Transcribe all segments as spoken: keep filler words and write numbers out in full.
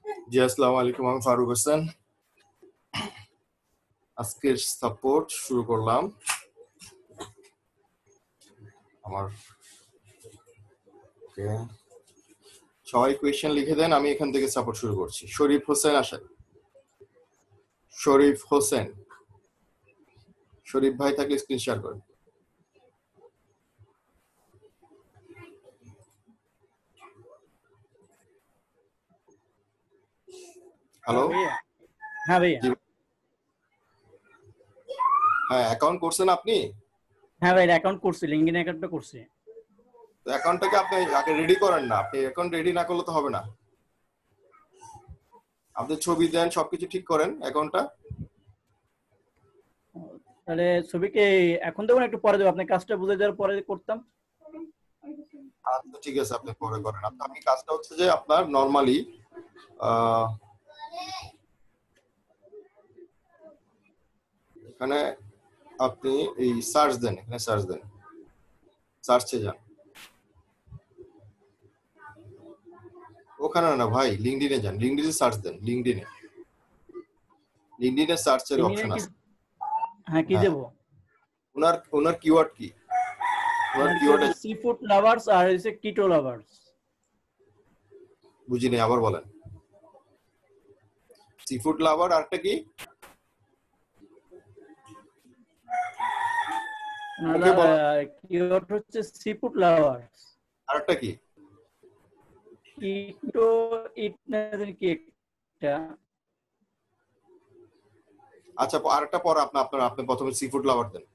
জি আসসালামু আলাইকুম, আমি ফারুক হোসেন। আজকের সাপোর্ট শুরু করলাম। আমার ওকে, সবাই কোয়েশ্চেন লিখে দেন, আমি এখান থেকে সাপোর্ট শুরু করছি। শরীফ হোসেন আসেন। শরীফ হোসেন, শরীফ ভাই থাকলে স্ক্রিন শেয়ার করেন। হ্যালো। হ্যাঁ ভাইয়া। হ্যাঁ, অ্যাকাউন্ট করছেন আপনি? হ্যাঁ ভাই, অ্যাকাউন্ট করছি, লিংকডইন অ্যাকাউন্টটা করছি। তো অ্যাকাউন্টটাকে আপনি আগে রেডি করেন না, আপনি অ্যাকাউন্ট রেডি না করলে তো হবে না। আপনি ছবি দেন, সবকিছু ঠিক করেন অ্যাকাউন্টটা। তাহলে ছবিকে এখন দেবো না একটু পরে দেবো? আপনার কাজটা বুঝে দেওয়ার পরে করতাম। আচ্ছা ঠিক আছে, আপনি পরে করেন। আপনি কাজটা হচ্ছে যে আপনার নরমালি এখানে আপনি এই সার্চ দেন, এখানে সার্চ দেন, সার্চে যান। ওখানে না ভাই, লিংকডইনে যান, লিংকডইনে সার্চ দেন, লিংকডইনে লিংকডইনে সার্চের অপশন আছে। হ্যাঁ, কি দেব? ওনার ওনার কিওয়ার্ড কি? ওনার কিওয়ার্ড সি ফুড লাভার্স আর হচ্ছে কিটো লাভার্স। বুঝিনি, আবার বলেন। সি ফুড লাভার আরটা কি? কিওয়ার্ড হচ্ছে সি ফুড লাভার্স। আরটা কি? কিটো ইট না কি একটা। আচ্ছা, আরেকটা পর আপনি আপনার আপনি প্রথমে সি ফুড লাভার দেন।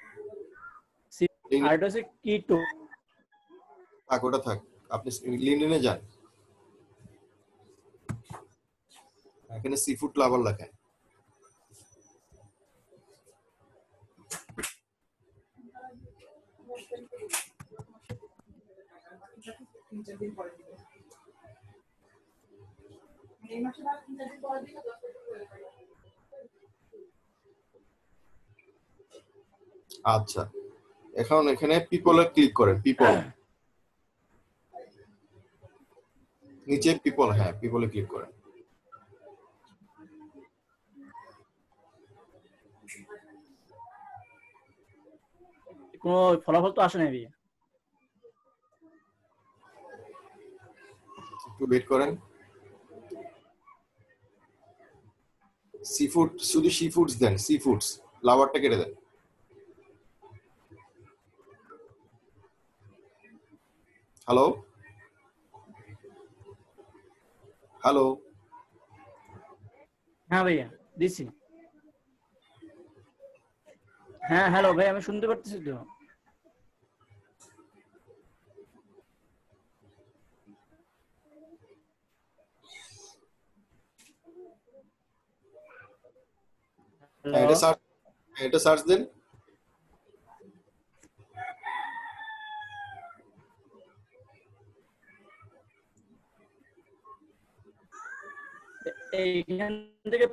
আরটা হচ্ছে কিটো। থাক, ওটা থাক, আপনি লিংকডইনে যান, এখানে সি ফুড লাভার লেখেন। আচ্ছা, এখন এখানে পিপলে ক্লিক করেন, পিপল নিচে পিপল, হ্যাঁ পিপলে ক্লিক করেন। কোনো ফলাফল তো আসে না ভাই। একটু ওয়েট করেন। সি ফুড, শুধু সি ফুডস দেন, সি ফুডস, লাভারটা কেটে দেন। হ্যালো হ্যালো হ্যাঁ ভাইয়া, দিছি। হ্যাঁ হ্যালো ভাই, আমি শুনতে পারতেছি তো। এটা সার্চ, এটা সার্চ দেন। এইখান থেকে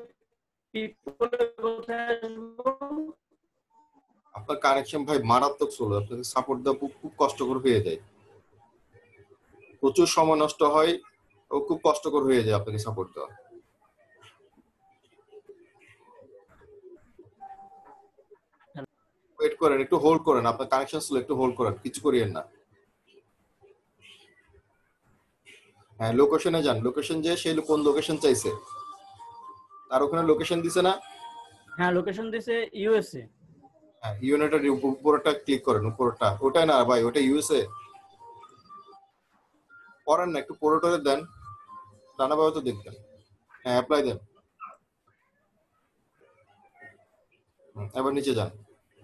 আপনার কানেকশন ভাই মারাত্মক স্লো, আপনাকে সাপোর্ট দেওয়া খুব কষ্টকর হয়ে যায়, প্রচুর সময় নষ্ট হয় ও খুব কষ্টকর হয়ে যায় আপনাকে সাপোর্ট দেওয়া। ওয়েট করেন, একটু হোল্ড করেন, আপনার কানেকশন স্লো, একটু হোল্ড করেন, কিছু করিয়েন না। হ্যাঁ, লোকেশনে যান, লোকেশন যে সে কোন লোকেশন চাইছে তার ওখানে লোকেশন দিছে না? হ্যাঁ, লোকেশন দিছে ইউএসএ। হ্যাঁ, ইউনাইটেড, উপরটা ক্লিক করেন, উপরটা, ওটাই না ভাই, ওটা ইউএসএ করেন না, একটু পোর্টরে দেন, নানাভাবে তো দেখবেন। হ্যাঁ, অ্যাপ্লাই দেন, এবার নিচে যান।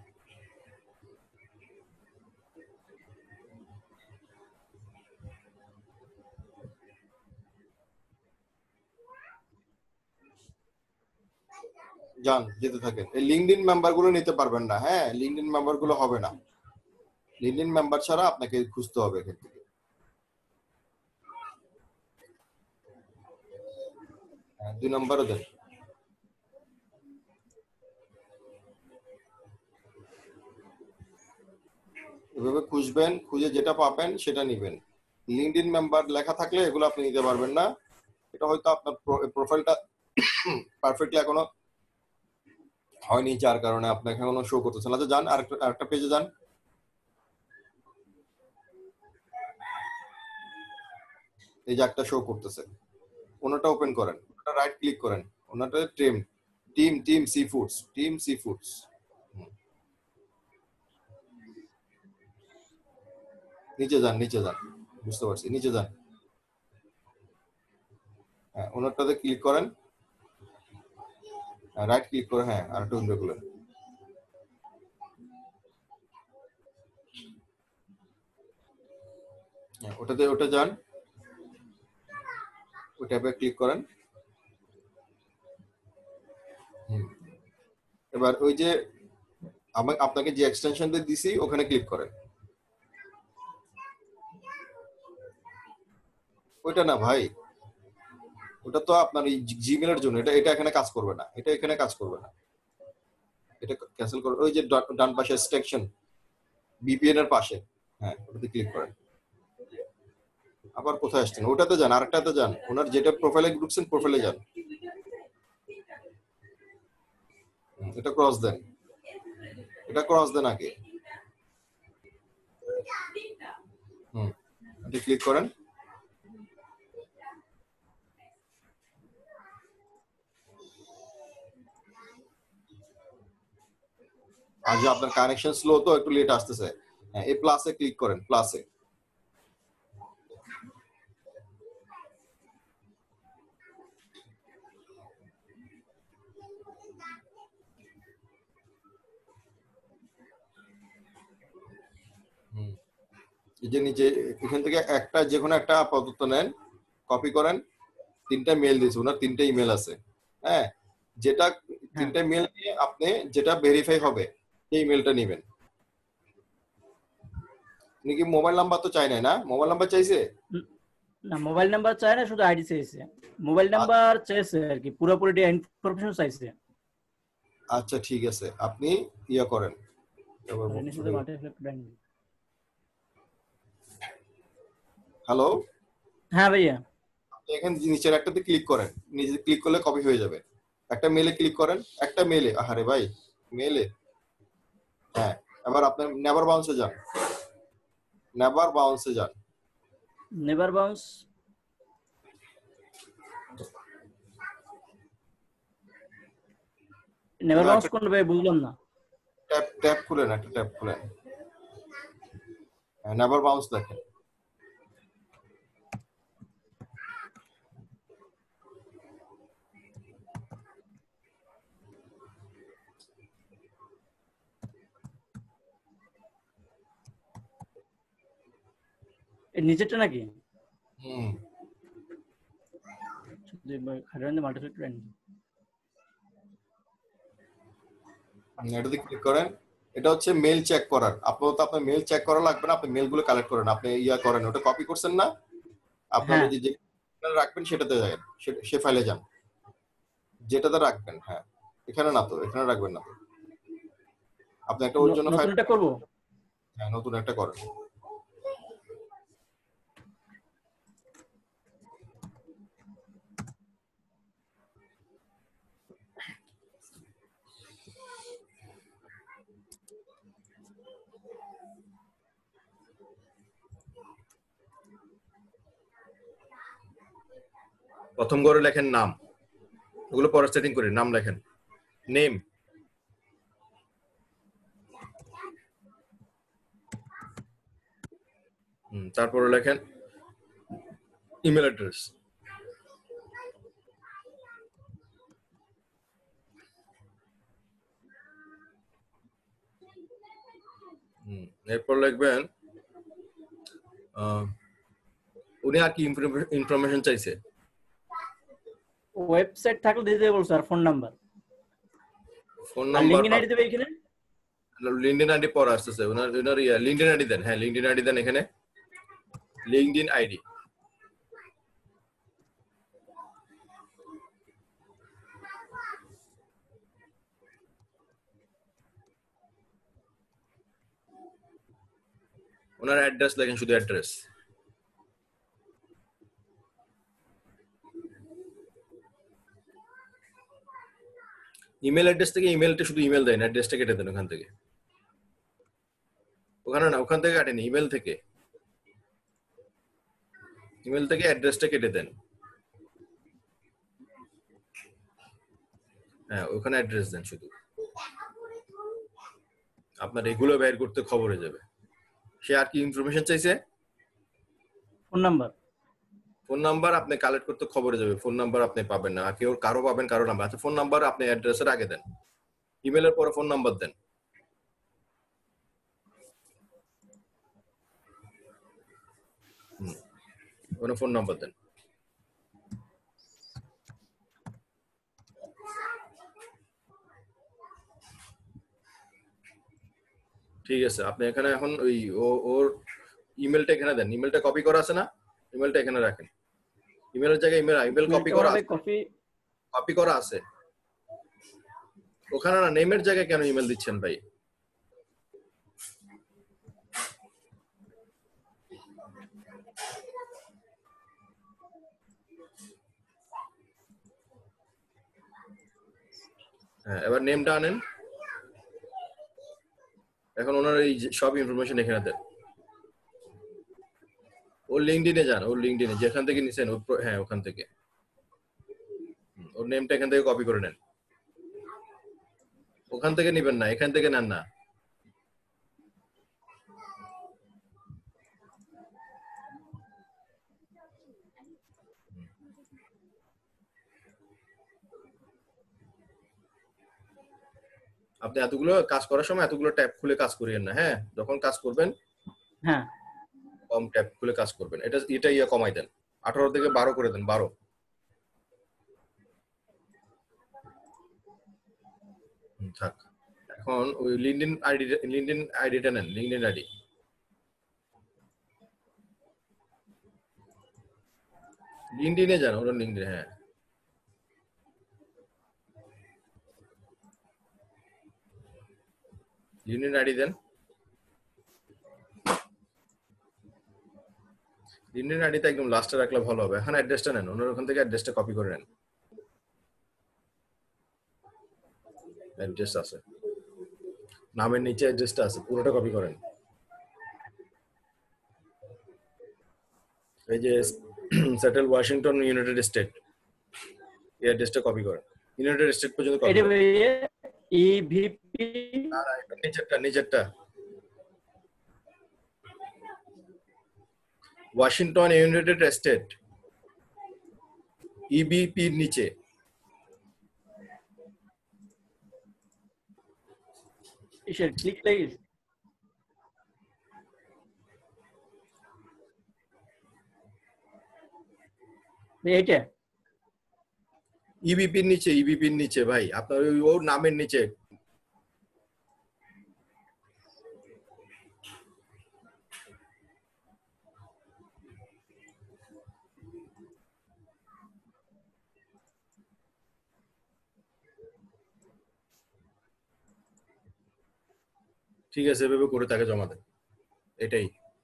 যান, যেতে থাকেন। এই লিংকডইন মেম্বার গুলো নিতে পারবেন না, হ্যাঁ লিংকডইন মেম্বার গুলো হবে না, লিংকডইন মেম্বার ছাড়া আপনাকে খুঁজতে হবে এখান থেকে। হ্যাঁ, দুই নম্বরও দেন। এভাবে খুঁজবেন, খুঁজে যেটা পাবেন সেটা নিবেন। লিংকডইন মেম্বার লেখা থাকলে এগুলো আপনি নিতে পারবেন না, এটা হয়তো আপনার প্রোফাইলটা পারফেক্টলি এখনো হয়নি, যার কারণে আপনাকে এখনো শো করতেছে না। যান আরেকটা আরেকটা পেজে যান। এই যে একটা শো করতেছে, ওনাটা ওপেন করেন, ওটা রাইট ক্লিক করেন, ওনাটা team team team seafoods, team seafoods. নিচে যান, নিচে যান, বুঝতে পারছি, নিচে যান। হ্যাঁ, ওনারটাতে ক্লিক করেন, রাইট ক্লিক করে হ্যাঁ আরেকটা উইন্ডো খুলেন। ওটাতে ওটা যান, ওই ট্যাবে ক্লিক করেন। এবার ওই যে আমি আপনাকে যে এক্সটেনশনটা দিছি ওখানে ক্লিক করেন। ওইটা না ভাই, ওটা তো আপনার এই জিমেলের জন্য, এটা এটা এখানে কাজ করবে না, এটা এখানে কাজ করবে না, এটা ক্যান্সেল করুন। ওই যে ডান পাশে সেকশন বিপিএন এর পাশে, হ্যাঁ ওটাতে ক্লিক করেন। আবার কোথায় আসছেন? ওটাতে যান, আরেকটাতে যান, ওনার যেটা প্রোফাইলে ঢুকছেন প্রোফাইলে যান, এটা ক্রস দেন, এটা ক্রস দেন আগে। হুম, এটা ক্লিক করেন। আর যে আপনার কানেকশন স্লো তো একটু লেট আসতেছে। হ্যাঁ, এই প্লাসে ক্লিক করেন, প্লাসে। হুম, এই যে নিচে এখান থেকে একটা যে কোনো একটা আপাতত নেন, কপি করেন। তিনটা মেল দিয়েছে, ওনার তিনটা ইমেল আছে। হ্যাঁ, যেটা তিনটা মেল নিয়ে আপনি যেটা ভেরিফাই হবে সেই ইমেলটা নেবেন। আপনি কি মোবাইল নাম্বার তো চাই নাই না? মোবাইল নাম্বার চাইছে না, মোবাইল নাম্বার চাই না, শুধু আইডি চাইছে। মোবাইল নাম্বার চাইছে আর কি, পুরোপুরি ইনফরমেশন চাইছে। আচ্ছা ঠিক আছে, আপনি ইয়া করেন। হ্যালো, হ্যাঁ ভাইয়া, এখানে নিচের একটাতে ক্লিক করেন, নিচে ক্লিক করলে কপি হয়ে যাবে। একটা মেলে ক্লিক করেন, একটা মেলে, আহারে ভাই মেলে। হ্যাঁ, এবার আপনার নেভার বাউন্সে যান, নেভার বাউন্সে যান। নেভার বাউন্স, নেভার বাউন্স কোন ভাই বুঝলাম না। ট্যাব ট্যাব খুলেন, একটা ট্যাব খুলেন, নেভার বাউন্স দেখেন। এই নিচেরটা নাকি? হুম, এটাতে ক্লিক করেন। এটা হচ্ছে মেল চেক করার, আপাতত আপনার মেল চেক করা লাগবে না, আপনি মেলগুলো কালেক্ট করেন। আপনি ইয়া করেন, ওটা কপি করছেন না, আপনার হ্যাঁ, ওই যে রাখবেন সেটাতে যাবেন, সে ফাইলে যান, যেটাতে রাখবেন। হ্যাঁ, এখানে না তো, এখানে রাখবেন না তো, আপনি একটা ওর জন্য ফাইল, নতুনটা করব। হ্যাঁ নতুন একটা করেন। প্রথম ঘরে লেখেন নাম, ওগুলো পরে সেটিং করি, নাম লেখেন, নেম, তারপরে লেখেন ইমেল অ্যাড্রেস, এরপর লিখবেন উনি আর কি ইনফরমেশন চাইছে। ওয়েবসাইট থাকলে দিতে বলছো, আর ফোন নাম্বার, ফোন আর নাম্বার, লিংকইন আইডি দেবে এখানে। লিংকডইন আইডি পরে আসতেছে, ওনার ওনার ইয়া লিংকডইন আইডি দেন। হ্যাঁ, লিংকডইন আইডি দেন, এখানে লিংকডইন আইডি। ওনার অ্যাড্রেস লেখেন, শুধু অ্যাড্রেস। ইমেল অ্যাড্রেস থেকে ইমেলটা শুধু ইমেল দেন, অ্যাড্রেসটা কেটে দেন ওখান থেকে। ওখানে না, ওখান থেকে কাটেন, ইমেল থেকে ইমেল থেকে অ্যাড্রেসটা কেটে দেন। হ্যাঁ, ওখানে অ্যাড্রেস দেন শুধু। আপনার এগুলো বের করতে খবর হয়ে যাবে। সে আর কি ইনফরমেশন চাইছে? Phone number. ফোন নাম্বার আপনি কালেক্ট করতে খবরে যাবে, ফোন নাম্বার আপনি পাবেন না, আর কেউ কারো পাবেন, কারো নাম্বার। আচ্ছা, ফোন নাম্বার আপনি অ্যাড্রেসের আগে দেন, ইমেলের পরে ফোন নাম্বার দেন। হুম, ওখানে ফোন নাম্বার দেন। ঠিক আছে, আপনি এখানে এখন ওই ওর ইমেলটা এখানে দেন, ইমেলটা কপি করা আছে না, ইমেলটা এখানে রাখেন। ইমেলের জায়গায় ইমেল ইমেল কপি করা আছে, কপি কপি করা আছে ওখানে না। নেমের জায়গায় কেন ইমেল দিচ্ছেন ভাই? হ্যাঁ, এবার নেমটা আনেন। এখন ওনার এই সব ইনফরমেশন এখানে দেন। ওর লিঙ্কডিনে যান, ওর লিঙ্কডিনে যেখান থেকে নিছেন, হ্যাঁ ওখান থেকে ওর নেমটা এখান থেকে কপি করে নেন। ওখান থেকে নিবেন না, এখান থেকে নেন না। আপনি এতগুলো কাজ করার সময় এতগুলো ট্যাব খুলে কাজ করিয়েন না। হ্যাঁ, যখন কাজ করবেন হ্যাঁ কম ট্যাব খুলে কাজ করবেন। এটা এটা ইয়া কমাই দেন, আঠারো থেকে বারো করে দেন, বারো। থাক। এখন ওই লিঙ্কডইন আইডি, লিঙ্কডইন আইডিটা নেন, লিঙ্কডইন আইডি। লিঙ্কডইনে যান, ওরা লিঙ্কডইন, হ্যাঁ লিঙ্কডইন আইডি দেন। লিঙ্কডইন আইডিতে একদম লাস্টে রাখলে ভালো হবে। এখন অ্যাড্রেসটা নেন, ওনার ওখান থেকে অ্যাড্রেসটা কপি করে নেন। অ্যাড্রেস আছে, নামের নিচে অ্যাড্রেসটা আছে, পুরোটা কপি করেন। এই যে সেটেল ওয়াশিংটন ইউনাইটেড স্টেট, এই অ্যাড্রেসটা কপি করেন, ইউনাইটেড স্টেট পর্যন্ত কপি এটা করেন। ইভিপি না না, এটা নিচেরটা, নিচেরটা ওয়াশিংটন ইউনাইটেড স্টেট, ইবিপি এর নিচে। ইসের ক্লিক লাগিস এইটা ইবিপি এর নিচে, ইবিপি এর নিচে ভাই, আপনার ওই ওর নামের নিচে। ঠিক আছে, এভাবে করে তাকে জমা দেন। এটাই,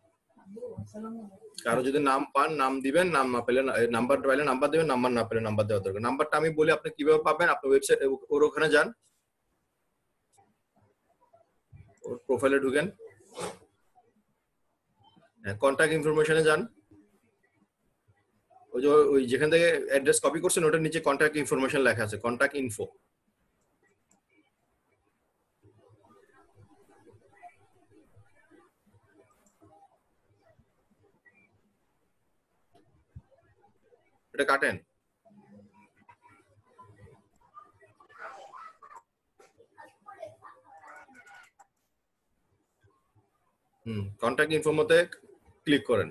কারো যদি নাম পান নাম দিবেন, নাম না পেলে নাম্বার পাইলে নাম্বার দিবেন, নাম্বার না পেলে নাম্বার দেওয়া দরকার। নাম্বারটা আমি বলি আপনি কিভাবে পাবেন। আপনার ওয়েবসাইট, ওর ওখানে যান, ওর প্রোফাইলে ঢুকেন, কন্ট্যাক্ট ইনফরমেশনে যান। ওই যে ওই যেখান থেকে অ্যাড্রেস কপি করছেন ওটার নিচে কন্ট্যাক্ট ইনফরমেশন লেখা আছে, কন্ট্যাক্ট ইনফো। এটা কাটেন। হুম, কন্ট্যাক্ট ইনফোতে ক্লিক করেন।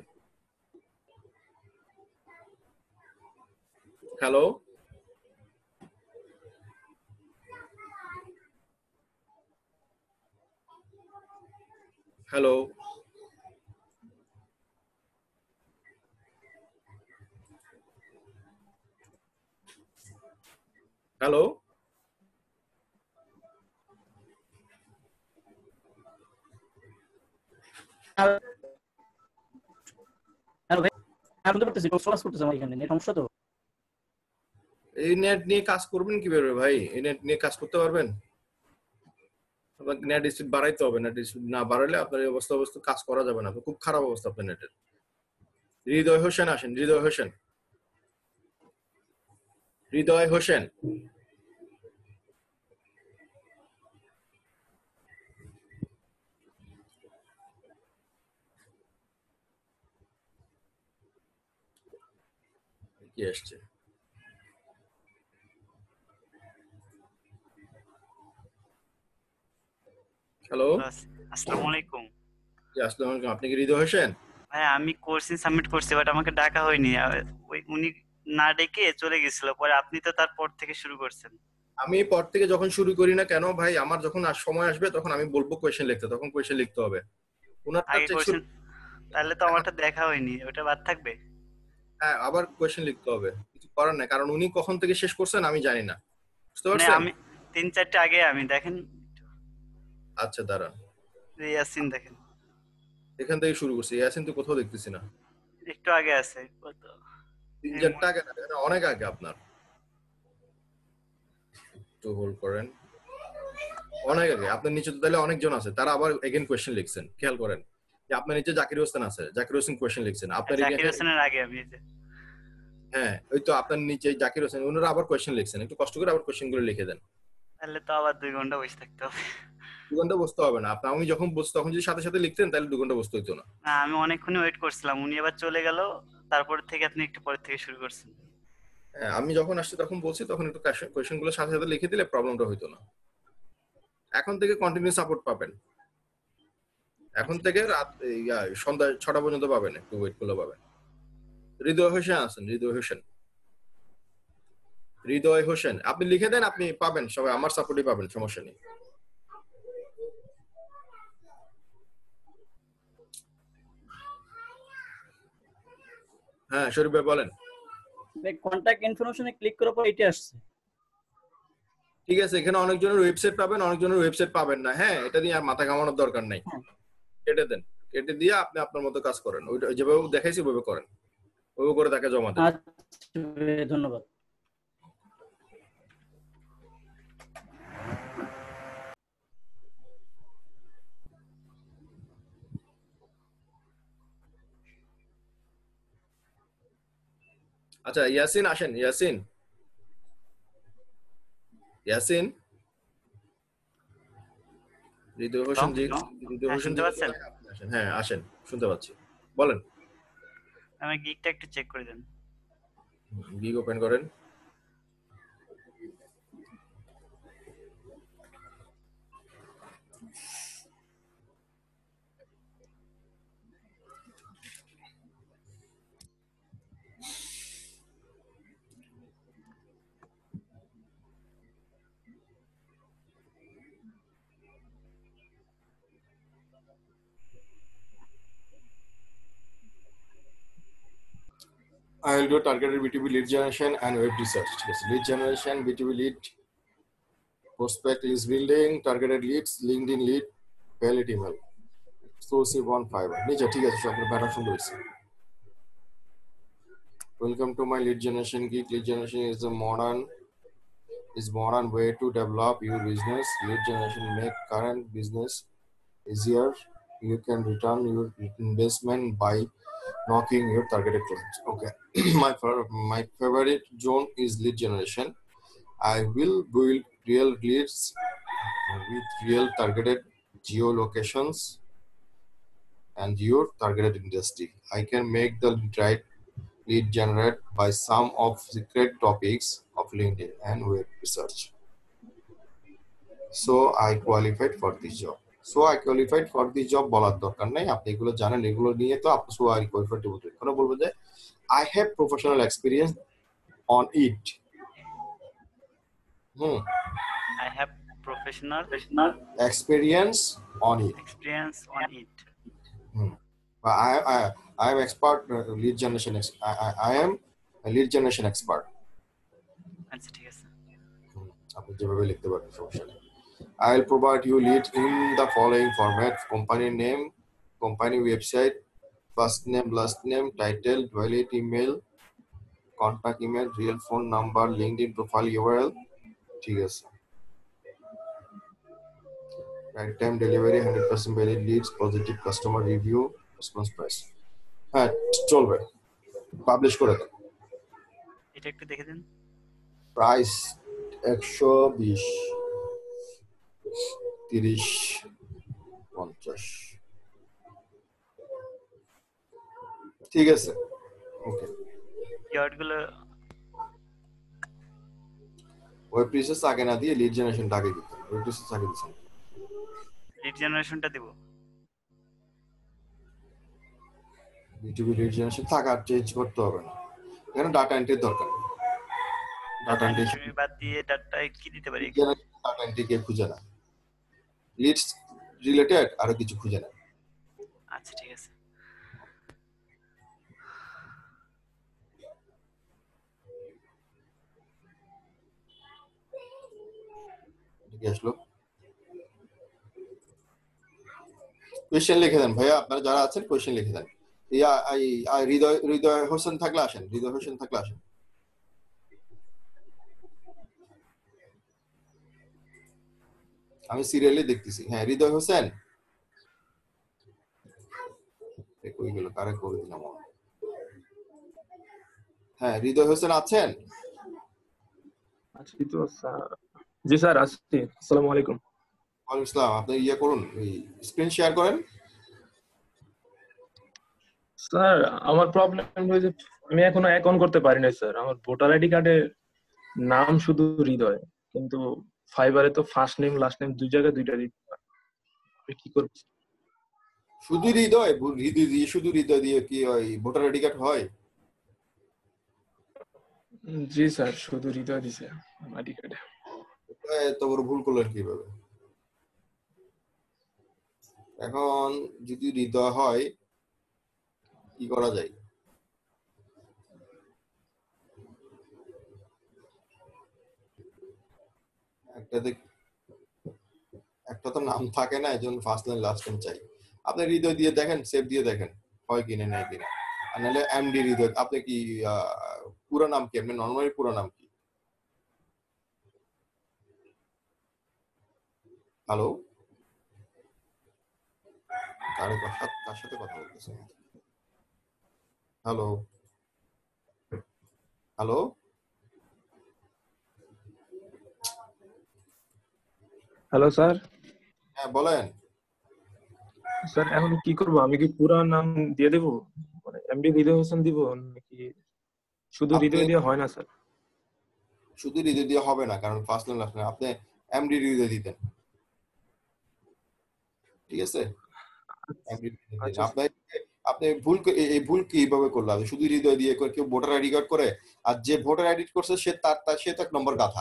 হ্যালো, হ্যালো, হ্যালো, হ্যালো ভাই, আমি শুনতে পারতেছি, ক্লাস করতেছি আমার এখানে নেট সমস্যা তো। এই নেট নিয়ে কাজ করবেন কিভাবে ভাই? এই নেট নিয়ে কাজ করতে পারবেন? আপনার নেট স্পিড বাড়াইতে হবে, নেট স্পিড না বাড়ালে আপনার এই অবস্থা অবস্থা কাজ করা যাবে না, খুব খারাপ অবস্থা আপনার নেটের। হৃদয় হোসেন আসেন, হৃদয় হোসেন, হৃদয় হোসেন। কি আসছে? হ্যালো, আসসালামু আলাইকুম। জি আসসালামু আলাইকুম। আপনি কি হৃদয় হোসেন? ভাই আমি কোর্স সাবমিট করছি, বাট আমাকে ডাকা হয়নি। আর ওই উনি না ডেকে চলে গেছিল, পরে আপনি তো তারপর থেকে শুরু করছেন। আমি পর থেকে যখন শুরু করি না কেন ভাই, আমার যখন আর সময় আসবে তখন আমি বলবো কোয়েশ্চেন লিখতে, তখন কোয়েশ্চেন লিখতে হবে। ওনারটা আগে চেক করছেন, তাহলে তো আমারটা দেখা হয়নি, ওটা বাদ থাকবে। হ্যাঁ, আবার কোয়েশ্চেন লিখতে হবে, কিছু করার নাই, কারণ উনি কখন থেকে শেষ করছেন আমি জানি না, বুঝতে মানে পারছেন? আমি তিন চারটে আগে আমি দেখেন, আচ্ছা দাঁড়ান, ইয়াসিন দেখেন এখান থেকে শুরু করছি, ইয়াসিন তো কোথাও দেখতেছি না। একটু আগে আছে কত, তিন চারটা আগে না, এটা অনেক আগে আপনার, একটু হোল্ড করেন। অনেক আগে আপনার নিচে তো তাহলে অনেকজন আছে, তারা আবার এগেন কোয়েশ্চেন লিখছেন, খেয়াল করেন যে আপনার নিচে জাকির হোসেন আছে, জাকির হোসেন কোয়েশ্চেন লিখছেন আপনার জাকির এখানে। হোসেনের আগে আমি এই যে। হ্যাঁ ওই তো আপনার নিচে জাকির হোসেন, ওনারা আবার কোয়েশ্চেন লিখছেন, একটু কষ্ট করে আবার কোয়েশ্চেন গুলো লিখে দেন। তাহলে তো আবার দুই ঘন্টা বসে থাকতে হবে। দু ঘন্টা বসতে হবে না আপনার, আমি যখন বসতে তখন যদি সাথে সাথে লিখতেন তাহলে দু ঘন্টা বসতে হইতো না। না আমি অনেকক্ষণ ওয়েট করছিলাম, উনি আবার চলে গেল, তারপর থেকে আপনি একটু পরে থেকে শুরু করছেন। হ্যাঁ, আমি যখন আসছি তখন বলছি, তখন একটু কোয়েশ্চেন গুলো সাথে সাথে লিখে দিলে প্রবলেমটা হইতো না। এখন থেকে কন্টিনিউ সাপোর্ট পাবেন, এখন থেকে রাত ইয়া সন্ধ্যা ছটা পর্যন্ত পাবেন, একটু ওয়েট করলে পাবেন। হৃদয় হোসেন আছেন, হৃদয় হোসেন, হৃদয় হোসেন আপনি লিখে দেন, আপনি পাবেন, সবাই আমার সাপোর্টই পাবেন, সমস্যা নেই। হ্যাঁ শরীফ ভাই বলেন। কন্টাক্ট ইনফরমেশনে ক্লিক করার পর এটা আসছে। ঠিক আছে, এখানে অনেকজনের ওয়েবসাইট পাবেন, অনেকজনের ওয়েবসাইট পাবেন না। হ্যাঁ, এটা নিয়ে আর মাথা ঘামানোর দরকার নাই, কেটে দেন, কেটে দিয়ে আপনি আপনার মতো কাজ করেন, ওইটা যেভাবে দেখাইছি ওইভাবে করেন, ওইভাবে করে তাকে জমা দেন। আচ্ছা ধন্যবাদ। আচ্ছা ইয়াসিন আসেন, ইয়াসিন, ইয়াসিন, হৃদয় হোসেন জি, হৃদয় হোসেন জি আসেন, হ্যাঁ আসেন, শুনতে পাচ্ছি, বলেন। আমি গিকটা একটু চেক করে দেন। গিগ ওপেন করেন। I will do targeted B two B lead generation and web research. Yes, lead generation, B two B lead, prospect list building, targeted leads, LinkedIn lead, valid email, exclusive on Fiverr. নিচে ঠিক আছে, সব ব্যাটা সুন্দর হয়েছে। Welcome to my lead generation geek. Lead generation is a modern is modern way to develop your business. Lead generation make current business easier. You can return your investment by knocking your targeted clients. Okay. my my favorite zone is lead generation. I will build real leads with real targeted geolocations and your targeted industry. I can make the right lead generate by some of secret topics of LinkedIn and web research. So I qualified for this job. So I qualified for this job বলার দরকার নাই, আপনি এগুলো জানেন, এগুলো নিয়ে তো আপনি so I qualified to do it. কোন বলবো যে I have professional experience on it. Hmm. I have professional experience on it. experience on it. Hmm. I I I am expert uh, lead generation. Ex- I, I I am a lead generation expert. আচ্ছা ঠিক আছে। আপনি যেভাবে লিখতে পারেন সমস্যা নেই। I will provide you lead in the following format: company name, company website, first name, last name, title, valid email, contact email, real phone number, LinkedIn profile URL, ঠিক আছে। Right time delivery, hundred percent valid leads, positive customer review, response price. হ্যাঁ চলবে, publish করে দেন। এটা একটু দেখে দিন। Price একশো বিশ, তিরিশ, পঞ্চাশ, ঠিক আছে ওকে। কিওয়ার্ড গুলো ওয়েব রিসার্চ আগে না দিয়ে লিড জেনারেশনটা আগে দিতে, ওয়েব রিসার্চ আগে দিচ্ছেন। লিড জেনারেশনটা দিব। বিটুবি লিড জেনারেশন থাকা আর চেঞ্জ করতে হবে না, এখানে ডাটা এন্ট্রির দরকার। ডাটা এন্ট্রি বাদ দিয়ে ডাটা কি দিতে পারি? ডাটা এন্ট্রি কে খুঁজে না, লিডস রিলেটেড আরো কিছু খুঁজে না। আচ্ছা ঠিক আছে। ঠিক আসলো। কোয়েশ্চেন লিখে দেন ভাইয়া, আপনারা যারা আছেন কোয়েশ্চেন লিখে দেন। ইয়া আই হৃদয় হৃদয় হোসেন থাকলে আসেন, হৃদয় হোসেন থাকলে আসেন। আমি সিরিয়ালি দেখতেছি। হ্যাঁ হৃদয় হোসেন, কই গেল, কারে করে দিলাম। হ্যাঁ হৃদয় হোসেন আছেন? আছি তো স্যার। জি স্যার আছি। আসসালামু আলাইকুম। ওয়ালাইকুম আসসালাম। আপনি ইয়ে করুন, এই স্ক্রিন শেয়ার করেন। স্যার আমার প্রবলেম হয়েছে, আমি এখনো অ্যাকাউন্ট করতে পারি না স্যার। আমার ভোটার আইডি কার্ডে নাম শুধু হৃদয়, কিন্তু ফাইবারে তো ফার্স্ট নেম লাস্ট নেম দুই জায়গায় দুইটা দিতে হয়। আমি কি করব? শুধু হৃদয়, হৃদয় দিয়ে শুধু হৃদয় দিয়ে কি ওই ভোটার আইডি কার্ড হয়? জি স্যার, শুধু হৃদয় দিছে আইডি কার্ডে। এত বড় ভুল করলেন কিভাবে? এখন যদি হৃদয় হয় কি করা যায়? একটা দেখ, একটা তো নাম থাকে না, এজন্য ফার্স্ট নেম লাস্ট নেম চাই। আপনি হৃদয় দিয়ে দেখেন, সেভ দিয়ে দেখেন হয় কিনা নাই কিনা। আর নাহলে এমডি হৃদয়। আপনি কি পুরো নাম কি? আপনি নর্মালি পুরো নাম কি? হ্যালো, কারে কথা, কার সাথে কথা বলতেছেন? Hello hello hello sir. হ্যাঁ বলেন। স্যার এখন কি করব? আমি কি পুরো নাম দিয়ে দেব, মানে এমডি হৃদয় হোসেন দিব নাকি শুধু হৃদয় দিয়ে হয় না স্যার? শুধু হৃদয় দিয়ে হবে না, কারণ ফার্স্ট নেম লাস্ট নেম। আপনি এমডি হৃদয় দিতেন, ঠিক আছে? এমডি হৃদয় দিতেন। আপনার আপনি ভুল, এই ভুল কিভাবে করলাম? শুধু হৃদয় দিয়ে কেউ ভোটার আইডি কার্ড করে, আর যে ভোটার আইডি করছে সে তার তার সে এক নম্বর গাধা।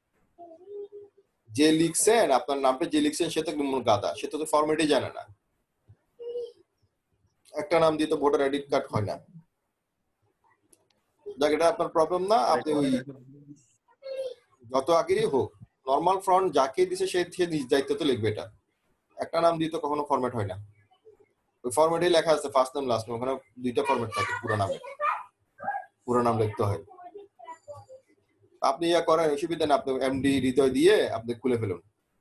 যে লিখছেন আপনার নামটা, যে লিখছেন সে তো এক নম্বর গাধা, সে তো ফরম্যাটই জানে না। একটা নাম দিয়ে তো ভোটার আইডি কার্ড হয় না। দেখ, এটা আপনার প্রবলেম না। আপনি ওই যত আগেরই হোক, নর্মাল ফ্রন্ট যাকে দিছে সে সে নিজ দায়িত্বতে লিখবে। এটা একটা নাম দিয়ে তো কখনো ফরম্যাট হয় না। ওই ফরম্যাটে লেখা আছে ফার্স্ট নেম লাস্ট নেম, ওখানে দুইটা ফরম্যাট থাকে, পুরো নামে পুরো নাম লিখতে হয়। আপনি ইয়া করেন, অসুবিধা না, আপনি এমডি হৃদয় দিয়ে আপনি খুলে ফেলুন,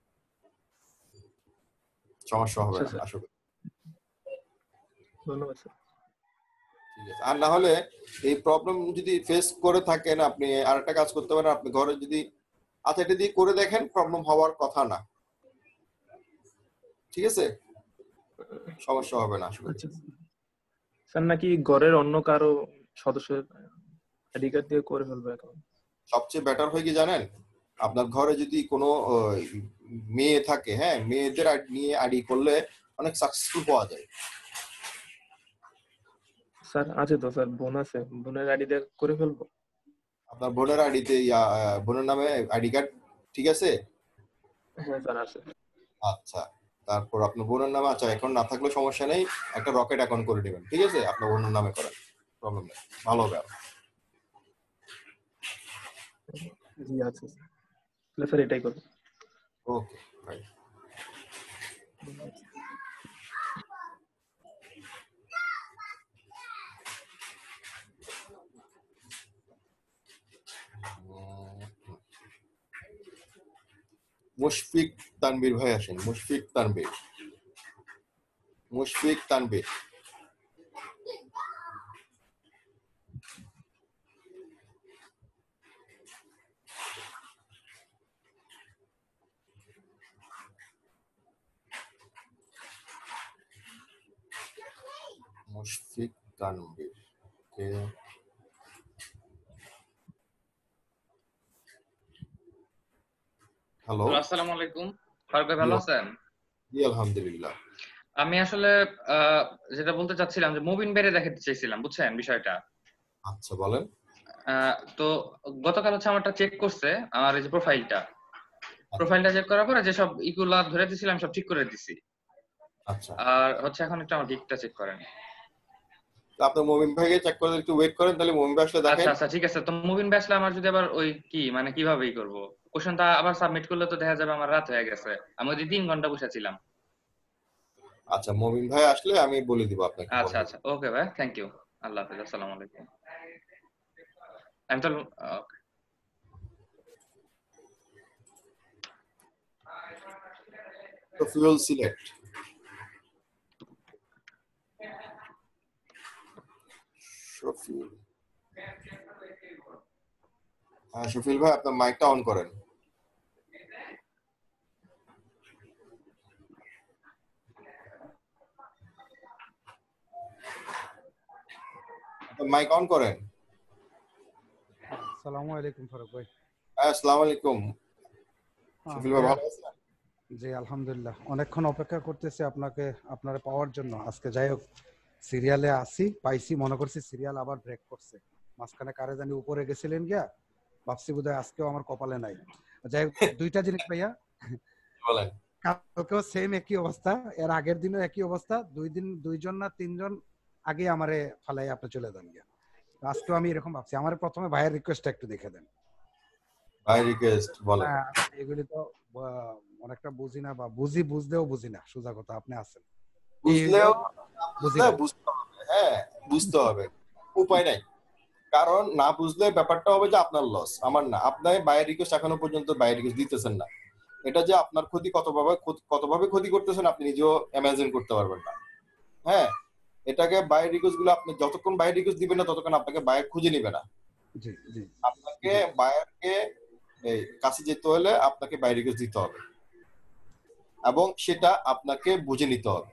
সমস্যা হবে না আশা করি। ধন্যবাদ স্যার। ঠিক আছে। আর না হলে এই প্রবলেম যদি ফেস করে থাকেন, আপনি আর একটা কাজ করতে পারেন। আপনি ঘরে যদি আচ্ছা এটা দিয়ে করে দেখেন, প্রবলেম হওয়ার কথা না, ঠিক আছে? সমস্যা হবে না আশা করি। আচ্ছা স্যার, নাকি ঘরের অন্য কারো সদস্যের আইডি কার্ড দিয়ে করে ফেলবো অ্যাকাউন্ট? সবচেয়ে বেটার হয় কি জানেন, আপনার ঘরে যদি কোনো মেয়ে থাকে, হ্যাঁ মেয়েদের নিয়ে আইডি করলে অনেক সাকসেসফুল পাওয়া যায়। স্যার আছে তো স্যার, বোন আছে, বোনের আইডি দিয়ে করে ফেলবো। আপনার বোনের আইডিতে বোনের নামে আইডি কার্ড, ঠিক আছে? হ্যাঁ স্যার আছে। আচ্ছা, তারপর আপনার বোনের নামে, আচ্ছা এখন না থাকলে সমস্যা নেই, একটা রকেট অ্যাকাউন্ট করে নেবেন, ঠিক আছে? আপনার বোনের নামে করেন, প্রবলেম নেই, ভালো হবে। জি আছে স্যার, স্যার এটাই করবো। Okay bye. মুশফিক তানবীর ভাই আসেন, মুশফিক তানবীর, মুশফিক তানবীর। মুশফিক তানবীর, ওকে। হ্যালো, আসসালামু আলাইকুম, ফারুক ভাই ভালো আছেন? জি আলহামদুলিল্লাহ। আমি আসলে আহ, যেটা বলতে চাচ্ছিলাম যে মুবিন বেড়ে দেখাতে চাইছিলাম, বুঝছেন বিষয়টা। আচ্ছা বলেন। আহ, তো গতকাল হচ্ছে আমারটা চেক করছে, আমার এই যে প্রোফাইলটা প্রোফাইলটা চেক করার পরে যেসব ইগুলা ধরে দিছিলাম সব ঠিক করে দিছি। আচ্ছা, আর হচ্ছে এখন একটু আমার গিকটা চেক করেন। আপনি মুবিন ভাইকে চেক করে একটু ওয়েট করেন, তাহলে মুবিন ভাই আসলে দেখেন। আচ্ছা আচ্ছা ঠিক আছে। তো মুবিন বেড়ে আসলে আমার যদি আবার ওই কি মানে কিভাবে ই করবো, কোশ্চেনটা আবার সাবমিট করলে তো দেখা যাবে আমার রাত হয়ে গেছে, আমি ওই তিন ঘন্টা বসেছিলাম। আচ্ছা, মুবিন ভাই আসলে আমি বলে দিব আপনাকে। আচ্ছা আচ্ছা ওকে ভাই, থ্যাংক ইউ, আল্লাহ হাফেজ, আসসালামু আলাইকুম। আমি তো ওকে। Fuel select, Shafiul. হ্যাঁ শফিউল ভাই, আপনার মাইকটা অন করেন। মাইক অন করেন। আসসালামু আলাইকুম ফারুক ভাই। আসসালামু আলাইকুম। শফিউল ভাই ভালো আছেন? জি আলহামদুলিল্লাহ, অনেকক্ষণ অপেক্ষা করতেছি আপনাকে আপনারে পাওয়ার জন্য। আজকে যাই হোক সিরিয়ালে আসি, পাইছি, মনে করছি সিরিয়াল আবার ব্রেক করছে। মাঝখানে কারে জানি উপরে গেছিলেন গিয়া, ভাবছি বোধহয় আজকেও আমার কপালে নাই। যাই হোক দুইটা জিনিস ভাইয়া, বলেন। কালকেও সেম একই অবস্থা, এর আগের দিনও একই অবস্থা, দুই দিন দুইজন না তিনজন আগে আমারে ফালাই আপনি চলে যান গিয়া। আজকেও আমি এরকম ভাবছি। আমার প্রথমে ভাইয়ের রিকোয়েস্টটা একটু দেখে দেন। ভাই রিকোয়েস্ট বলেন। হ্যাঁ, এগুলি তো আহ, অনেকটা বুঝি না, বা বুঝি বুঝলেও বুঝি না, সোজা কথা আপনি আছেন। বুঝলেও বুঝি বুঝলে না। বুঝতে হবে, হ্যাঁ বুঝতে হবে, উপায় নাই। কারণ না বুঝলে ব্যাপারটা হবে যে আপনার লস, আমার না। আপনার বাইরের রিকোয়েস্ট এখনো পর্যন্ত বাইরের রিকোয়েস্ট দিতেছেন না। এটা যে আপনার ক্ষতি কতভাবে কতভাবে ক্ষতি করতেছেন আপনি নিজেও ইমাজিন করতে পারবেন না। হ্যাঁ, এটাকে বাইরের রিকোয়েস্ট গুলো আপনি যতক্ষণ বাইরের রিকোয়েস্ট দিবেন না ততক্ষণ আপনাকে বায়ার খুঁজে নিবে না। জি জি। আপনাকে বায়ারকে এই কাছে যেতে হলে আপনাকে বাইরের রিকোয়েস্ট দিতে হবে এবং সেটা আপনাকে বুঝে নিতে হবে।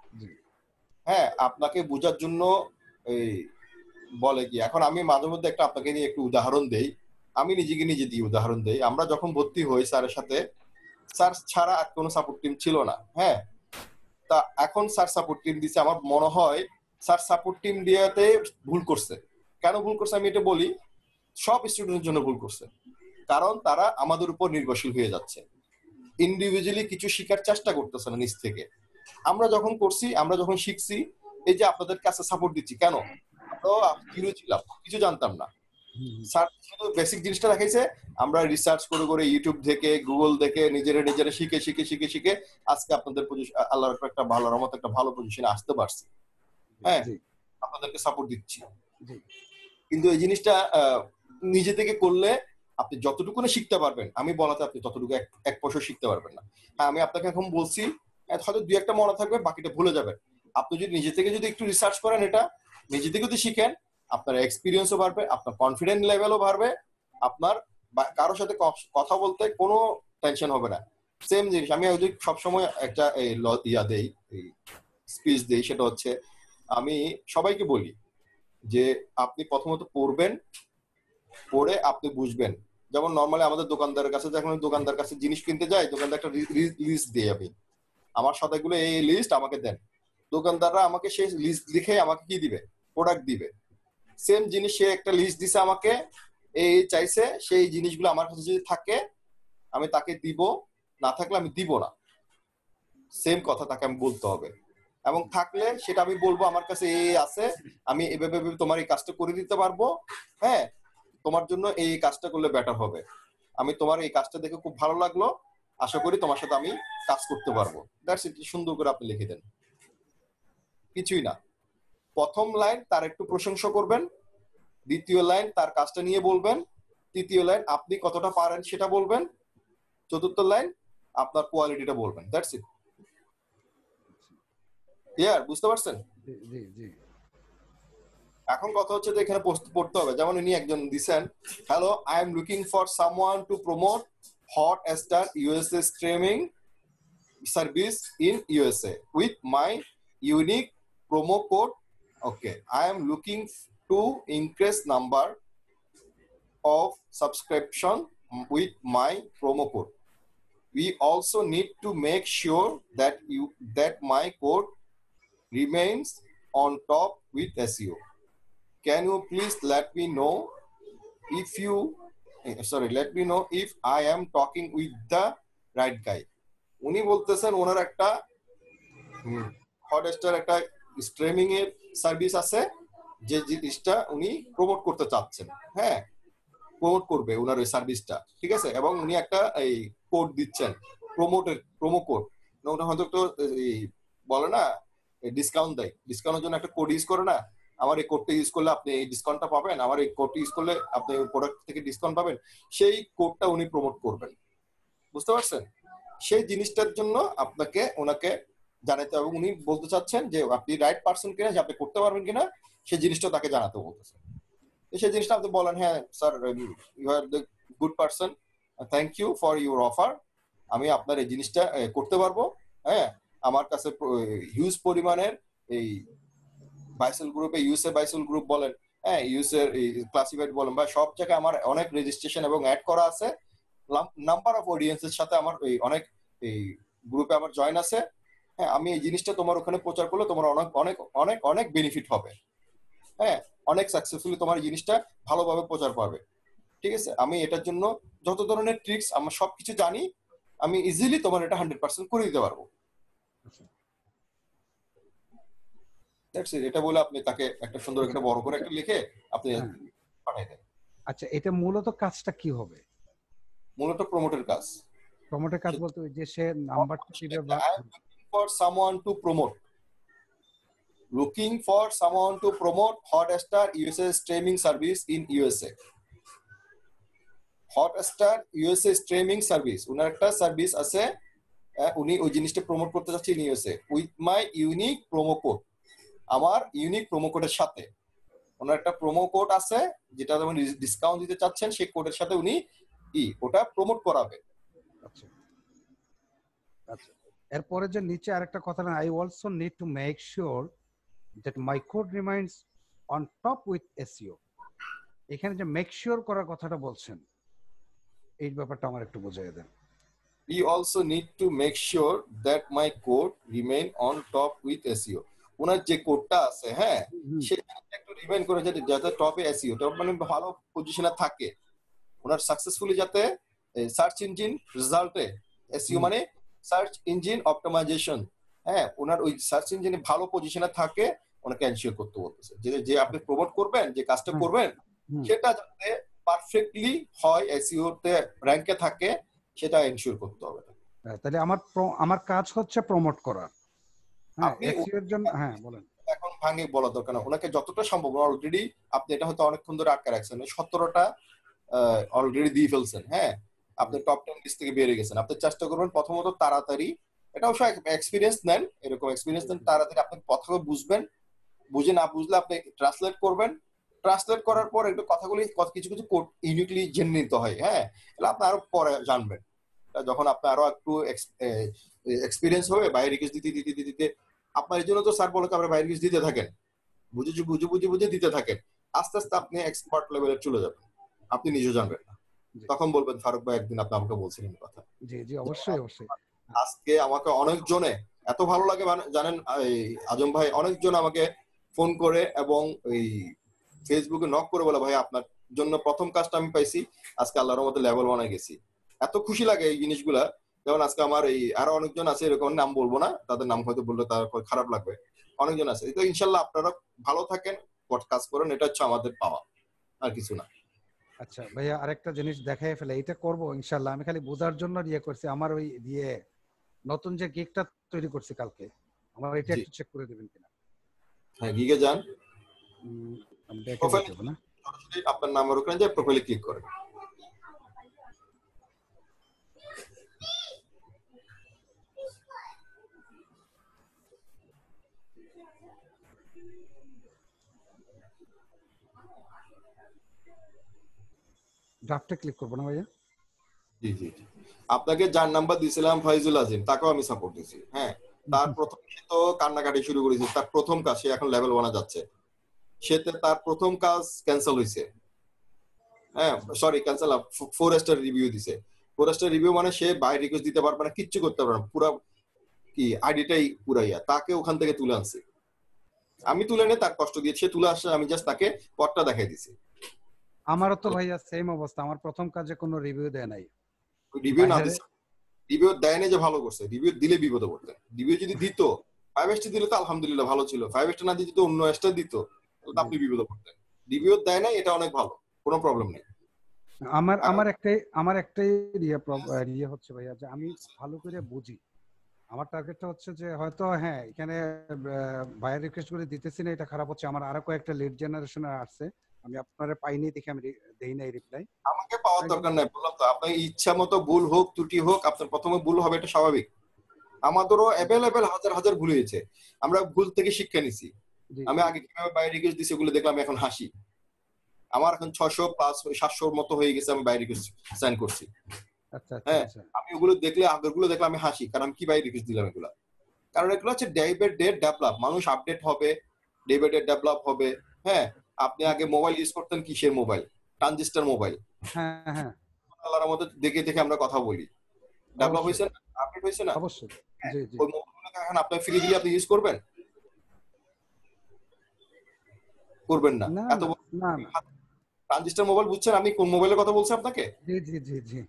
হ্যাঁ, আপনাকে বোঝার জন্য এই বলে কি, এখন আমি মাঝে মধ্যে একটা আপনাকে নিয়ে একটু উদাহরণ দেই। আমি নিজেকে নিজে দিয়ে উদাহরণ দেই। আমরা যখন ভর্তি হই স্যারের সাথে, স্যার ছাড়া আর কোনো সাপোর্ট টিম ছিল না। হ্যাঁ, তা এখন স্যার সাপোর্ট টিম দিচ্ছে। আমার মনে হয় স্যার সাপোর্ট টিম দিয়েতে ভুল করছে। কেন ভুল করছে আমি এটা বলি। সব স্টুডেন্টের জন্য ভুল করছে, কারণ তারা আমাদের উপর নির্ভরশীল হয়ে যাচ্ছে। ইন্ডিভিজুয়ালি কিছু শেখার চেষ্টা করতেছে না নিজ থেকে। আমরা যখন করছি, আমরা যখন শিখছি, এই যে আপনাদের কাছে সাপোর্ট দিচ্ছি কেন, তো জিরো ছিলাম, কিছু জানতাম না। স্যার শুধু বেসিক জিনিসটা দেখাইছে, আমরা রিসার্চ করে করে ইউটিউব থেকে গুগল দেখে নিজেরা নিজেরা শিখে শিখে শিখে শিখে আজকে আপনাদের পজিশন, আল্লাহর একটা ভালো রহমত একটা ভালো পজিশনে আসতে পারছি। হ্যাঁ, আপনাদেরকে সাপোর্ট দিচ্ছি। কিন্তু এই জিনিসটা নিজে থেকে করলে আপনি যতটুকু না শিখতে পারবেন, আমি বলাতে আপনি ততটুকু এক পয়সা শিখতে পারবেন না। হ্যাঁ, আমি আপনাকে এখন বলছি, হয়তো দুই একটা মনে থাকবে, বাকিটা ভুলে যাবেন। আপনি যদি নিজে থেকে যদি একটু রিসার্চ করেন, এটা নিজে থেকে যদি শিখেন, আপনার এক্সপিরিয়েন্সও বাড়বে, আপনার কনফিডেন্স লেভেলও বাড়বে, আপনার কারোর সাথে কথা বলতে কোনো টেনশন হবে না। সেম জিনিস আমি সবসময় একটা ইয়া দেই, স্পিচ দেই, সেটা হচ্ছে আমি সবাইকে বলি যে আপনি প্রথমত পড়বেন, পড়ে আপনি বুঝবেন। যেমন নর্মালি আমাদের দোকানদারের কাছে যখন দোকানদার কাছে জিনিস কিনতে যাই, দোকানদার একটা লিস্ট দিই, আমি আমার সাথেগুলো এই লিস্ট আমাকে দেন। দোকানদাররা আমাকে সেই লিস্ট লিখে আমাকে কি দিবে, প্রোডাক্ট দিবে। সেম জিনিস সে একটা লিস্ট দিছে আমাকে, এই চাইছে, সেই জিনিসগুলো আমার কাছে যদি থাকে আমি তাকে দিব, না থাকলে আমি দিব না। সেম কথা তাকে আমি বলতে হবে, এবং থাকলে সেটা আমি বলবো আমার কাছে এই আছে, আমি এভাবে তোমার এই কাজটা করে দিতে পারবো। হ্যাঁ, তোমার জন্য এই কাজটা করলে বেটার হবে, আমি তোমার এই কাজটা দেখে খুব ভালো লাগলো, আশা করি তোমার সাথে আমি কাজ করতে পারবো। That's it. সুন্দর করে আপনি লিখে দেন, কিছুই না। প্রথম লাইন তার একটু প্রশংসা করবেন, দ্বিতীয় লাইন তার কাজটা নিয়ে বলবেন, তৃতীয় লাইন আপনি কতটা পারেন সেটা বলবেন, চতুর্থ লাইন আপনার কোয়ালিটিটা বলবেন, দ্যাটস ইট। ক্লিয়ার? বুঝতে পারছেন? জি জি জি এখন কথা হচ্ছে যে এখানে পোস্ট পড়তে হবে। যেমন ইনি একজন দিছেন, hello, I am looking for someone to promote Hotstar USA streaming service in USA with my unique promo code. Okay, I am looking to increase number of subscription with my promo code. We also need to make sure that you that my code remains on top with S E O. Can you please let me know if you sorry let me know if I am talking with the right guy. উনি বলতেছেন ওনার একটা Hotstar একটা streaming এর service আছে যে জিনিসটা উনি promote করতে চাচ্ছেন, হ্যাঁ প্রমোট করবে ওনার ওই সার্ভিসটা, ঠিক আছে, এবং উনি একটা এই কোড দিচ্ছেন প্রমোটের প্রোমো কোড, ওটা হয়তো একটু বলে না ডিসকাউন্ট দেয়, ডিসকাউন্টের জন্য একটা কোড ইউজ করে না, আমার এই কোডটা ইউজ করলে আপনি এই ডিসকাউন্টটা পাবেন, আমার এই কোডটা ইউজ করলে আপনি প্রোডাক্ট থেকে ডিসকাউন্ট পাবেন, সেই কোডটা উনি প্রমোট করবেন। বুঝতে পারছেন? সেই জিনিসটার জন্য আপনাকে ওনাকে জানাতে হবে। উনি বলতে চাচ্ছেন যে আপনি রাইট পারসন কিনা, যে আপনি করতে পারবেন কিনা সেই জিনিসটা তাকে জানাতে বলতেছেন। সেই জিনিসটা আপনি বলেন, হ্যাঁ sir you are the good person, thank you for your offer, আমি আপনার এই জিনিসটা করতে পারবো, হ্যাঁ আমার কাছে হিউজ পরিমাণের এই বাইসেল গ্রুপে ইউএসএ বাইসেল গ্রুপ বলেন, হ্যাঁ ইউএসএ ক্লাসিফাইড বলেন, বা সব জায়গায় আমার অনেক রেজিস্ট্রেশন এবং অ্যাড করা আছে, নাম্বার অফ অডিয়েন্সের সাথে আমার এই অনেক এই গ্রুপে আমার জয়েন আছে, হ্যাঁ আমি এই জিনিসটা তোমার ওখানে প্রচার করলে তোমার অনেক অনেক অনেক অনেক বেনিফিট হবে, হ্যাঁ অনেক সাকসেসফুলি তোমার জিনিসটা ভালোভাবে প্রচার পাবে, ঠিক আছে, আমি এটার জন্য যত ধরনের ট্রিক্স আমার সবকিছু জানি, আমি ইজিলি তোমার এটা হান্ড্রেড পার্সেন্ট করে দিতে পারবো। এটা বলে আপনি তাকে একটা সুন্দর একটা বড় করে একটা লিখে আপনি পাঠিয়ে দেন। আচ্ছা, এটা মূলত কাজটা কি হবে? মূলত প্রমোটের কাজ। প্রমোটের কাজ বলতে ওই যে সে নাম্বারটা দিবে বা for someone to promote looking for someone to promote Hotstar U S A streaming service in U S A. Hotstar U S A streaming service উনার একটা সার্ভিস আছে, উনি ওই জিনিসটা প্রমোট করতে চাচ্ছেন in USA with my unique promo code, আমার unique promo কোডের সাথে ওনার একটা প্রোমো কোড আছে যেটা যেমন ডিসকাউন্ট দিতে চাচ্ছেন, সেই কোডের সাথে উনি ই ওটা প্রমোট করাবে। আচ্ছা আচ্ছা, এরপরে যে নিচে আরেকটা কথা না, I also need to make sure that my code remains on top with S E O. এখানে যে মেক শিওর করার কথাটা বলছেন, এই ব্যাপারটা আমার একটু বুঝিয়ে দেন। We also need to make sure that my code remain on top with S E O. ওনার যে কোডটা আছে, হ্যাঁ সেটা একটু রিমাইন্ড করে যাতে যাতে টপে S E O টপ মানে ভালো পজিশনে থাকে, ওনার সাকসেসফুলি যাতে সার্চ ইঞ্জিন রেজাল্টে S E O মানে সার্চ ইঞ্জিন অপটিমাইজেশন, হ্যাঁ ওনার ওই সার্চ ইঞ্জিনে ভালো পজিশনে থাকে, ওনাকে এনশিওর করতে বলতেছে যে যে আপনি প্রমোট করবেন, যে কাজটা করবেন সেটা যাতে পারফেক্টলি হয়, এসইও তে র‍্যাঙ্কে থাকে, সেটা এনশিওর করতে হবে। তাহলে আমার আমার কাজ হচ্ছে প্রমোট করা, হ্যাঁ এসইও এর জন্য। হ্যাঁ বলেন। এখন ভাঙে বলা দরকার না, ওনাকে যতটা সম্ভব, অলরেডি আপনি এটা হয়তো অনেকক্ষণ ধরে আটকে রাখছেন, সতেরোটা অলরেডি দিয়ে ফেলছেন, হ্যাঁ আপনি টপ টেন লিস্ট থেকে বেরিয়ে গেছেন, আপনি চেষ্টা করবেন প্রথমত তাড়াতাড়ি, এটা অবশ্য এক্সপিরিয়েন্স নেন, এরকম এক্সপিরিয়েন্স নেন, তাড়াতাড়ি আপনি কথাগুলো বুঝবেন, বুঝে না বুঝলে আপনি ট্রান্সলেট করবেন, ট্রান্সলেট করার পর একটু কথাগুলি কিছু কিছু কোড ইউনিকলি জেনে নিতে হয়, হ্যাঁ তাহলে আপনি আরো পরে জানবেন, যখন আপনি আরো একটু এক্সপিরিয়েন্স হবে বাইরে রিকোয়েস্ট দিতে দিতে দিতে দিতে আপনার এই জন্য তো স্যার বলে আপনি বাইরে রিকোয়েস্ট দিতে থাকেন, বুঝে বুঝে বুঝে বুঝে দিতে থাকেন, আস্তে আস্তে আপনি এক্সপার্ট লেভেলে চলে যাবেন, আপনি নিজে জানবেন না, তখন বলবেন ফারুক ভাই একদিন আপনি আমাকে বলছিলেন কথা। জি জি অবশ্যই অবশ্যই। আজকে আমাকে অনেকজনে এত ভালো লাগে জানেন আজম ভাই, অনেকজন আমাকে ফোন করে এবং এই ফেসবুকে নক করে বলে ভাই আপনার জন্য প্রথম কাজটা আমি পাইছি, আজকে আল্লাহর রহমতে লেভেল ওয়ানে গেছি, এত খুশি লাগে এই জিনিসগুলা। যেমন আজকে আমার এই আরো অনেকজন আছে, এরকম নাম বলবো না, তাদের নাম হয়তো বললে তার খারাপ লাগবে, অনেকজন আছে, তো ইনশাল্লাহ আপনারা ভালো থাকেন, কাজ করেন, এটা হচ্ছে আমাদের পাওয়া, আর কিছু না। আচ্ছা ভাইয়া আরেকটা জিনিস দেখাই ফেলে, এটা করবো ইনশাল্লাহ, আমি খালি বোঝার জন্য ইয়ে করছি, আমার ওই দিয়ে নতুন যে গিগটা তৈরি করছি কালকে, আমার এটা একটু চেক করে দিবেন কিনা? হ্যাঁ গিগে যান, প্রোফাইলে না সরাসরি আপনার নামের ওখানে যে প্রোফাইলে ক্লিক করেন, ড্রাফটে ক্লিক করবো না ভাইয়া? জি জি জি। আপনাকে যার নাম্বার দিয়েছিলাম ফাইজুল আজিম, তাকেও আমি সাপোর্ট দিয়েছি। হ্যাঁ, তার প্রথম সে তো কান্নাকাটি শুরু করেছে, তার প্রথম কাজ, সে এখন লেভেল ওয়ানে যাচ্ছে, সে তার প্রথম কাজ ক্যান্সেল হয়েছে। হ্যাঁ sorry cancel, four star review দিছে। ফোর স্টার রিভিউ মানে সে বাই রিকোয়েস্ট দিতে পারবে না, কিচ্ছু করতে পারবে না, পুরা কি আইডিটাই পুরাইয়া, তাকে ওখান থেকে তুলে আনছে। আমি তুলে এনে তার কষ্ট দিয়ে সে তুলে আসছে, আমি জাস্ট তাকে পথটা দেখাই দিছি। আমারও তো ভাইয়া সেম অবস্থা, আমার প্রথম কাজে কোনো রিভিউ দেয় নাই। রিভিউ না দিছে, রিভিউ দেয় না যে ভালো করছে, রিভিউ দিলে বিপদে পড়তেন। রিভিউ যদি দিত ফাইভ স্টার দিলে তো আলহামদুলিল্লাহ ভালো ছিল, ফাইভ স্টার না দিতে অন্য স্টার দিত তাহলে আপনি বিপদে পড়তেন। রিভিউ দেয় না, এটা অনেক ভালো, কোনো প্রবলেম নেই। আমার আমার একটাই আমার একটাই ইয়ে ইয়ে হচ্ছে ভাইয়া যে আমি ভালো করে বুঝি। আমার টার্গেটটা হচ্ছে যে হয়তো হ্যাঁ এখানে ভাইয়ার রিকোয়েস্ট করে দিতেছি না, এটা খারাপ হচ্ছে। আমার আরো কয়েকটা লিড জেনারেশনে আসছে, আমি আপনারে পাইনি দেখে আমি দেই নাই রিপ্লাই। আমাকে পাওয়ার দরকার নাই, বললাম তো আপনার ইচ্ছা মতো ভুল হোক ত্রুটি হোক, আপনার প্রথমে ভুল হবে, এটা স্বাভাবিক। আমাদেরও অ্যাভেলেবেল হাজার হাজার ভুল হয়েছে, আমরা ভুল থেকে শিক্ষা নিছি। আমি আগে কিভাবে বাইরে রিকোয়েস্ট দিছি ওগুলো দেখলাম, এখন হাসি। আমার এখন ছয়শো প্লাস সাতশোর মতো হয়ে গেছে, আমি বাইরে রিকোয়েস্ট সাইন করছি। আচ্ছা হ্যাঁ আচ্ছা, আমি ওগুলো দেখলে আগের গুলো দেখলে আমি হাসি, কারণ আমি কি বাইরে রিকোয়েস্ট দিলাম এগুলা। কারণ এগুলো হচ্ছে ডে বাই ডে ডেভেলপ, মানুষ আপডেট হবে, ডে বাই ডে ডেভেলপ হবে। হ্যাঁ আপনি আগে মোবাইল ইউজ করতেন কিসের মোবাইল? Transistor mobile. হ্যাঁ হ্যাঁ, আল্লাহর মধ্যে দেখে দেখে আমরা কথা বলি, ডেভেলপ হয়েছে না, আপডেট হয়েছে না? অবশ্যই। জি জি। ওই মোবাইলগুলো এখন আপনি ফ্রি দিলে আপনি ইউজ করবেন? করবেন না। না এত না, ট্রানজিস্টার মোবাইল বুঝছেন আমি কোন মোবাইলের কথা বলছি আপনাকে? জি জি জি জি।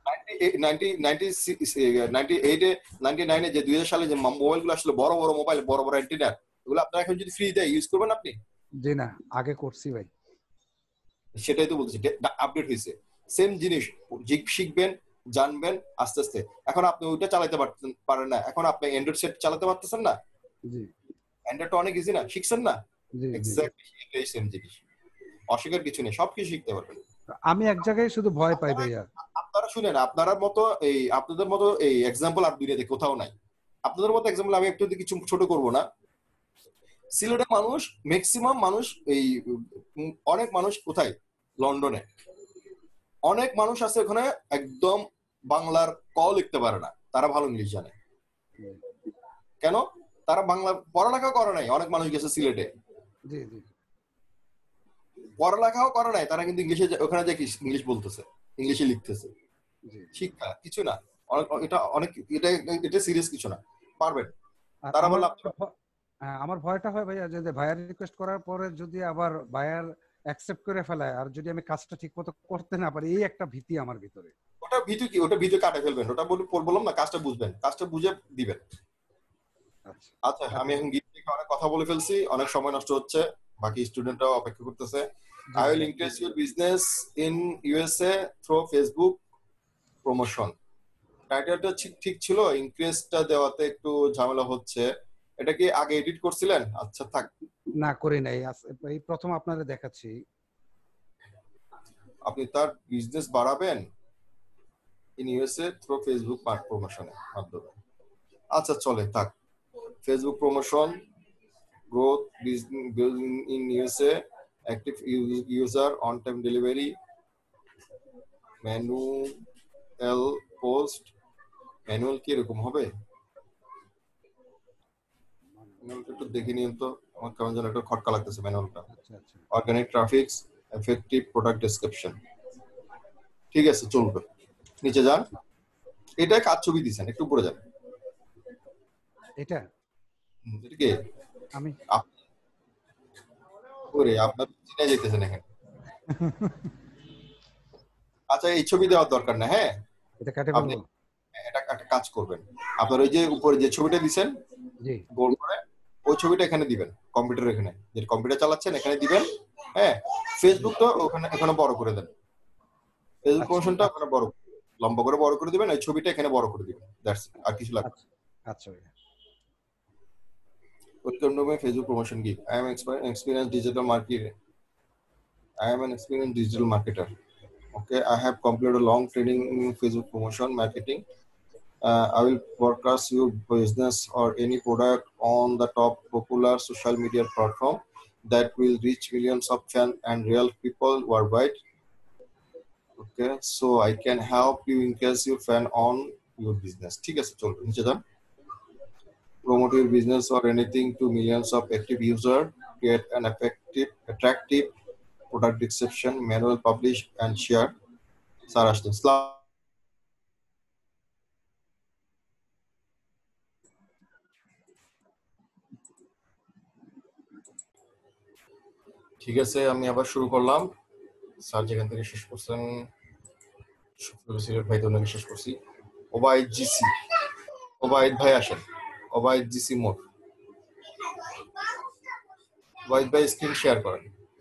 যে দুই হাজার সালে যে মোবাইলগুলো আসলে বড় বড় মোবাইল, বড় বড় অ্যান্টেনা, এগুলো আপনারা এখন যদি ফ্রি দেয় ইউজ করবেন আপনি? জি না, আগে করছি ভাই। সেটাই তো বলছি, আপডেট হয়েছে। সেম জিনিস শিখবেন, জানবেন আস্তে আস্তে। এখন আপনি ওইটা চালাতে পারেন না, এখন আপনি অ্যান্ড্রয়েড সেট চালাতে পারতেছেন না? জি। অ্যান্ড্রয়েডটা অনেক ইজি না, শিখছেন না? জি এক্স্যাক্টলি এটাই সেম জিনিস, অস্বীকার কিছু নেই, সবকিছু শিখতে পারবেন। আমি এক জায়গায় শুধু ভয় পাই ভাইয়া। আপনারা শুনেন, আপনারা মতো এই আপনাদের মতো এই এক্সাম্পল আর দুনিয়াতে কোথাও নাই। আপনাদের মতো এক্সাম্পল আমি একটু কিছু ছোট করব না। সিলেটের মানুষ ম্যাক্সিমাম মানুষ এই অনেক মানুষ কোথায়? লন্ডনে। অনেক মানুষ আছে ওখানে একদম বাংলার ক লিখতে পারে না, তারা ভালো ইংলিশ জানে। কেন? তারা বাংলা পড়ালেখা করে নাই। অনেক মানুষ গেছে সিলেটে, জি জি, পড়ালেখাও করে নাই, তারা কিন্তু ইংলিশে ওখানে যে ইংলিশ বলতেছে, ইংলিশে লিখতেছে। শিক্ষা কিছু না, এটা অনেক এটা এটা সিরিয়াস কিছু না, পারবেন। তারা বলল আমার ভয়টা হয় ভাইয়া যে ভাইয়ার রিকোয়েস্ট করার পরে যদি আবার ভাইয়ার অ্যাকসেপ্ট করে ফেলায় আর যদি আমি কাজটা ঠিকমতো করতে না পারি, এই একটা ভীতি আমার ভিতরে। ওটা ভীতি কি? ওটা ভীতি কাটে ফেলবেন, ওটা বললাম না, কাজটা বুঝবেন, কাজটা বুঝে দিবেন। আচ্ছা আমি এখন গিয়ে অনেক কথা বলে ফেলছি, অনেক সময় নষ্ট হচ্ছে, বাকি স্টুডেন্টরাও অপেক্ষা করতেছে। I will increase your business in U S A through Facebook promotion. টাইটেলটা ঠিক ছিল, ইনক্রিজটা দেওয়াতে একটু ঝামেলা হচ্ছে। এটা কি আগে এডিট করছিলেন? আচ্ছা থাক, না করি নাই, এই প্রথম আপনারে দেখাচ্ছি। আপনি তার বিজনেস বাড়াবেন ইন ইউএসএ থ্রু ফেসবুক প্রমোশনের মাধ্যমে। আচ্ছা চলে থাক, Facebook promotion, growth in USA, active user, on time delivery, manual post. Manual কি এরকম হবে? ম্যানুয়ালটা একটু দেখে নিন তো, আমার কেমন যেন একটা খটকা লাগতেছে ম্যানুয়ালটা। Organic traffics, effective product description, ঠিক আছে চলবে। নিচে যান, এটা কাজ ছবি দিছেন, একটু উপরে যান। এটা এটা কি? আমি ওরে আপনার চিনে যাইতেছেন এখানে। আচ্ছা এই ছবি দেওয়ার দরকার না। হ্যাঁ এটা কাটে আপনি এটা একটা কাজ করবেন, আপনার ওই যে উপরে যে ছবিটা দিছেন জি গোল করে, ওই ছবিটা এখানে দিবেন, কম্পিউটার এখানে যে কম্পিউটার চালাচ্ছেন এখানে দিবেন। হ্যাঁ ফেসবুকটা ওখানে এখানে বড় করে দেন, ফেসবুক প্রমোশনটা ওখানে বড় লম্বা করে বড় করে দিবেন, এই ছবিটা এখানে বড় করে দিবেন, দ্যাটস ইট, আর কিছু লাগবে। আচ্ছা ভাই, Welcome to my Facebook promotion gig. I am experienced digital marketer. I am an experienced digital marketer. Okay, I have completed a long training in Facebook promotion marketing. Uh, I will broadcast your business or any product on the top popular social media platform that will reach millions of fans and real people worldwide. Okay, so I can help you in case you fan on your business. ঠিক আছে, চলবে নিচে যান। Promote your business or anything to millions of active user. Create an effective, attractive product description, manual, publish and share. Sir আসছেন। ঠিক আছে, আমি আবার শুরু করলাম। স্যার যেখান থেকে শেষ করছেন, ভাই তো শেষ করছি। ওবায়দ জিসি, ওবায়দ ভাই আসেন। Obaid GC mode. ওবায়দ ভাই স্ক্রিন শেয়ার করেন।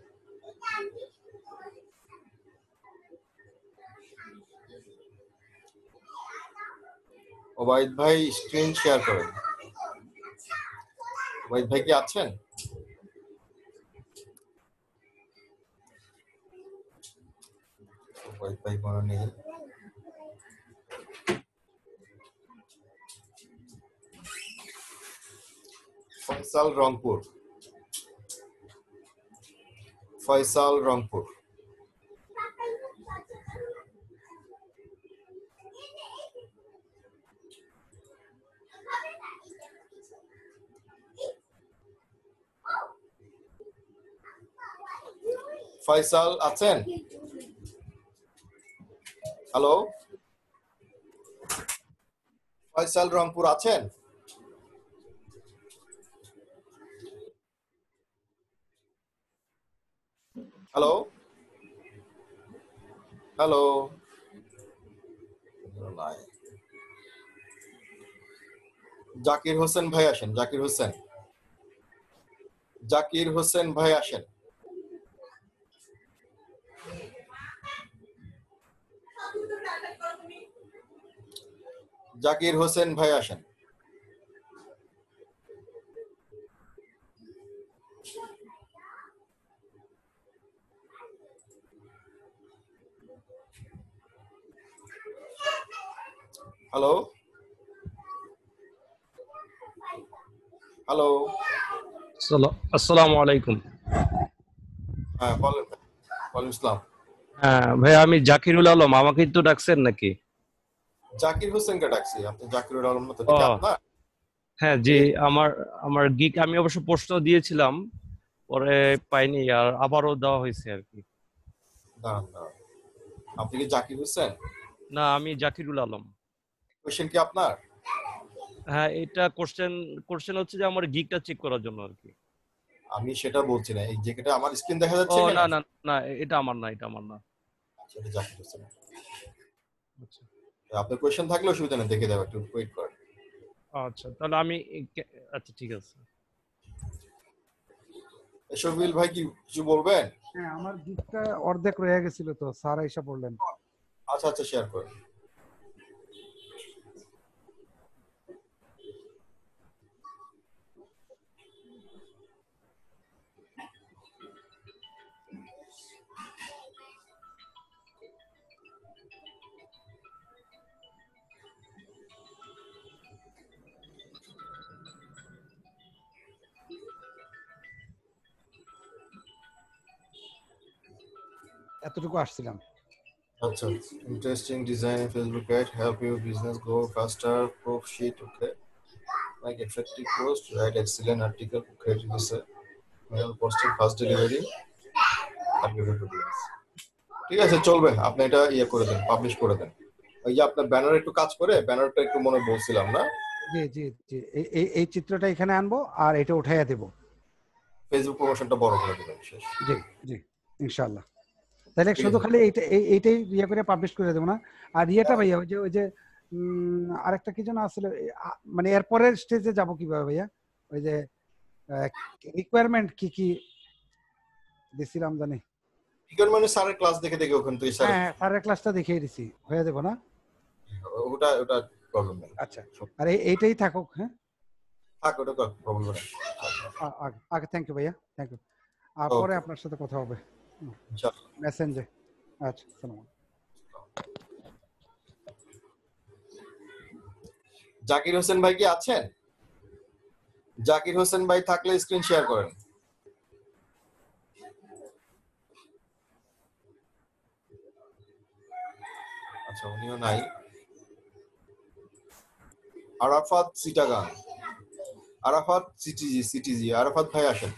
ওবায়দ ভাই স্ক্রিন শেয়ার করেন। ওবায়দ ভাই কি আছেন? ওবায়দ ভাই মনে নেই। ফয়সাল রংপুর, ফয়সাল রংপুর। ফয়সাল আছেন? হ্যালো, ফয়সাল রংপুর আছেন? হ্যালো, হ্যালো, জাকির হোসেন ভাই আসেন। জাকির হোসেন, জাকির হোসেন ভাই আসেন। জাকির হোসেন ভাই আসেন। হ্যালো, হ্যালো, আসসালামু আলাইকুম। হ্যাঁ বলেন। ওয়ালাইকুম আসসালাম। হ্যাঁ ভাই, আমি জাকিরুল আলম, আমাকে তো ডাকছেন নাকি? জাকির হোসেনকে ডাকছি, আপনি জাকিরুল আলম না তো? দেখি আপনার। হ্যাঁ জি, আমার আমার গিক আমি অবশ্য প্রশ্ন দিয়েছিলাম, পরে পাইনি, আর আবারও দেওয়া হয়েছে আর কি। দাঁড়ান দাঁড়ান, আপনি কি জাকির হোসেন? না, আমি জাকিরুল আলম। কোশ্চেন কি আপনার? হ্যাঁ, এটা কোশ্চেন কোশ্চেন হচ্ছে যে আমার গিকটা চেক করার জন্য আর কি। আমি সেটা বলছি না, এই যেটা আমার স্ক্রিন দেখা যাচ্ছে। ও না না না, এটা আমার না, এটা আমার না। সেটা জাকির হোসেন। আচ্ছা, আপনার কোশ্চেন থাকলে অসুবিধা নেই, দেখে দেব, একটু ওয়েট করেন। আচ্ছা তাহলে আমি, আচ্ছা ঠিক আছে। শফিউল ভাই কি কিছু বলবেন? হ্যাঁ, আমার গিকটা অর্ধেক রয়ে গেছিল, তো স্যার এসে বললেন। আচ্ছা আচ্ছা, শেয়ার করেন। এতটুকু আসছিলাম। আচ্ছা, interesting design Facebook ad help you business grow faster, proof sheet, okay, like effective post, right excellent article, create দিছে, mail posting, fast delivery, upload টুডিয়াস। ঠিক আছে, চলবে, আপনি এটা ইয়ে করে দেন, পাবলিশ করে দেন। ওই যে আপনার ব্যানার একটু কাজ করে, ব্যানারটা একটু মনে বলছিলাম না? জি জি জি, এই এই চিত্রটা এখানে আনবো আর এটা উঠাইয়া দেব। ফেসবুক প্রমোশনটা বড় করে দেবেন শেষ। জি জি, ইনশাআল্লাহ। তাহলে শুধু খালি এইটা এইটাই ইয়ে করে পাবলিশ করে দেবো না? আর ইয়েটা ভাইয়া, ওই যে ওই যে আরেকটা কি যেন আসলে, মানে এরপরের স্টেজে যাব কিভাবে ভাইয়া? ওই যে রিকোয়ারমেন্ট কি কি দিছিলাম জানি। রিকোয়ারমেন্ট স্যারের ক্লাস দেখে দেখে ওখান থেকে স্যার, হ্যাঁ স্যারের ক্লাসটা দেখিয়ে দিছি, হয়ে দেবো না? ওটা ওটা প্রবলেম নেই। আচ্ছা, আর এইটাই থাকুক। হ্যাঁ থাক, ওটা প্রবলেম নেই। আগে থ্যাংক ইউ ভাইয়া, থ্যাংক ইউ। আর পরে আপনার সাথে কথা হবে মেসেঞ্জে। আচ্ছা, সালাম। জাকির হোসেন ভাই কি আছেন? জাকির হোসেন ভাই থাকলে স্ক্রিন শেয়ার করেন। আচ্ছা উনিও নাই। আরাফাত চিটাগাং, আরাফাত সিটিজি সিটিজি আরাফাত ভাই আসেন।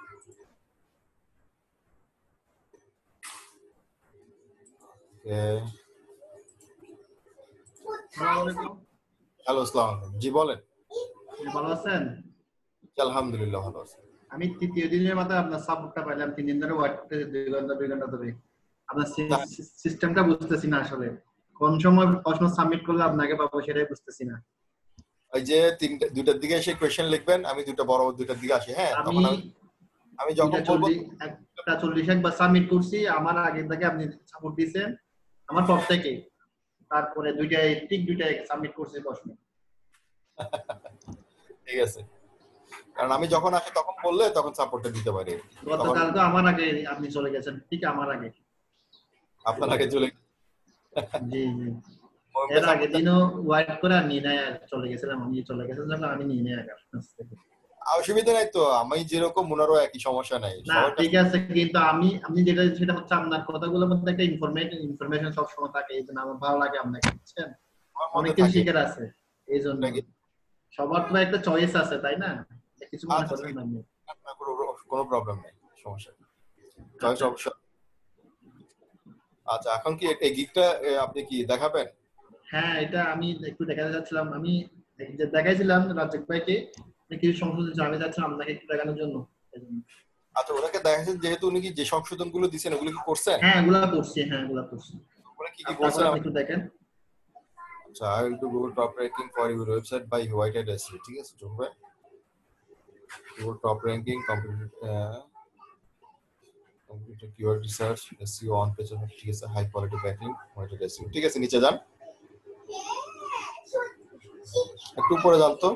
হ্যালো আসসালামু আলাইকুম। জি বলেন। ভালো আছেন? আলহামদুলিল্লাহ ভালো আছি। আমি তৃতীয় দিনের মাথায় আপনার সাপোর্টটা পাইলাম, তিন দিন ধরে ওয়েট করতেছি, দুই ঘন্টা দুই ঘন্টা ধরে। আপনার সিস্টেমটা বুঝতেছি না আসলে, কোন সময় প্রশ্ন সাবমিট করলে আপনাকে পাবো সেটাই বুঝতেছি না। ওই যে তিনটা দুইটার দিকে এসে কোশ্চেন লিখবেন, আমি দুইটা বড় দুইটার দিকে আসি। হ্যাঁ আমি তখন আমি আমি যখন বলবো একটা চল্লিশ একবার সাবমিট করছি, আমার আগে থেকে আপনি সাপোর্ট দিয়েছেন আমার পর থেকে, তারপরে দুইটা ঠিক দুইটা সাবমিট করছি প্রশ্ন। ঠিক আছে, কারণ আমি যখন আসি তখন বললে তখন সাপোর্টটা দিতে পারি। গতকাল তো আমার আগে আপনি চলে গেছেন, ঠিক আমার আগে। আপনার আগে চলে জি জি, এর আগে দিনও ওয়েট করে আমি নিয়ে চলে গেছিলাম, আমি চলে গেছিলাম যখন আমি নিয়ে নিয়ে আগে। অসুবিধা নাই তো, আমি যেরকম ওনারও একই সমস্যা নাই। না ঠিক আছে, কিন্তু আমি আপনি যেটা সেটা হচ্ছে আপনার কথাগুলোর মধ্যে একটা ইনফরমেশন ইনফরমেশন সব সময় থাকে, এই জন্য আমার ভালো লাগে আপনাকে, বুঝছেন? অনেক কিছু শিখার আছে এই জন্য। সবার তো একটা চয়েস আছে তাই না, কিছু মনে করেন না। কোনো প্রবলেম নেই, সমস্যা নেই, চয়েস অবশ্য। আচ্ছা এখন কি এই গিগটা আপনি কি দেখাবেন? হ্যাঁ এটা আমি একটু দেখাতে যাচ্ছিলাম, আমি যে দেখাইছিলাম রাজ্জাক ভাইকে কিছু সংশোধন আমি যাচ্ছিলাম আপনাকে একটু দেখানোর জন্য। আচ্ছা ওনাকে দেখাচ্ছেন, যেহেতু উনি কি যে সংশোধনগুলো দিয়েছেন ওগুলো কি করছেন? হ্যাঁ ওগুলা করছি, হ্যাঁ ওগুলা করছি। ওগুলো কি কি করছেন একটু দেখেন। আচ্ছা I will do Google top ranking for your website by Whitehead S E O, ঠিক আছে চলবে। Google top ranking, computer uh, computer keyword research, S E O on page, ঠিক আছে, high quality backlink, Whitehead S E O, ঠিক আছে নিচে যান, একটু উপরে যান তো।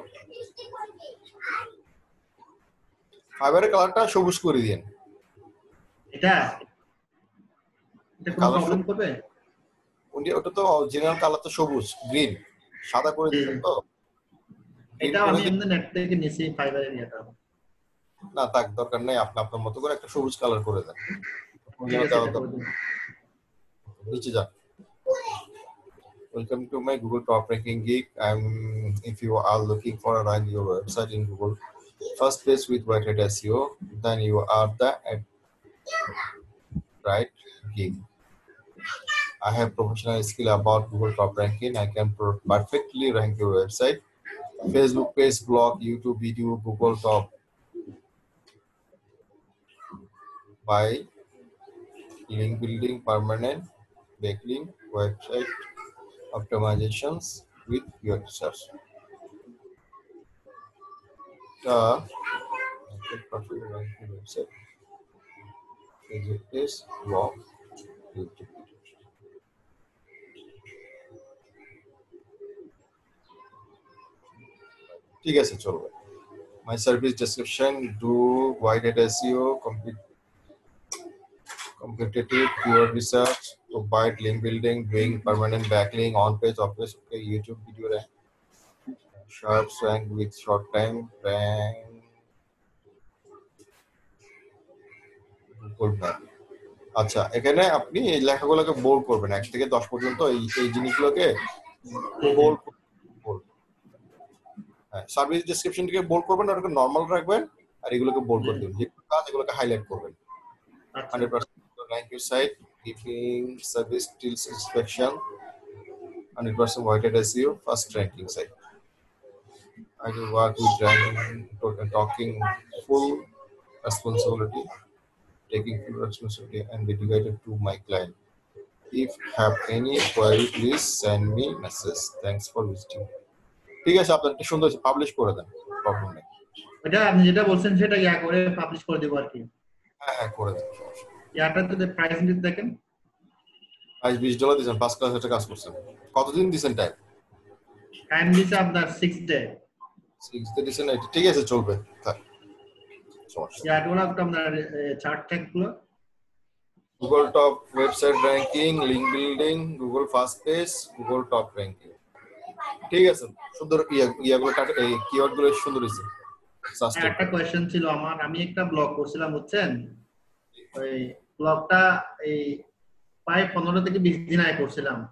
ফাইবারের কালারটা সবুজ করে দিন। এটা এটা কোনো প্রবলেম করবে? উনি ওটা তো অরিজিনাল কালার তো সবুজ, গ্রিন, সাদা করে দিবেন তো। এটা আমি এমনি নেট থেকে নিছি ফাইবারের এটা। না তাক দরকার নেই, আপনি আপনার মতো করে একটা সবুজ কালার করে দেন। নিচে যান। Welcome to my Google Top Ranking Geek. I'm if you are looking for a rank your website in Google first page with Whitehead S E O, then you are the right geek. I have professional skill about Google Top Ranking. I can perfectly rank your website, Facebook page, blog, YouTube video, Google Top by link building, permanent backlink, website optimizations with your research. The perfect ranking website, Facebook page, blog, YouTube. ঠিক আছে চলবে। My service description: do Whitehead S E O, complete competitive keyword research, provide link building, doing permanent backlink, on page, off page, okay, YouTube video rank, sharp rank with short time rank, Google Map. আচ্ছা এখানে আপনি এই লেখাগুলোকে bold করবেন, এক থেকে দশ পর্যন্ত এই এই জিনিসগুলোকে বোল্ড সার্ভিস ডেসক্রিপশনটাকে বোল্ড করবেন, ওটাকে নরমাল রাখবেন, আর এগুলোকে বোল্ড করে দিবেন, যে কাজ এগুলোকে হাইলাইট করবেন। Hundred percent rank your site, giving service till satisfaction, hundred percent Whitehead S E O, first ranking site. I will work with ranking, talking full responsibility, taking full responsibility and dedicated to my client. If have any query, please send me message. Thanks for visiting. ঠিক আছে, আপনার একটা সুন্দর publish করে দেন, problem নেই। এটা আপনি যেটা বলছেন সেটা ইয়া করে পাবলিশ করে দেব আর কি। হ্যাঁ হ্যাঁ করে দেন। ইয়াটা তো প্রাইস দিতে দেখেন, প্রাইস বিশ ডলার দিবেন, পাঁচ ক্লাস একটা কাজ করছেন। কতদিন দিবেন টাইম? টাইম দিছে আপনার সিক্স ডে। সিক্স ডে দিবেন, এটা ঠিক আছে চলবে। থাক সমস্যা। ইয়াগুলো আপনার চার্ট ট্যাগগুলো Google top website ranking, link building, Google first page, Google top ranking, ঠিক আছে সুন্দর। ইয়াগুলো এই কিওয়ার্ডগুলো সুন্দর হইছে। একটা কোশ্চেন ছিল আমার, আমি একটা ব্লগ করছিলাম বুঝছেন, ওই ব্লগটা এই প্রায় পনেরো থেকে বিশ দিন আগে করছিলাম।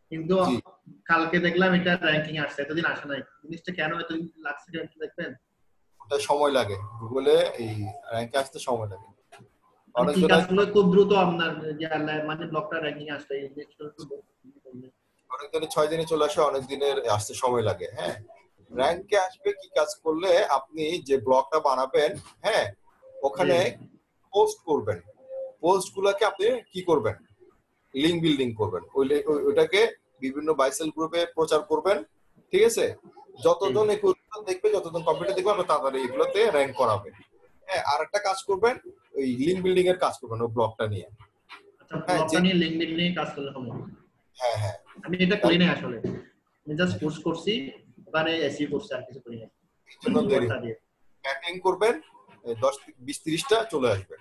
কিন্তু জি। কালকে দেখলাম এটা র্যাঙ্কিং আসছে, এতদিন আসে নাই। জিনিসটা কেন এতদিন লাগছে একটু দেখবেন? ওটা সময় লাগে, গুগলে এই র্যাঙ্কে আসতে সময় লাগে। মানে অনেক কি জনের কাজগুলো খুব দ্রুত আপনার যে মানে ব্লকটা র্যাঙ্কিং আসবে এই জিনিসটা একটু বলবেন? অনেক দিনে ছয় দিনে চলে আসে, অনেক দিনের আসতে সময় লাগে। হ্যাঁ, র্যাঙ্কে আসবে কি কাজ করলে আপনি যে ব্লগটা বানাবেন, হ্যাঁ, ওখানে পোস্ট করবেন। পোস্ট গুলাকে আপনি কি করবেন, লিঙ্ক বিল্ডিং করবেন। ওই লি- ওই- ওইটাকে বিভিন্ন বাইসেল গ্রুপে প্রচার করবেন, ঠিক আছে? যতজন এই কোর্সটা দেখবে, যতজন কম্পিউটার দেখবে, আপনার তাড়াতাড়ি এগুলোতে র্যাঙ্ক করাবে। হ্যাঁ, আর একটা কাজ করবেন, ওই লিঙ্ক বিল্ডিং এর কাজ করবেন ওই ব্লগটা নিয়ে। আচ্ছা, হ্যাঁ, ব্লগটা যে নিয়ে লিংক বিল্ডিং কাজ করলে হবে? হ্যাঁ হ্যাঁ আমি এটা করি নাই আসলে, আমি জাস্ট কোর্স করছি, ওখানে এসইও করছি, আর কিছু করি নাই। এই জন্য দেরি ব্যাটিং করবেন, এই দশ বিশ ত্রিশটা চলে আসবে।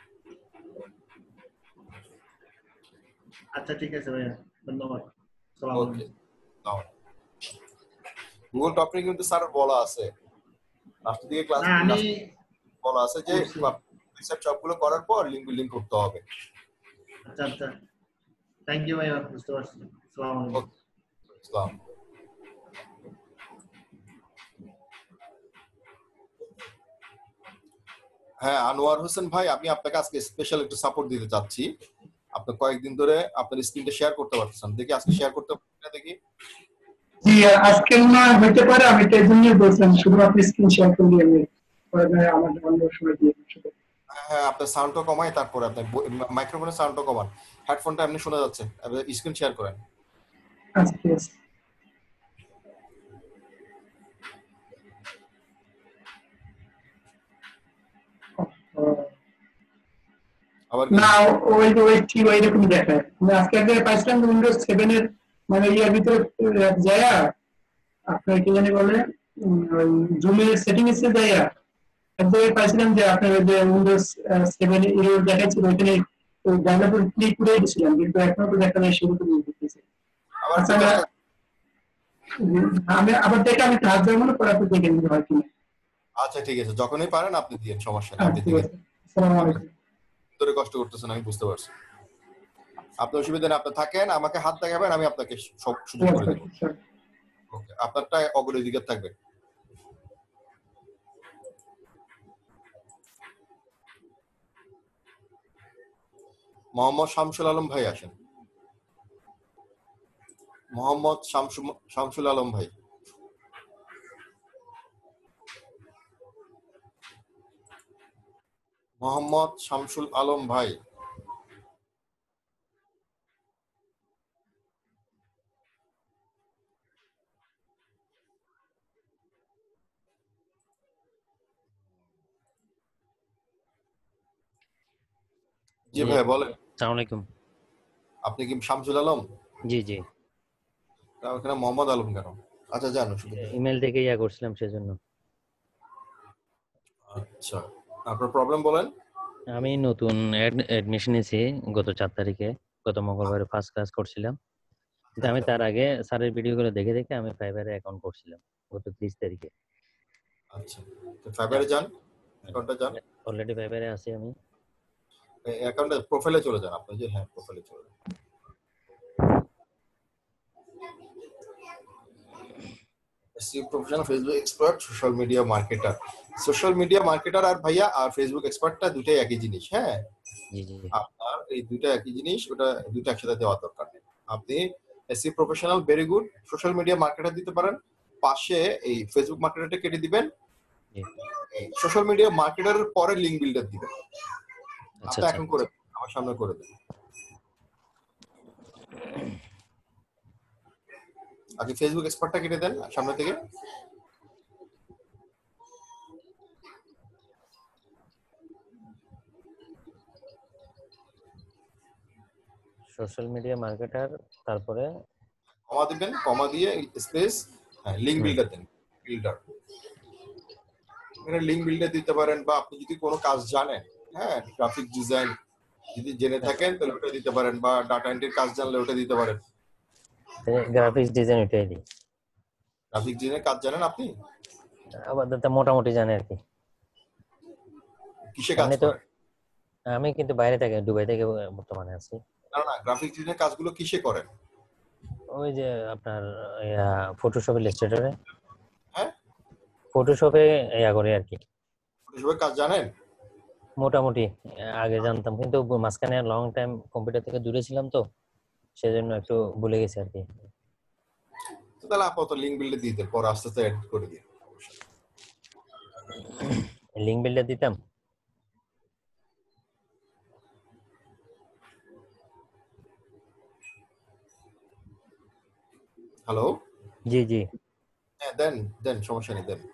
আচ্ছা ঠিক আছে ভাইয়া, ধন্যবাদ। আসসালামু ওকে, আলাইকুম। গুগল টপিক কিন্তু স্যার বলা আছে লাস্টের দিকে, ক্লাস না আমি বলা আছে যে রিসার্চ সবগুলো করার পর লিংক বিল্ডিং করতে হবে। আচ্ছা আচ্ছা, থ্যাংক ইউ ভাইয়া, বুঝতে পারছি। আসসালামু আলাইকুম। ইসলাম। হ্যাঁ, আনোয়ার হোসেন ভাই, আমি আপনাকে আজকে স্পেশাল একটু সাপোর্ট দিতে চাচ্ছি। আপনি কয়েকদিন ধরে আপনার স্ক্রিনটা শেয়ার করতে পারতেছেন, দেখি আজকে শেয়ার করতে পারছেন দেখি। জি, আজকে না হইতে পারে, আমি তাই জন্যই বলছিলাম শুধু আপনি স্ক্রিন শেয়ার করলে আমি পরে না আমাদের অন্য সময় দিয়ে দিচ্ছি। হ্যাঁ, আপনার সাউন্ডটা কমাই, তারপরে আপনার মাইক্রোফোনের সাউন্ডটা কমান, হেডফোনটা এমনি শোনা যাচ্ছে, স্ক্রিন শেয়ার করেন। আচ্ছা ঠিক আছে। না ওই ওই ঠিক ওই রকম দেখায়। আমি আজকে একবার পাইছিলাম উইন্ডোজ সেভেন এর মানে ইয়ার ভিতরে যায় আপনার কি জানি বলে জুমের সেটিং এসে যায় একবার পাইছিলাম যে আপনার যে উইন্ডোজ সেভেন এর দেখাচ্ছিল ওইখানে ওই ডেভেলপার ক্লিক করে দিয়েছিলাম, কিন্তু এখনো তো দেখা যায় শুরু করে দিতেছে। আমি আবার দেখে আমি হাত দেবো মনে করে আপনি দেখে নিতে হয় কিনা। আচ্ছা ঠিক আছে, যখনই পারেন আপনি দিয়ে সমস্যা নেই, আপনি দেখে ধরে কষ্ট করতেছেন, আমি বুঝতে পারছি। আপনার অসুবিধা নেই, আপনি থাকেন, আমাকে হাত দেখাবেন, আমি আপনাকে সব সুযোগ করে দেবো। ওকে, আপনারটা অগ্রাধিকার থাকবে। মোহাম্মদ শামসুল আলম ভাই আসেন। মোহাম্মদ শামসুল আলম ভাই। মোহাম্মদ শামসুল আলম ভাই। জি ভাই বলেন। আসসালামু আলাইকুম। আপনি কি শামসুল আলম? জি জি। এখানে মোহাম্মদ আলম কেন? আচ্ছা জানো, ইমেল থেকে ইয়া করছিলাম সেজন্য। আচ্ছা, আপনার প্রবলেম বলেন। আমি নতুন অ্যাডমিশন নিয়েছি গত চার তারিখে, গত মঙ্গলবারে ফার্স্ট ক্লাস করছিলাম, কিন্তু আমি তার আগে স্যারের ভিডিওগুলো দেখে দেখে আমি ফাইবারে অ্যাকাউন্ট করছিলাম গত ত্রিশ তারিখে। আচ্ছা, তো ফাইবারে যান, অ্যাকাউন্টে যান। অলরেডি ফাইবারে আছি আমি। অ্যাকাউন্টে প্রোফাইলে চলে যান আপনি, যে হ্যাঁ প্রোফাইলে চলে যান। SEO professional, Facebook expert, social media marketer. Social media marketer আর ভাইয়া আর ফেসবুক এক্সপার্টটা দুটাই একই জিনিস। হ্যাঁ, জি জি। আপনার এই দুটো একই জিনিস, ওটা দুটো একসাথে দেওয়া দরকার নেই। আপনি SEO professional very good, social media marketer দিতে পারেন, পাশে এই ফেসবুক মার্কেটারটা কেটে দিবেন, সোশ্যাল মিডিয়া মার্কেটারের পরে লিংক বিল্ডার দিবেন। আপনি এখন করে আমার সামনে করে দেন। আগে ফেসবুক এক্সপার্টটা কেটে দেন সামনে থেকে। সোশ্যাল মিডিয়া মার্কেটার, তারপরে কমা দিবেন, কমা দিয়ে স্পেস লিংক বিল্ডার দেন। বিল্ডার এখানে লিংক বিল্ডার দিতে পারেন, বা আপনি যদি কোনো কাজ জানেন, হ্যাঁ গ্রাফিক ডিজাইন যদি জেনে থাকেন তাহলে ওটা দিতে পারেন, বা ডাটা এন্ট্রির কাজ জানলে ওটা দিতে পারেন। গ্রাফিক্স ডিজাইন ওটাই দিই। গ্রাফিক ডিজাইনের কাজ জানেন আপনি? আপাতত মোটামুটি জানি আর কি। কিসে কাজ করেন? আমি কিন্তু বাইরে থেকে, দুবাই থেকে বর্তমানে আছি। না না, গ্রাফিক ডিজাইনের কাজগুলো কিসে করেন? ও ওই যে আপনার ফটোশপ ইলাস্ট্রেটরে হ্যাঁ ফটোশপে ইয়া করে আর কি। ফটোশপের কাজ জানেন? মোটামুটি আগে জানতাম, কিন্তু মাঝখানে লং টাইম কম্পিউটার থেকে দূরে ছিলাম তো সেজন্য একটু ভুলে গেছি আর কি। তো তাহলে আপাতত লিঙ্ক বিল্ডে দিতে পরে আস্তে আস্তে এডিট করে দিই। লিঙ্ক বিল্ডার দিতাম। হ্যালো জি জি হ্যাঁ দেন দেন সমস্যা নেই দেন।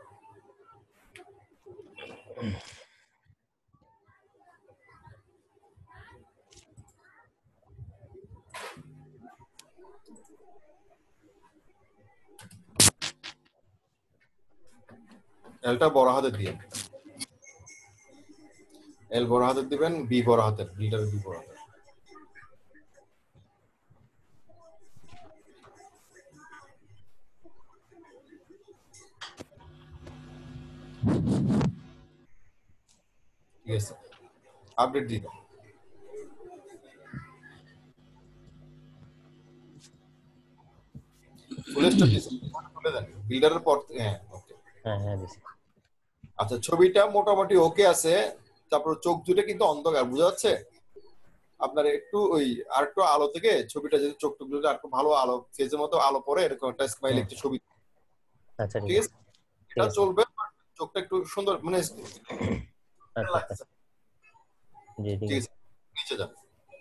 এলটা বড় হাতের দিবেন, এল বড় হাতের দিবেন, বি বড় হাতের, বিটার বি বড় হাতের। ঠিক আছে আপডেট দিবেন। ফুল স্টপ খুলে দেন বিল্ডারের পর। হ্যাঁ ওকে হ্যাঁ হ্যাঁ দিছি। আচ্ছা ছবিটা মোটামুটি ওকে আছে, তারপর চোখ দুটো কিন্তু অন্ধকার বোঝা যাচ্ছে। আপনার একটু ওই আর একটু আলো থেকে ছবিটা যদি চোখ টুক যদি আর একটু ভালো আলো ফেজের মতো আলো পড়ে এরকম একটা স্মাইল একটা ছবি। আচ্ছা ঠিক আছে এটা চলবে, চোখটা একটু সুন্দর মানে আচ্ছা জি ঠিক আছে। নিচে যান।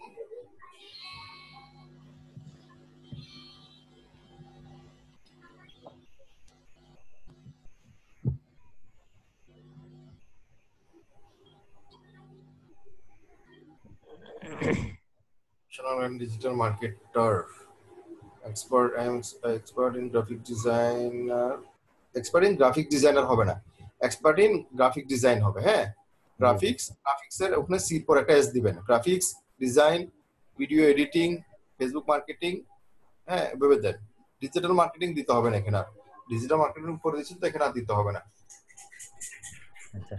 and digital marketer, expert I am expert in graphic designer, expert in graphic designer হবে না, expert in graphic design হবে। হ্যাঁ গ্রাফিক্স, গ্রাফিক্স এর ওখানে সি পর একটা এস দিবেন। Graphics design, video editing, Facebook marketing, হ্যাঁ এভাবে দেন। ডিজিটাল মার্কেটিং দিতে হবে না এখানে, ডিজিটাল মার্কেটিং করে দিচ্ছি তো এখানে আর দিতে হবে না। আচ্ছা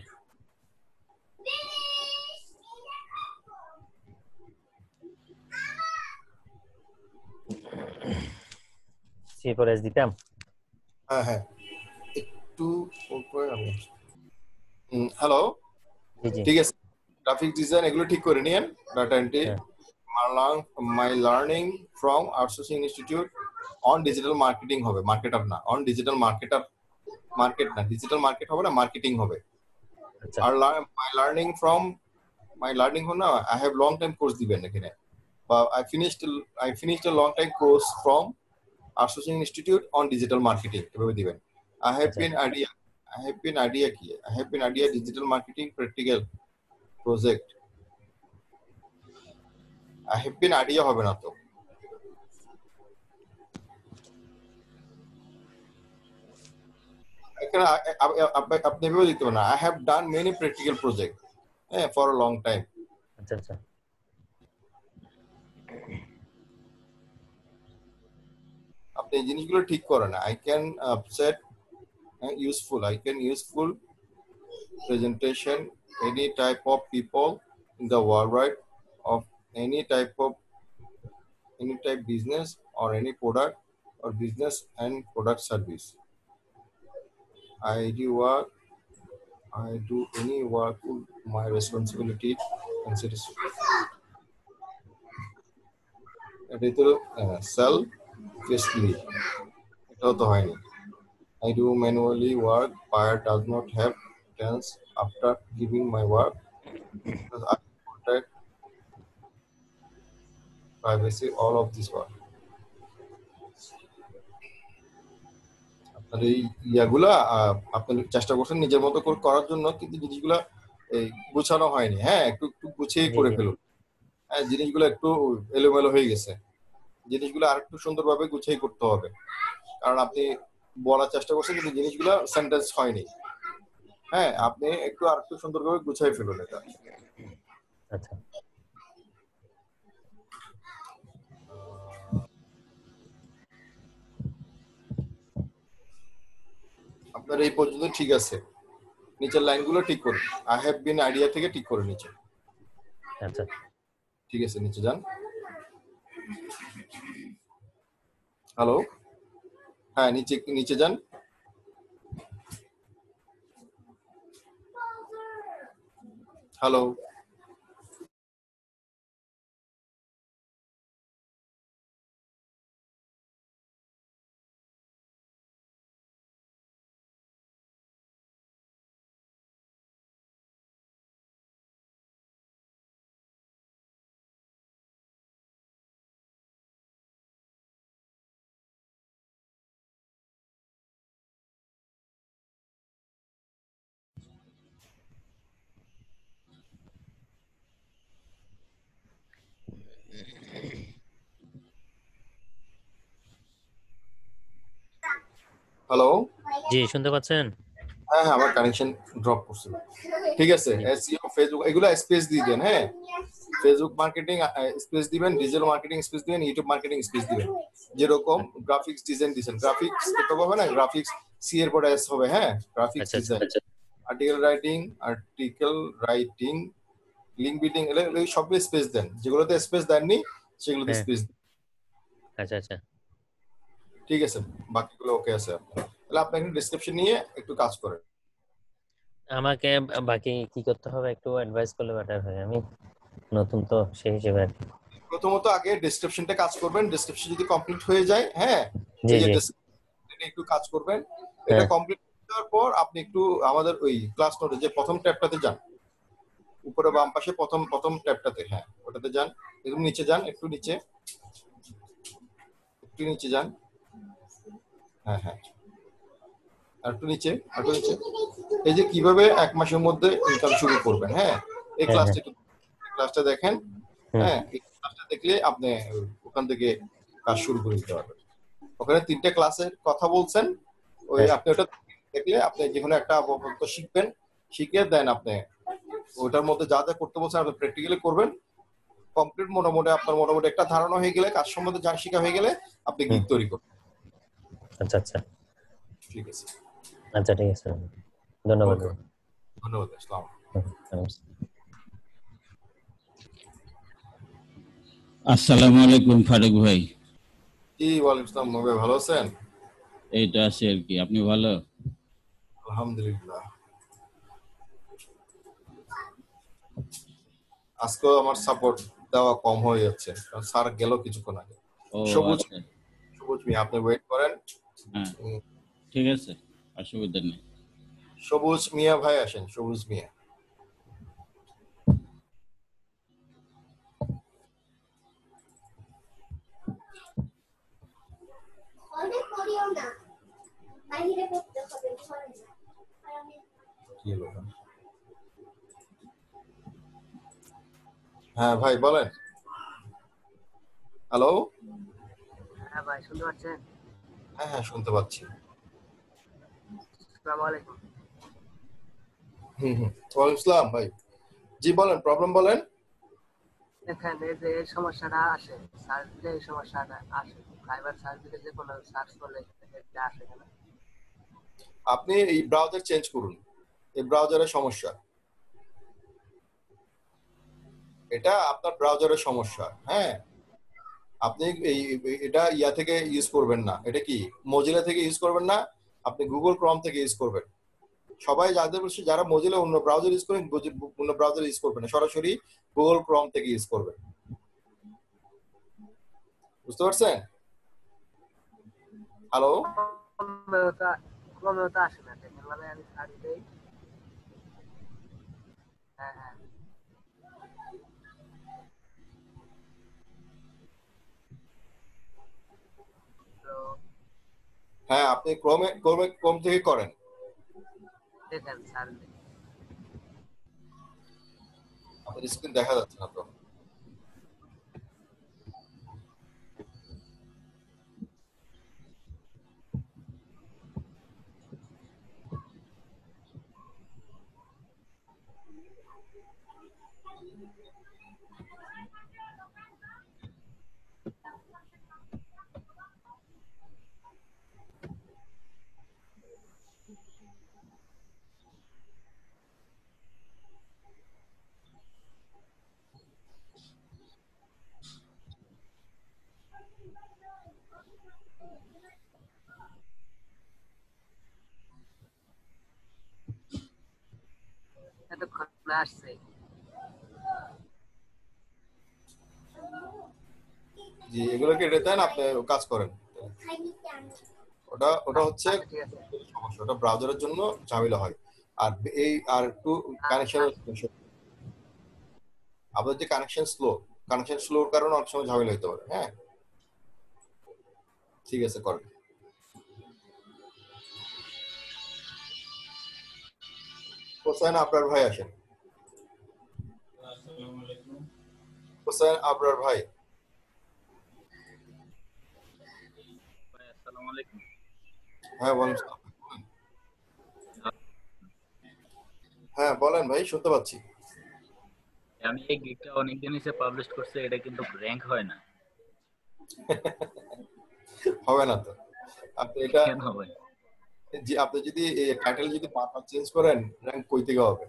সি পর এস দিতাম। হ্যাঁ হ্যাঁ একটু উপরে আমি হ্যালো ঠিক আছে। গ্রাফিক ডিজাইন এগুলো ঠিক করে নিয়েন। Data entry, my learning from outsourcing institute on digital marketing হবে, মার্কেটার না, অন ডিজিটাল মার্কেটার, মার্কেট না ডিজিটাল মার্কেট হবে না, মার্কেটিং হবে। আর my learning from, my learning হলো না, I have long time course দিবেন এখানে, বা I finished I finished a long time course from outsourcing institute on digital marketing এভাবে দিবেন। I have been idea, I have been idea কি I have been idea digital marketing practical project, I have been idea হবে না তো। এখানে আপনি ভেবে দিতে পারেন I have done many practical project eh, for a long time। আচ্ছা আচ্ছা আপনি এই জিনিসগুলো ঠিক করেন। I can uh, set uh, useful, I can useful presentation any type of people in the world, right, of any type of any type business or any product or business and product service. I do work, I do any work with my responsibility and satisfaction. এটা সেল ফেসলি এটাও তো হয়নি। I do manually work, buyer does not have chance after giving my work because I protect privacy, all of this work. আপনার এই ইয়াগুলা আপনি চেষ্টা করছেন নিজের মতো করে করার জন্য, কিন্তু জিনিসগুলা এই গুছানো হয়নি। হ্যাঁ একটু একটু গুছিয়ে করে ফেলুন। হ্যাঁ জিনিসগুলো একটু এলোমেলো হয়ে গেছে, জিনিসগুলো আর একটু সুন্দরভাবে গুছিয়ে করতে হবে, কারণ আপনি বলার চেষ্টা করছেন কিন্তু জিনিসগুলো সেন্টেন্স হয়নি। হ্যাঁ আপনি একটু আর একটু সুন্দরভাবে গুছিয়ে ফেলুন এটা। আচ্ছা আপনার এই পর্যন্ত ঠিক আছে, নিচের লাইনগুলো ঠিক করুন। আই হ্যাভ বিন আইডিয়া থেকে ঠিক করে নিচে। আচ্ছা ঠিক আছে নিচে যান। হ্যালো, হ্যাঁ নিচে নিচে যান। হ্যালো, হ্যালো, জি শুনতে পাচ্ছেন? হ্যাঁ হ্যাঁ আমার কানেকশন ড্রপ করছিল। ঠিক আছে, এসইও ফেসবুক এগুলো স্পেস দিয়ে দেন। হ্যাঁ, ফেসবুক মার্কেটিং স্পেস দিবেন, ডিজিটাল মার্কেটিং স্পেস দিবেন, ইউটিউব মার্কেটিং স্পেস দিবেন। যেরকম গ্রাফিক্স ডিজাইন দিবেন, গ্রাফিক্স তো হবে না, গ্রাফিক্স সি এর পরে এস হবে। হ্যাঁ, গ্রাফিক্স আচ্ছা আচ্ছা design, article writing, article writing, link building, এগুলো সব স্পেস দেন। যেগুলোতে স্পেস দেননি সেগুলোতে হ্যাঁ স্পেস। আচ্ছা আচ্ছা ঠিক আছে, বাকিগুলো ওকে আছে আপনার। তাহলে আপনি একটা ডেসক্রিপশন নিয়ে একটু কাজ করেন। আমাকে বাকি কি করতে হবে একটু অ্যাডভাইস করলে বেটার হয়, আমি নতুন তো সেই হিসেবে আর কি। প্রথমত আগে ডেসক্রিপশনটা কাজ করবেন। ডেসক্রিপশন যদি কমপ্লিট হয়ে যায়, হ্যাঁ জি এই যে জি ডেসক্রিপশনে একটু কাজ করবেন। এটা হ্যাঁ কমপ্লিট করার পর আপনি একটু আমাদের ওই ক্লাস নোটে যে প্রথম ট্যাবটাতে যান, উপরে বাম পাশে প্রথম প্রথম ট্যাবটাতে, হ্যাঁ ওটাতে যান। একটু নিচে যান, একটু নিচে, একটু নিচে যান। হ্যাঁ হ্যাঁ, আর একটু নিচে, আর একটু নিচে। এই যে কিভাবে এক মাসের মধ্যে ইনকাম শুরু করবেন, হ্যাঁ এই হ্যাঁ ক্লাসটা হ্যাঁ একটু ক্লাসটা দেখেন। হুম হ্যাঁ, এই ক্লাসটা দেখলে আপনি ওখান থেকে কাজ শুরু করে দিতে পারবেন। ওখানে তিনটে ক্লাসের কথা বলছেন, ওই হ্যাঁ আপনি ওটা দেখলে আপনি যে কোনো একটা আপাতত শিখবেন, শিখে দেন আপনি ওটার মধ্যে যা যা করতে বলছেন আপনি প্র্যাকটিক্যালি করবেন। কমপ্লিট মোটামুটি আপনার মোটামুটি একটা ধারণা হয়ে গেলে, কাজ সম্বন্ধে যা শেখা হয়ে গেলে আপনি হুম গিগ তৈরি করবেন। আচ্ছা আচ্ছা ঠিক আছে, আচ্ছা ঠিক আছে, ধন্যবাদ। ওকে, ধন্যবাদ, আসসালাম। হুম, হুম। আসসালামু আলাইকুম ফারুক ভাই। জি ওয়ালাইকুম আসসালাম, ভাই ভালো আছেন? এই তো আছি আর কি, আপনি ভালো? আলহামদুলিল্লাহ। আজকেও আমার সাপোর্ট দেওয়া কম হয়ে যাচ্ছে, কারণ স্যার গেল কিছুক্ষণ আগে। ও সবুজ আচ্ছা, সবুজ মিয়া, আপনি ওয়েট করেন। হ্যাঁ উম, ঠিক আছে, অসুবিধা নেই। সবুজ মিয়া ভাই আসেন, সবুজ মিয়া। কি হলো? হ্যাঁ ভাই বলেন। হ্যালো, হ্যাঁ ভাই শুনতে পাচ্ছেন? হ্যাঁ হ্যাঁ শুনতে পাচ্ছি। আসসালামু আলাইকুম। হুম হুম, ওয়ালাইকুম আসসালাম ভাই। জি বলেন, প্রবলেম বলেন। দেখেন এই যে এই সমস্যাটা আসে, সার্চ দিলে এই সমস্যাটা আসে, ফাইবার সার্চ দিলে যে কোনো সার্চ করলে এটা আসে কেন? আপনি এই ব্রাউজার চেঞ্জ করুন, এই ব্রাউজারের সমস্যা, এটা আপনার ব্রাউজারের সমস্যা। হ্যাঁ, আপনি এই এটা ইয়া থেকে ইউজ করবেন না, এটা কি মজিলা থেকে ইউজ করবেন না, আপনি গুগল ক্রম থেকে ইউজ করবেন। সবাই যাদের বলছে যারা মজিলা অন্য ব্রাউজার ইউজ করেন, অন্য ব্রাউজার ইউজ করবেন না, সরাসরি গুগল ক্রম থেকে ইউজ করবেন। বুঝতে পারছেন? হ্যালো, ক্রমেও ক্রমেও তো আসে না, দেখেন মানে আমি সার্চ দিই। হ্যাঁ হ্যাঁ তো হ্যাঁ আপনি ক্রমে ক্রমে ক্রম থেকে করেন। দেখেন সার্চ দিই। আপনার স্ক্রিন দেখা যাচ্ছে না তো। এতক্ষণ আসছে। জি এগুলো কেটে দেন, আপনি কাজ করেন। ওটা ওটা হচ্ছে সমস্যা, ওটা ব্রাউজারের জন্য ঝামেলা হয়। আর এই আর একটু কানেকশন, আপনার যে কানেকশন স্লো, কানেকশন স্লোর কারণে অনেক সময় ঝামেলা হতে পারে। হ্যাঁ ঠিক আছে, করেন। হোসেন আবরার ভাই আসেন। হোসেন আবরার ভাই। আসসালামু আলাইকুম। হ্যাঁ বলেন। হ্যাঁ বলেন ভাই, শুনতে পাচ্ছি। আমি এই গিগটা অনেকদিন হইছে পাবলিশ করছি, এটা কিন্তু র‍্যাঙ্ক হয় না। হবে না তো, আপনি এটা কেন হবে? জি আপনি যদি এই টাইটেল যদি বারবার চেঞ্জ করেন, র‍্যাঙ্ক কই থেকে হবে?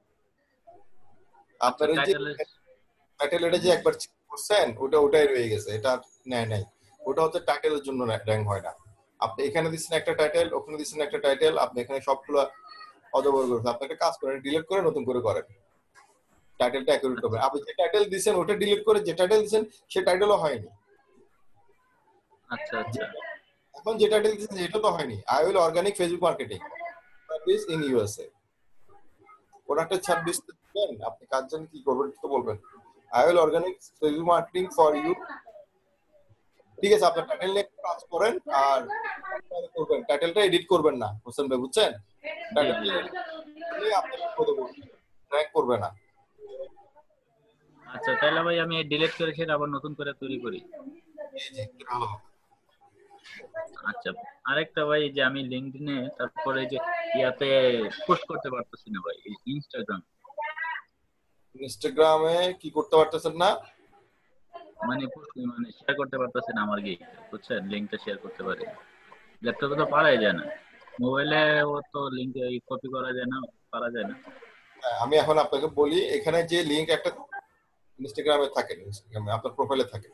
আপনার এই যে টাইটেল এটা যে একবার চেঞ্জ করছেন, ওটা ওটাই রয়ে গেছে, এটা নেয় নাই। ওটা হচ্ছে টাইটেলের জন্য র‍্যাঙ্ক হয় না। আপনি এখানে দিচ্ছেন একটা টাইটেল, ওখানে দিচ্ছেন একটা টাইটেল, আপনি এখানে সবগুলো অজবর করেছেন। আপনি একটা কাজ করেন, ডিলিট করে নতুন করে করেন, টাইটেলটা অ্যাকুরেট হবে। আপনি যে টাইটেল দিবেন ওটা ডিলিট করে যে টাইটেল দিবেন সেই টাইটেলও হয়নি। আচ্ছা আচ্ছা। এখন যে টাইটেল দিবেন এটা তো হয়নি। I will organic Facebook marketing service in USA. প্রোডাক্টের ছাব্বিশ দিবেন, আপনি কাজ জানেন কি করবেন তো বলবেন। I will organic Facebook marketing for you. ঠিক আছে, আপনি টাইটেল নিয়ে কাজ করেন আর করবেন, টাইটেলটা এডিট করবেন না হোসেন ভাই, বুঝছেন? টাইটেলটা আপনি করে দেবেন, ট্র্যাক করবে না। আচ্ছা তাহলে ভাই আমি ডিলিট করে সেটা আবার নতুন করে তৈরি করি। আচ্ছা আরেকটা ভাই, যে আমি লিংকডইনে তারপরে যে ইয়াতে পোস্ট করতে পারতেছি না ভাই, ইনস্টাগ্রাম ইনস্টাগ্রামে কি করতে পারতেছেন না? মানে পোস্ট মানে শেয়ার করতে পারতেছি না আমার গিগ, বুঝছেন? লিংকটা শেয়ার করতে পারি, ল্যাপটপে তো পারাই যায় না, মোবাইলে ও তো লিংক কপি করা যায় না, পারা যায় না। আমি এখন আপনাকে বলি, এখানে যে লিংক একটা ইনস্টাগ্রামে থাকে, ইনস্টাগ্রামে আপনার প্রোফাইলে থাকে,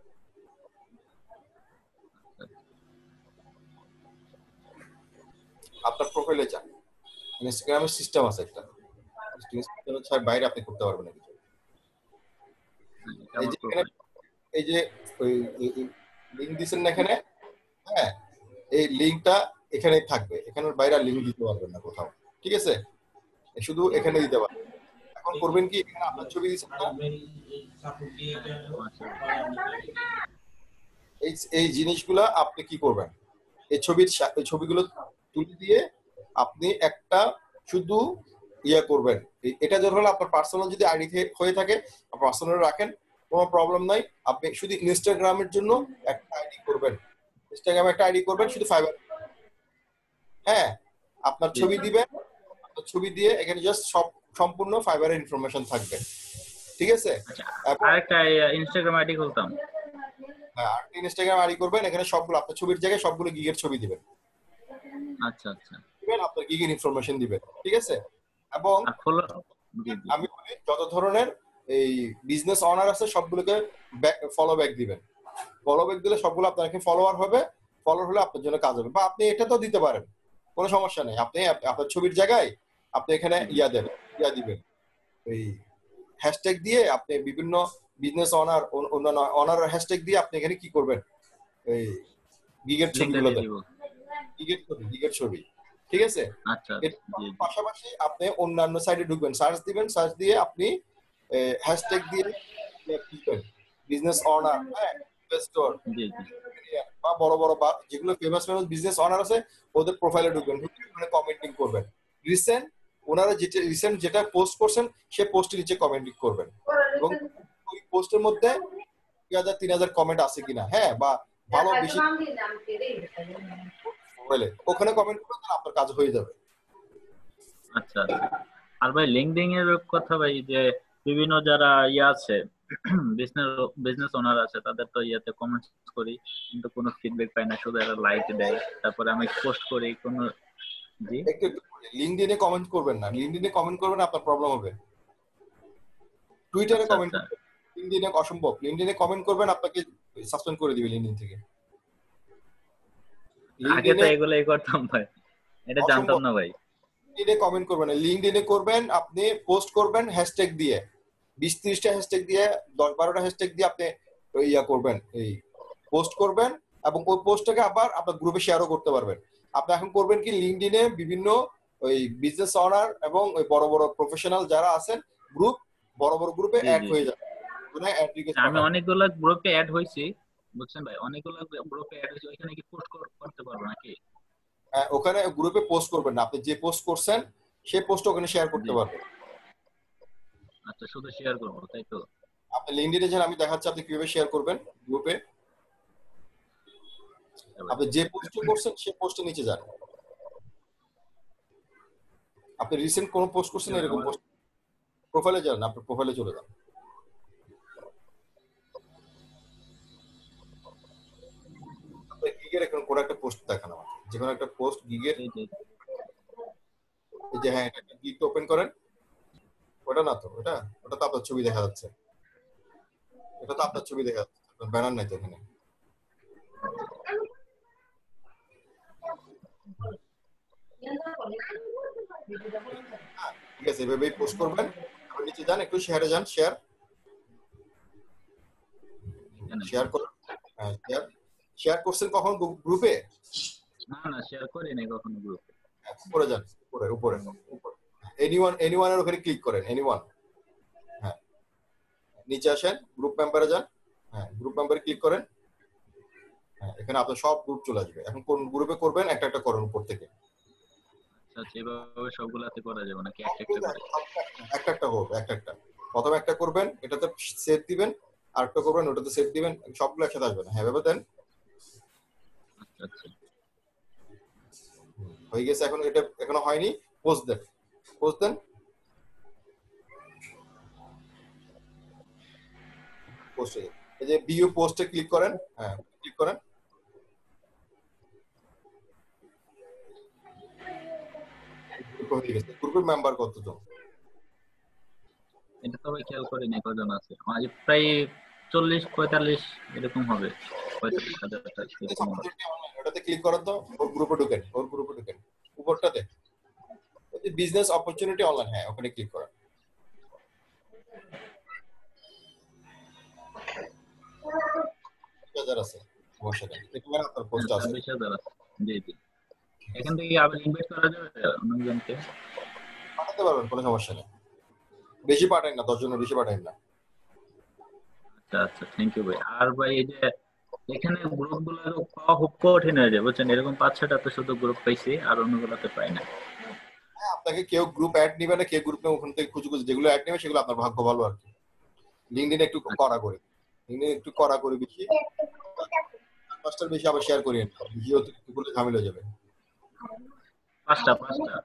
আপনার প্রোফাইলে যান, ইনস্টাগ্রামের সিস্টেম আছে একটা, সিস্টেম ছাড়া বাইরে আপনি করতে পারবেন না কিছু। এই যে এখানে এই যে লিংক দিছেন না এখানে, হ্যাঁ এই লিংকটা এখানেই থাকবে, এখানের বাইরে লিংক দিতে পারবেন না কোথাও। ঠিক আছে, শুধু এখানে দিতে পারবেন। এখন করবেন কি, এখানে আপনার ছবি দিছেন না, এই এই জিনিসগুলা আপনি কি করবেন, এই ছবির এই ছবিগুলো তুলে দিয়ে আপনি একটা শুধু ইয়া করবেন। এটা ধর হলো আপনার পার্সোনাল যদি আইডি হয়ে থাকে পার্সোনাল রাখেন, কোনো প্রবলেম নাই। আপনি শুধু ইনস্টাগ্রামের জন্য একটা আইডি করবেন, ইনস্টাগ্রামে একটা আইডি করবেন শুধু ফাইবার। হ্যাঁ আপনার ছবি দিবেন, আপনার ছবি দিয়ে এখানে জাস্ট সব সম্পূর্ণ ফাইবারের ইনফরমেশন থাকবে। ঠিক আছে, আরেকটা ইনস্টাগ্রাম আইডি খুলতাম। হ্যাঁ আরেকটা ইনস্টাগ্রাম আইডি করবেন, এখানে সবগুলো আপনার ছবির জায়গায় সবগুলো গিগের ছবি দিবেন। আচ্ছা আচ্ছা, দিবেন আপনার গিগের ইনফরমেশন দিবেন। ঠিক আছে, এবং আমি বলি যত ধরনের এই বিজনেস অনার আছে সবগুলোকে ফলো ব্যাক দিবেন। ফলো ব্যাক দিলে সবগুলো আপনাকে ফলোয়ার হবে, ফলোয়ার হলে আপনার জন্য কাজ হবে। বা আপনি এটা তো দিতে পারেন, কোনো সমস্যা নেই। আপনি আপনার ছবির জায়গায় আপনি এখানে ইয়া দেবেন, ইয়া দিবেন এই হ্যাশট্যাগ দিয়ে আপনি বিভিন্ন বিজনেস অনার অন্যান্য অনার হ্যাশট্যাগ দিয়ে আপনি এখানে কি করবেন, এই গিগের ছবিগুলো দেবেন, গিগের ছবি গিগের ছবি। ঠিক আছে, আচ্ছা। পাশাপাশি আপনি অন্যান্য সাইটে ঢুকবেন, সার্চ দিবেন, সার্চ দিয়ে আপনি হ্যাশট্যাগ দিয়ে বিজনেস অনার, হ্যাঁ ইনভেস্টর বা বড় বড় বা যেগুলো ফেমাস ফেমাস বিজনেস অনার আছে ওদের প্রোফাইলে ঢুকবেন, ঢুকে কমেন্টিং করবেন। রিসেন্ট ওনারা যেটা রিসেন্ট যেটা পোস্ট করছেন সে পোস্টের নিচে কমেন্টিং করবেন, এবং ওই পোস্টের মধ্যে দুই হাজার তিন হাজার কমেন্ট আছে কিনা, হ্যাঁ বা ভালো বেশি ওখানে কমেন্ট করলে আপনার কাজ হয়ে যাবে। আচ্ছা আচ্ছা। আর ভাই লিংকডইন এর কথা ভাই, যে বিভিন্ন যারা ইয়া আছে বিজনেস বিজনেস ওনার আছে তাদের তো ইয়াতে কমেন্টস করি কিন্তু কোনো ফিডব্যাক পাই না, শুধু এরা লাইক দেয়, তারপরে আমি পোস্ট করি কোনো। জি একটু লিংকডইনে কমেন্ট করবেন না, লিংকডইনে কমেন্ট করবেন আপনার প্রবলেম হবে। টুইটারে কমেন্ট করবেন, লিংকডইনে অসম্ভব। লিংকডইনে কমেন্ট করবেন আপনাকে সাসপেন্ড করে দিবে লিংকডইন থেকে। আগে তো এগুলাই করতাম ভাই, এটা জানতাম না ভাই। লিংকডইনে কমেন্ট করবেন, লিংকডইনে করবেন, আপনি পোস্ট করবেন হ্যাশট্যাগ দিয়ে, বিশ ত্রিশটা হ্যাশট্যাগ দিয়ে, দশ বারোটা হ্যাশট্যাগ দিয়ে আপনি ইয়া করবেন, এই পোস্ট করবেন, এবং ওই পোস্টটাকে আবার আপনার গ্রুপে শেয়ারও করতে পারবেন। আপনি এখন করবেন কি, লিংকডইনে বিভিন্ন ওই বিজনেস অনার এবং ওই বড় বড় প্রফেশনাল যারা আছেন গ্রুপ, বড় বড় গ্রুপে অ্যাড হয়ে যাবে। আমি অনেকগুলো গ্রুপে অ্যাড হইছি, বুঝছেন ভাই, অনেকগুলো গ্রুপে অ্যাড হইছি, ওখানে কি পোস্ট করতে পারবো নাকি? হ্যাঁ, ওখানে গ্রুপে পোস্ট করবেন না, আপনি যে পোস্ট করছেন সেই পোস্ট ওখানে শেয়ার করতে পারবেন। আচ্ছা, শুধু শেয়ার করব, তাই তো? আপনি লিংকডইনে যান, আমি দেখাচ্ছি আপনি কিভাবে শেয়ার করবেন গ্রুপে। আপনি যে পোস্ট করছেন সেই পোস্টের নিচে যান, আপনি রিসেন্ট কোন পোস্ট করছেন এরকম পোস্ট, প্রোফাইলে যান, আপনার প্রোফাইলে চলে যান। আপনি গিগের এখন কোন একটা পোস্ট দেখান আমাকে, যে কোনো একটা পোস্ট গিগের, এই যে হ্যাঁ, এটা গিগ ওপেন করেন। ওটা না তো, ওটা ওটা তো আপনার ছবি দেখা যাচ্ছে, এটা তো আপনার ছবি দেখা যাচ্ছে, আপনার ব্যানার নাই তো এখানে। ঠিক আছে, এভাবেই পোস্ট করবেন। আপনি নিচে যান, একটু শেয়ারে যান, শেয়ার শেয়ার করুন। হ্যাঁ, শেয়ার শেয়ার করছেন কখন গ্রুপে? না না, শেয়ার করি নাই কখনো গ্রুপে। উপরে যান, উপরে উপরে উপরে এনিওয়ান এনিওয়ান এর ওখানে ক্লিক করেন, এনিওয়ান। হ্যাঁ, নিচে আসেন, গ্রুপ মেম্বারে যান। হ্যাঁ, গ্রুপ মেম্বারে ক্লিক করেন। হ্যাঁ, এখানে আপনার সব গ্রুপ চলে আসবে। এখন কোন গ্রুপে করবেন একটা একটা করেন উপর থেকে। আচ্ছা, এভাবে সবগুলাতে করা যাবে নাকি একটা একটা করে? একটা একটা হোক, একটা একটা। প্রথমে একটা করবেন, এটাতে সেভ দিবেন, আরেকটা করবেন, ওটাতে সেভ দিবেন, সবগুলো একসাথে আসবে না। হ্যাঁ, এভাবে দেন। আচ্ছা আচ্ছা, হয়ে গেছে। এখন এটা এখনো হয়নি, পোস্ট দেন, পোস্ট দেন, পোস্টে এই যে ভিউ পোস্টে ক্লিক করেন। হ্যাঁ, ক্লিক করেন। হয়ে গেছে। গ্রুপের মেম্বার কতজন? এটা তো ভাই খেয়াল করি নাই কজন আছে, মানে প্রায় চল্লিশ পঁয়তাল্লিশ এরকম হবে, পঁয়তাল্লিশ হাজার এরকম হবে। ওটাতে ক্লিক করেন তো, ওর গ্রুপে ঢুকেন, ওর গ্রুপে ঢুকেন, উপরটাতে বিজনেস অপরচুনিটি অনলাইন। হ্যাঁ, ওখানে ক্লিক করেন। হাজার আছে, সমস্যা নেই, এখানে আপনার পোস্ট আছে। বিশ হাজার আছে, জি জি। এখান থেকে আবার ইনভেস্ট করা যাবে অন্যজনকে? পাঠাতে পারবেন, কোনো সমস্যা নেই। বেশি পাঠান না, দশ জনের বেশি পাঠান না। আচ্ছা আচ্ছা, থ্যাংক ইউ ভাই। আর ভাই এই যে এখানে গ্রুপ গুলো পাওয়া খুব কঠিন হয়ে যায়, বুঝছেন, এরকম পাঁচ ছটা তো শুধু গ্রুপ পাইছি, আর অন্যগুলোতে পাই না। হ্যাঁ, আপনাকে কেউ গ্রুপ অ্যাড নিবে না, কেউ গ্রুপ নিয়ে ওখান থেকে খুঁজে খুঁজে যেগুলো অ্যাড নেবে সেগুলো আপনার ভাগ্য ভালো আর কি। লিংকডইনে একটু করা করে, লিংকডইনে একটু করা করে বেশি, পাঁচটার বেশি আবার শেয়ার করিয়েন না, বেশি অতিরিক্ত করলে ঝামেলা হয়ে যাবে। পাঁচটা পাঁচটা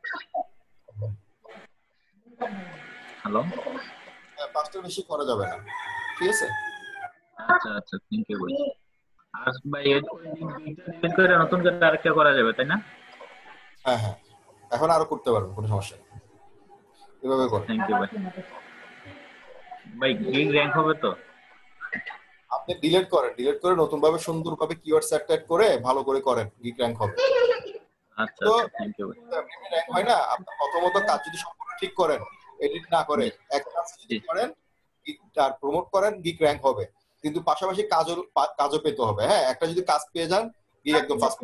হ্যালো, হ্যাঁ, পাঁচটার বেশি করা যাবে না, ঠিক আছে? আচ্ছা আচ্ছা, থ্যাংক ইউ ভাই। আর ভাই ওই লিংকটা ডিলিট করে নতুন করে আরেকটা করা যাবে তাই না? হ্যাঁ হ্যাঁ, এখন আরো করতে পারবেন, কোনো সমস্যা নেই, এভাবে করুন। থ্যাংক ইউ ভাই। ভাই গিগ র্যাঙ্ক হবে তো? আপনি ডিলিট করেন, ডিলিট করে নতুন ভাবে সুন্দরভাবে কিওয়ার্ড সেট টেট করে ভালো করে করেন, গিগ র্যাঙ্ক হবে। আচ্ছা তো আচ্ছা, থ্যাংক ইউ ভাই। এমনি র্যাঙ্ক হয় না, আপনি প্রথমত কাজ যদি সম্পূর্ণ ঠিক করেন, এডিট না করে এক কাজ যদি করেন, আর প্রমোট করেন, গিগ র্যাঙ্ক হবে। কিন্তু পাশাপাশি কাজও কাজও পেতে হবে। হ্যাঁ, একটা যদি কাজ পেয়ে যান, গিগ একদম ফার্স্ট।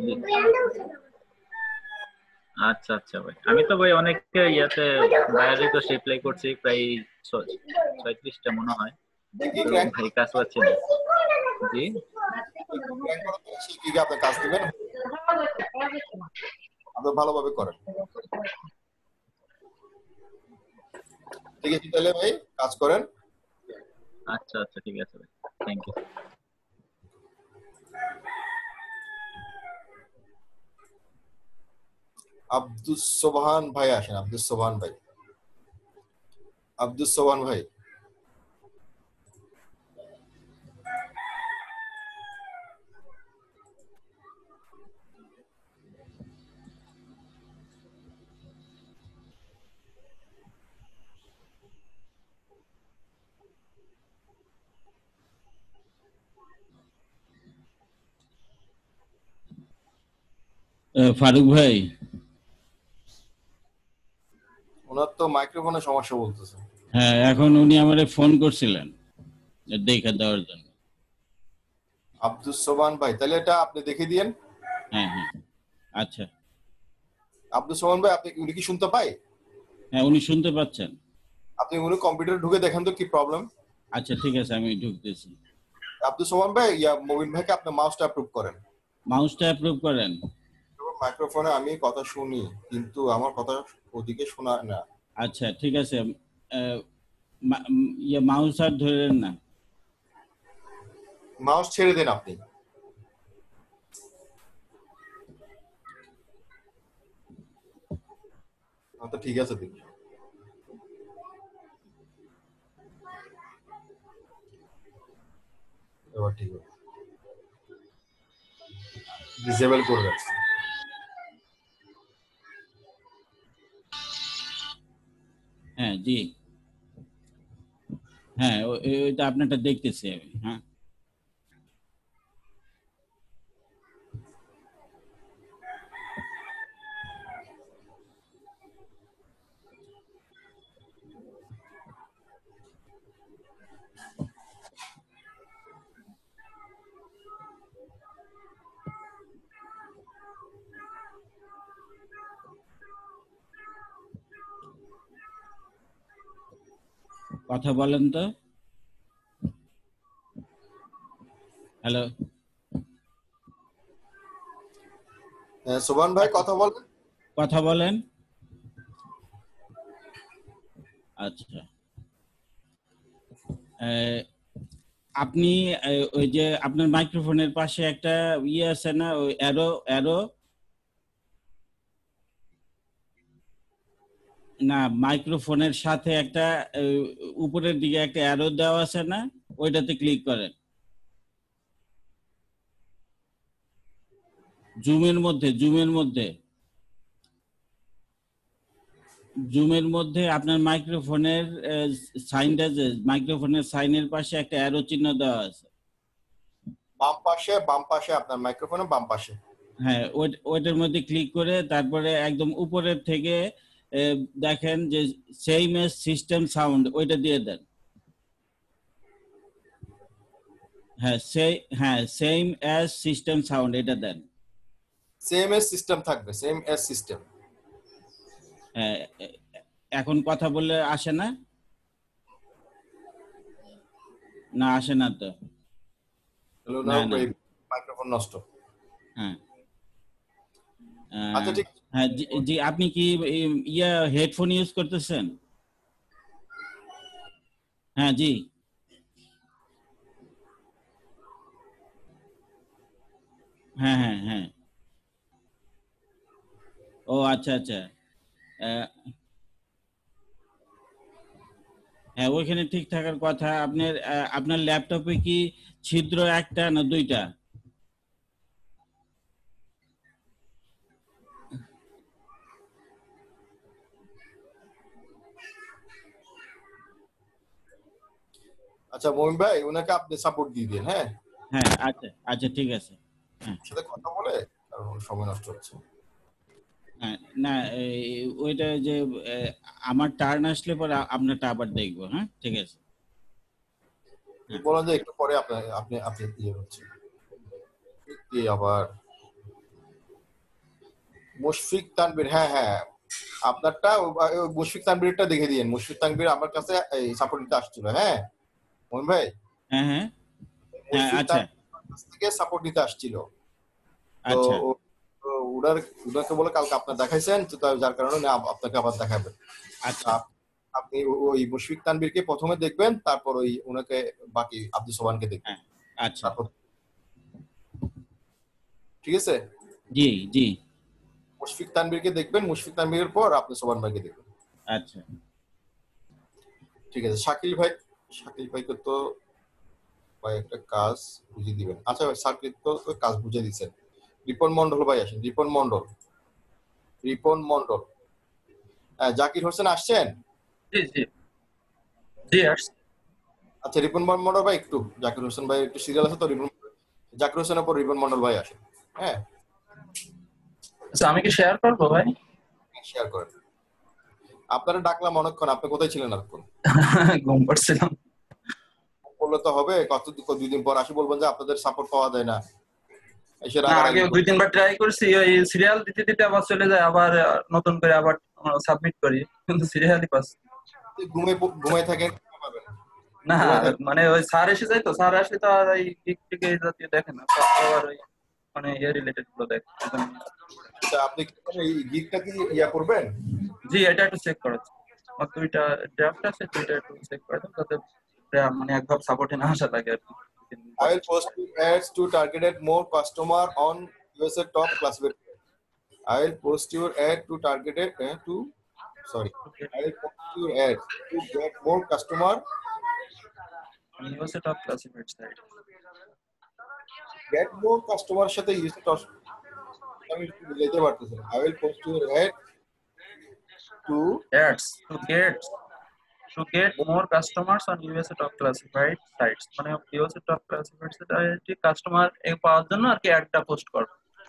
আচ্ছা আচ্ছা ভাই, আমি তো ভাই অনেক ইয়াতে বাইরে তো অ্যাপ্লাই করছি, প্রায় ছয়ত্রিশটা মনে হয়, ভাই কাজ পাচ্ছি না। জি, গিগে আপনি কাজ দিবেন, আপনি ভালোভাবে করেন। ঠিক আছে তাহলে ভাই, কাজ করেন। আচ্ছা আচ্ছা, ঠিক আছে ভাই, থ্যাংক ইউ। আব্দুস সোবহান ভাই আসেন, আব্দুস সোবহান ভাই, আব্দুস সোবহান ভাই। ফারুক ভাই ওনার তো মাইক্রোফোনের সমস্যা বলতেছে। হ্যাঁ এখন উনি আমারে ফোন করছিলেন দেখা দেওয়ার জন্য। আব্দুস সোবান ভাই তাহলে এটা আপনি দেখে দিয়েন। হ্যাঁ হ্যাঁ আচ্ছা। আব্দুস সোবান ভাই আপনি উনি কি শুনতে পায়? হ্যাঁ উনি শুনতে পাচ্ছেন। আপনি উনি কম্পিউটারে ঢুকে দেখেন তো কি প্রবলেম। আচ্ছা ঠিক আছে আমি ঢুকতেছি। আব্দুস সোবান ভাই ইয়া মুবিন ভাইকে আপনি মাউসটা অ্যাপ্রুভ করেন। মাউসটা অ্যাপ্রুভ করেন। মাইক্রোফোনে আমি কথা শুনি কিন্তু আমার কথা ওদিকে শোনা না। আচ্ছা ঠিক আছে ইয়া মাউস আর ধরেন না। মাউস ছেড়ে দেন আপনি। তো ঠিক আছে দেখি। এবার ঠিক আছে ডিসেবল করে রাখছি। হ্যাঁ জি হ্যাঁ ওইটা আপনারটা দেখতেছি আমি। হ্যাঁ কথা বলেন তো। হ্যালো সোবান ভাই কথা বলেন। কথা বলেন। আচ্ছা আপনি ওই যে আপনার মাইক্রোফোনের পাশে একটা ইয়ে আছে না ওই অ্যারো অ্যারো না মাইক্রোফোনের সাথে একটা উপরের দিকে একটা অ্যারো দেওয়া আছে না ওইটাতে ক্লিক করেন। জুমের মধ্যে জুমের মধ্যে জুমের মধ্যে আপনার মাইক্রোফোনের সাইনটা যে মাইক্রোফোনের সাইনের পাশে একটা অ্যারো চিহ্ন দেওয়া আছে। বাম পাশে বাম পাশে আপনার মাইক্রোফোনের বাম পাশে। হ্যাঁ ওইটার মধ্যে ক্লিক করে তারপরে একদম উপরের থেকে দেখেন যে সেম এজ সিস্টেম সাউন্ড ওইটা দিয়ে দেন। হ্যাঁ সেই হ্যাঁ সেম এজ সিস্টেম সাউন্ড এটা দেন। সেম এজ সিস্টেম থাকবে সেম এজ সিস্টেম। হ্যাঁ এখন কথা বললে আসে না না আসে না তো। হ্যালো না মাইক্রোফোন নষ্ট। হ্যাঁ আচ্ছা ঠিক হ্যাঁ জি আপনি কি ইয়া হেডফোন ইউজ করতেছেন? হ্যাঁ জি হ্যাঁ হ্যাঁ হ্যাঁ ও আচ্ছা আচ্ছা হ্যাঁ ওইখানে ঠিক থাকার কথা। আপনার আপনার ল্যাপটপে কি ছিদ্র একটা না দুইটা? আচ্ছা মমিন ভাই ওনাকে আপনি সাপোর্ট দিয়ে দিন। হ্যাঁ হ্যাঁ আচ্ছা আচ্ছা ঠিক আছে। হ্যাঁ সাথে কথা বলে কারণ সময় নষ্ট হচ্ছে। হ্যাঁ না ওইটা যে আমার টার্ন আসলে পরে আপনারটা আবার দেখবো। হ্যাঁ ঠিক আছে বলেন যে একটু পরে আপনি আপনি আপনি ইয়ে হচ্ছে কি আবার মুশফিক তানভীর। হ্যাঁ হ্যাঁ আপনারটা মুশফিক তানভীরটা দেখে দিয়েন। মুশফিক তানভীর আমার কাছে এই সাপোর্ট দিতে আসছিল। হ্যাঁ মমিন ভাই হ্যাঁ হ্যাঁ আচ্ছা থেকে সাপোর্ট দিতে আসছিল। আচ্ছা তো ওনার ওনাকে বলে কালকে আপনার দেখাইছেন তো যার কারণে আপনাকে আবার দেখাবেন। আচ্ছা আপনি ওই মুশফিক তানভীরকে প্রথমে দেখবেন তারপর ওই ওনাকে বাকি আব্দুস সোবানকে দেখবেন। আচ্ছা ঠিক আছে জি জি মুশফিক তানভীরকে দেখবেন। মুশফিক তানভীরের পর আপনি সোবান ভাইকে দেখবেন। আচ্ছা ঠিক আছে শাকিল ভাই শাকিল ভাইকে তো ভাই একটা কাজ বুঝিয়ে দিবেন। আচ্ছা ভাই শাকিল তো কাজ বুঝিয়ে দিচ্ছেন। রিপন মন্ডল ভাই আসেন। রিপন মন্ডল রিপন মন্ডল হ্যাঁ জাকির হোসেন আসছেন? জি জি জি আসছে। আচ্ছা রিপন মন্ডল ভাই একটু জাকির হোসেন ভাই একটু সিরিয়াল আছে তো রিপন জাকির হোসেনের পর রিপন মন্ডল ভাই আসেন। হ্যাঁ আচ্ছা আমি কি শেয়ার করবো ভাই? শেয়ার করেন। আপনারা ডাকলাম অনেকক্ষণ, আপনি কোথায় ছিলেন এতক্ষণ? ঘুম পাচ্ছিলাম। বললে তো হবে, কত দুই দিন পর আসি বলবেন যে আপনাদের সাপোর্ট পাওয়া যায় না। এসে না রাগারাগি আগে দুই তিনবার ট্রাই করছি, ওই সিরিয়াল দিতে দিতে আবার চলে যায়, আবার নতুন করে আবার সাবমিট করি, কিন্তু সিরিয়ালই পাচ্ছি ঘুমে ঘুমাই থাকেন পাবেন না। মানে ওই স্যার এসে যায় তো, স্যার আসলে তো আর এই দিক থেকে এই জাতীয় দেখে না, আবার ওই মানে ইয়ে রিলেটেড গুলো দেখে। আচ্ছা আপনি কি এই গিগটা কি ইয়া করবেন? জি এটা একটু চেক করা আর দুইটা ড্রাফট আছে, দুইটা একটু চেক করে দাও যাতে মানে একভাবে সাপোর্টে না আসা লাগে আর কি। I will post ads to targeted more customer on U S A top classified. I will post your ad to targeted uh, to sorry. I will post your ad to get more customer on U S A top classified site. Get more customer সাথে U S A top আমি লিখতে পারতেছি না। I will post your ad to ads to get to get more customers on U S A top classified sites. মানে U S A top classified site এ customer এ পাওয়ার জন্য আর কি একটা পোস্ট করব।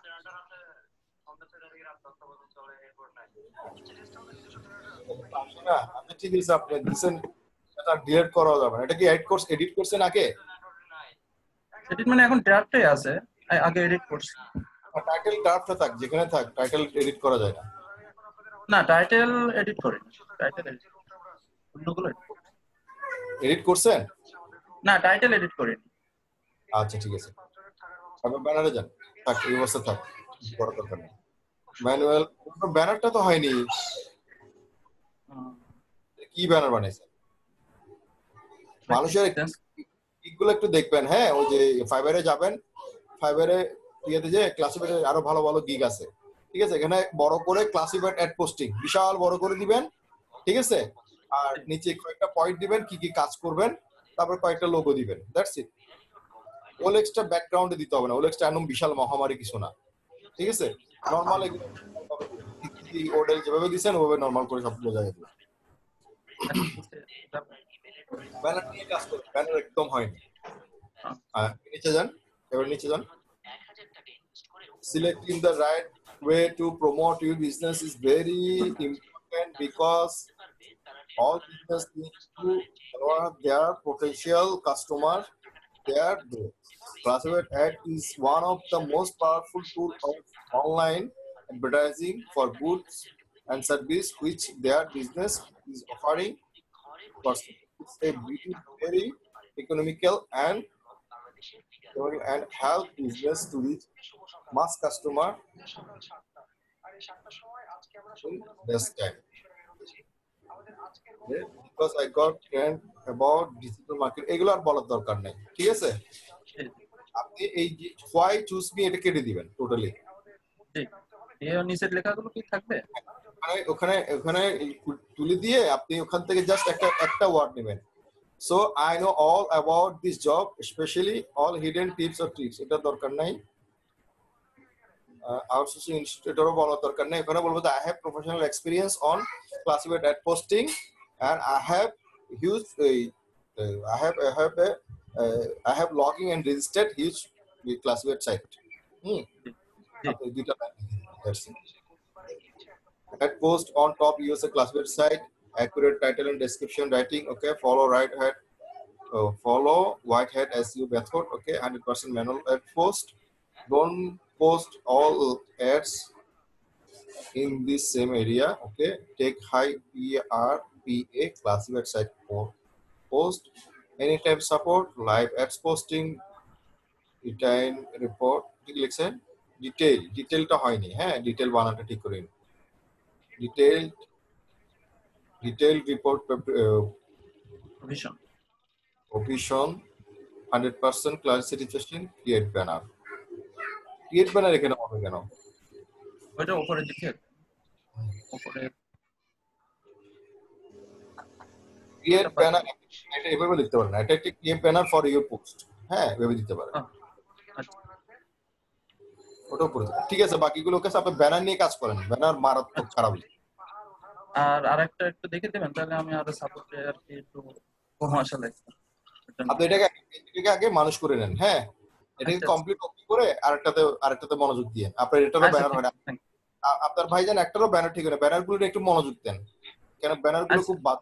না আপনি ঠিক আছে, আপনি দিবেন, এটা ডিলিট করা যাবে না। এটা কি এডিট কোর্স এডিট করছেন আগে? এডিট মানে এখন ড্রাফটে আছে, আগে এডিট করছি। টাইটেল ড্রাফটে থাক, যেখানে থাক টাইটেল এডিট করা যায় না। না টাইটেল এডিট করি, টাইটেল এডিট অন্যগুলো এডিট করছেন? না টাইটেল এডিট করিনি। আচ্ছা ঠিক আছে, আপনি ব্যানারে যান, থাক এই অবস্থা থাক, বড় দরকার নেই। ম্যানুয়াল ব্যানারটা তো হয়নি, কি ব্যানার বানাইছেন? মানুষের এগুলো একটু দেখবেন। হ্যাঁ ওই যে ফাইবারে যাবেন, ফাইবারে ইয়েতে যে ক্লাসিফাইড আরো ভালো ভালো গিগ আছে, ঠিক আছে? এখানে বড় করে ক্লাসিফাইড অ্যাড পোস্টিং বিশাল বড় করে দিবেন, ঠিক আছে? আর নিচে কয়েকটা পয়েন্ট দিবেন কি কি কাজ করবেন, তারপর কয়েকটা লোগো দিবেন, দ্যাটস ইট। ওলেক্সটা ব্যাকগ্রাউন্ডে দিতে হবে না, ওলেক্সটা একদম বিশাল মহামারী কিছু না, ঠিক আছে? নরমাল এগুলো ওডেল যেভাবে দিবেন ওভাবে নরমাল করে সব বোঝা যাবে। ব্যানার নিয়ে কাজ করুন, ব্যানার একদম হয়নি। নিচে যান, এবার নিচে যান। Selecting the right way to promote your business is very important because all business need to know their potential customer. Their classified ad is one of the most powerful tools of online advertising for goods and service which their business is offering. It's a very, very economical and and help business to reach mass customer in best time. Because I got trend about digital market, এগুলো আর বলার দরকার নেই, ঠিক আছে? আপনি এই why choose me এটা কেটে দিবেন টোটালি। ঠিক, এই নিচের লেখাগুলো কি থাকবে? ওখানে ওখানে তুলে দিয়ে আপনি ওখান থেকে জাস্ট একটা একটা ওয়ার্ড নেবেন। So I know all about this job, especially all hidden tips or tricks. এটা দরকার নাই। আউটসোর্সিং ইনস্টিটিউটরও বলার দরকার নেই। এখানে বলবো যে I have professional experience on classified ad posting and I have huge uh, I have I have a uh, I have logging and registered huge classified site. Hmm. That's it. Ad post on top U S A classified site. Accurate title and description writing, okay? Follow right head, uh, follow whitehead S E O method, okay? one hundred percent manual ad post. Don't post all ads in this same area, okay? Take high P R P A classified site post. Anytime support, live ads posting, retain report, লিখছেন detail, detail টা হয়নি, হ্যাঁ? detail বানানটা ঠিক করে নিন। Detailed Detailed report uh, provision. Provision, one hundred percent class satisfaction, create banner. Create banner এখানে হবে কেন? ওইটা উপরে দিকে উপরে create banner এটা এভাবে লিখতে পারেন না, এটা একটা create banner for your post, হ্যাঁ এভাবে দিতে পারেন। ওটা উপরে ঠিক আছে, বাকিগুলো কাছে আপনি ব্যানার নিয়ে কাজ করেন, ব্যানার মারাত্মক খারাপ। আর আরেকটা একটু দেখে দিবেন তাহলে আমি আরো সাপোর্টে আর কি একটু কমার্শাল লাগবে। আপনি এটাকে এটাকে আগে মানুষ করে নেন, হ্যাঁ এটাকে কমপ্লিট করে আরেকটাতে আরেকটাতে মনোযোগ দিয়েন, আপনার এটারও ব্যানার হয় না। আ- আপনার ভাইজান একটারও ব্যানার ঠিক না, ব্যানার গুলো একটু মনোযোগ দেন, কেন ব্যানার গুলো খুব বাদ,